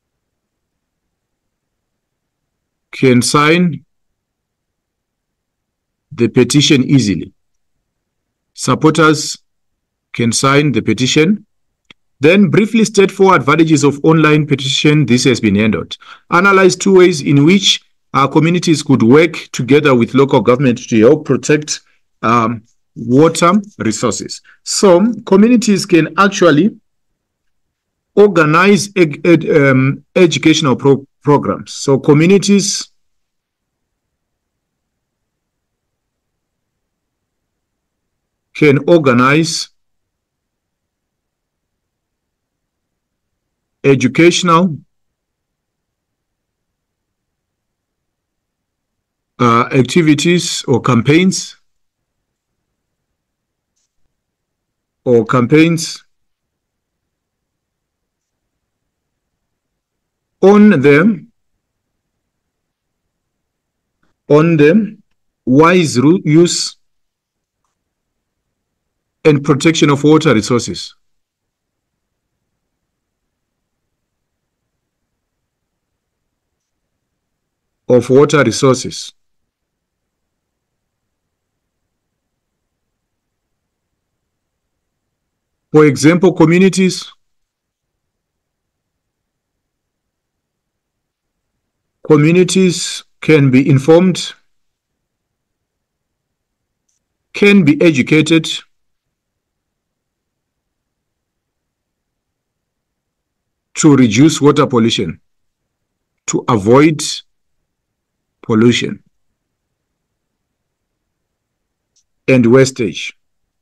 Can sign the petition easily. Supporters can sign the petition. Then briefly state four advantages of online petition. This has been handled. Analyze two ways in which our communities could work together with local government to help protect um, water resources. So communities can actually organize ed, ed, um, educational pro programs. So communities can organize educational uh, activities or campaigns or campaigns on them on the wise use and protection of water resources. Of water resources. For example, communities communities can be informed, can be educated, to reduce water pollution. to avoid pollution and wastage.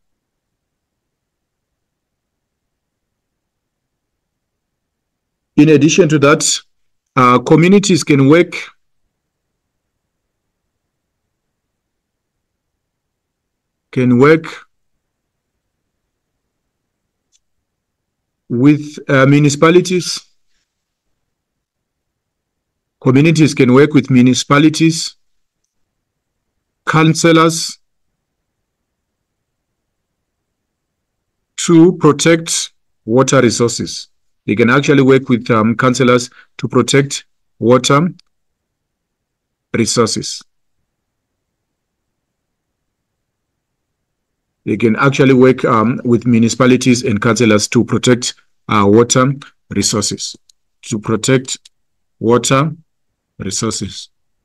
In addition to that, uh, communities can work can work with uh, municipalities. Communities can work with municipalities, councillors, to protect water resources. They can actually work with um, councillors to protect water resources. They can actually work um, with municipalities and councillors to protect uh, water resources. To protect water resources.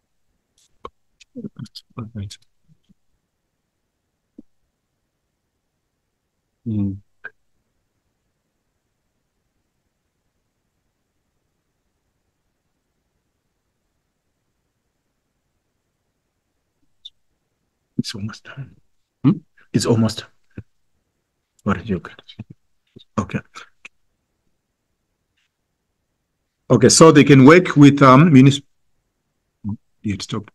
Right. Mm. It's almost done. Hmm? It's almost done. What did you get? Okay. Okay, so they can work with um municipal. You stop.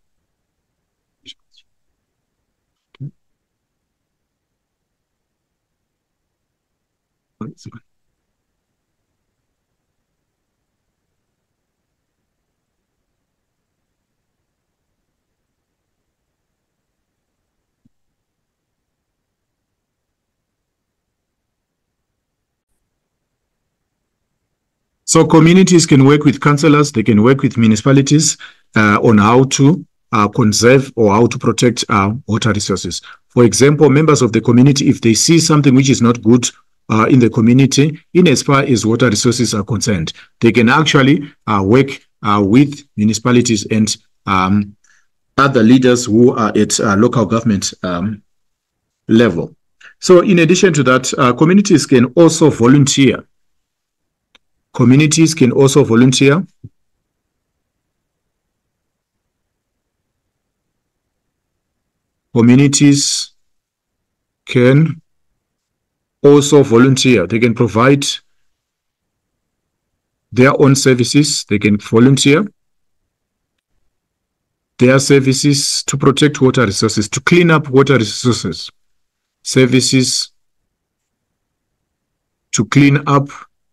So communities can work with councillors, they can work with municipalities uh, on how to uh, conserve or how to protect uh, water resources. For example, members of the community, if they see something which is not good uh, in the community, in as far as water resources are concerned, they can actually uh, work uh, with municipalities and um, other leaders who are at uh, local government um, level. So in addition to that, uh, communities can also volunteer. Communities can also volunteer. Communities can also volunteer. They can provide their own services. They can volunteer their services to protect water resources, to clean up water resources. Services to clean up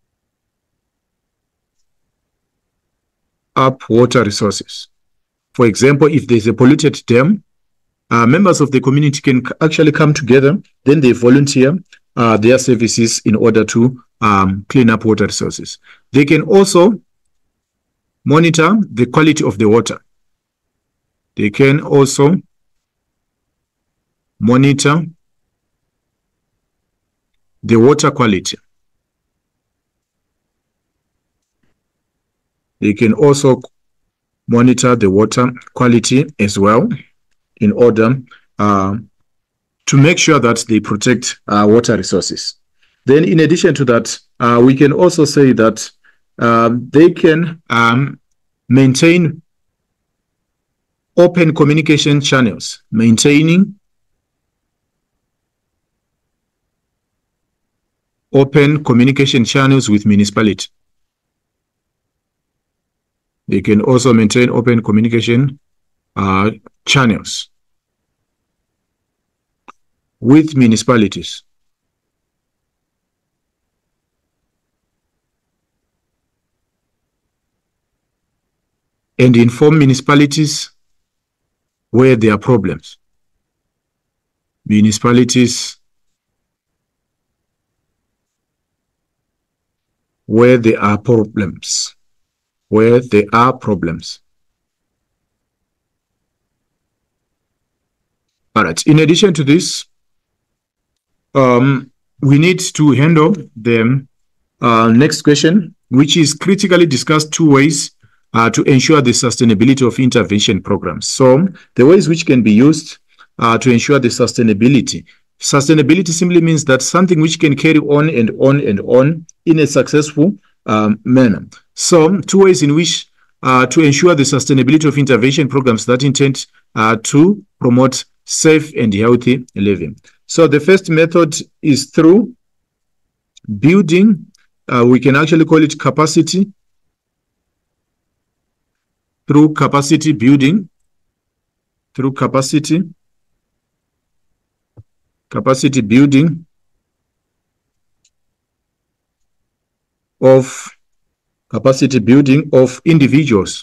up water resources. For example, if there's a polluted dam, uh, members of the community can actually come together, then they volunteer uh, their services in order to um, clean up water resources. They can also monitor the quality of the water. They can also monitor the water quality. They can also monitor the water quality as well in order uh, to make sure that they protect uh, water resources. Then in addition to that, uh, we can also say that um, they can um, maintain open communication channels, maintaining open communication channels with municipality. They can also maintain open communication uh, channels with municipalities. And inform municipalities where there are problems. Municipalities where there are problems. Where there are problems. All right. In addition to this, um, we need to handle the uh, next question, which is critically discuss two ways uh, to ensure the sustainability of intervention programs. So the ways which can be used uh, to ensure the sustainability. Sustainability simply means that something which can carry on and on and on in a successful um, manner. So two ways in which uh, to ensure the sustainability of intervention programs that intend uh, to promote safe and healthy living. So the first method is through building. Uh, we can actually call it capacity. Through capacity building. Through capacity. Capacity building of capacity building of individuals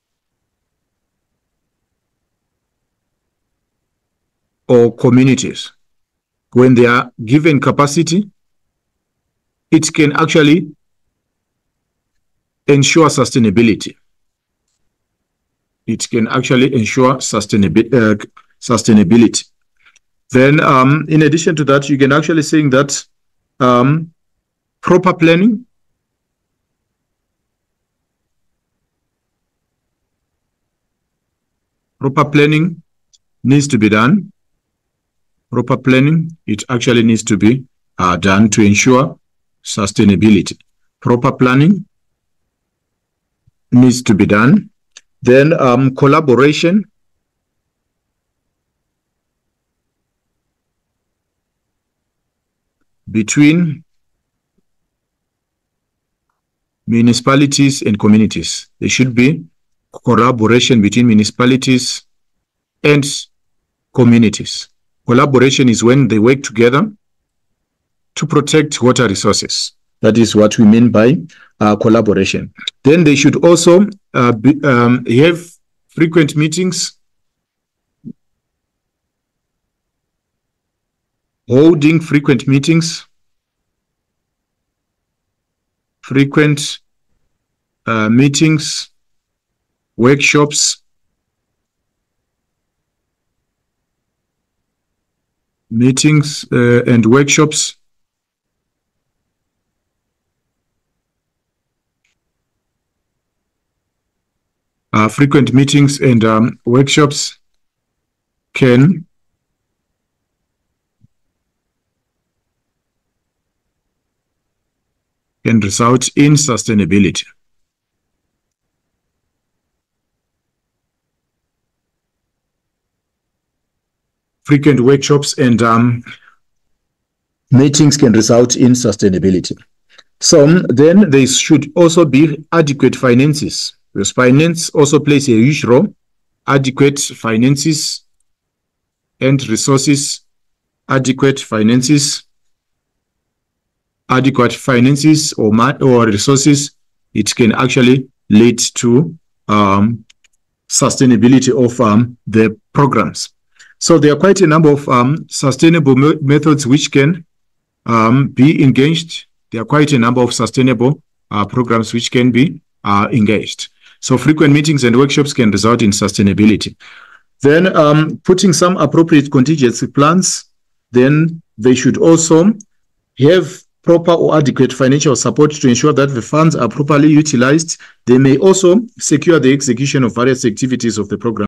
or communities. When they are given capacity, it can actually ensure sustainability. It can actually ensure sustainability. Uh, sustainability. Then, um, in addition to that, you can actually say that um, proper planning, proper planning needs to be done. Proper planning, it actually needs to be uh, done to ensure sustainability. Proper planning needs to be done. Then um, collaboration. Between municipalities and communities. There should be collaboration between municipalities and communities. Collaboration is when they work together to protect water resources. That is what we mean by uh, collaboration. Then they should also uh, be, um, have frequent meetings, holding frequent meetings, frequent uh, meetings, workshops, meetings uh, and workshops, uh, frequent meetings and um, workshops can can result in sustainability. Frequent workshops and um, meetings can result in sustainability. So um, then there should also be adequate finances, because finance also plays a huge role. Adequate finances and resources, adequate finances, adequate finances or, or resources, it can actually lead to um, sustainability of um, the programs. So there are quite a number of um, sustainable me methods which can um, be engaged. There are quite a number of sustainable uh, programs which can be uh, engaged. So frequent meetings and workshops can result in sustainability. Then um, putting some appropriate contingency plans, then they should also have proper or adequate financial support to ensure that the funds are properly utilized. They may also secure the execution of various activities of the program.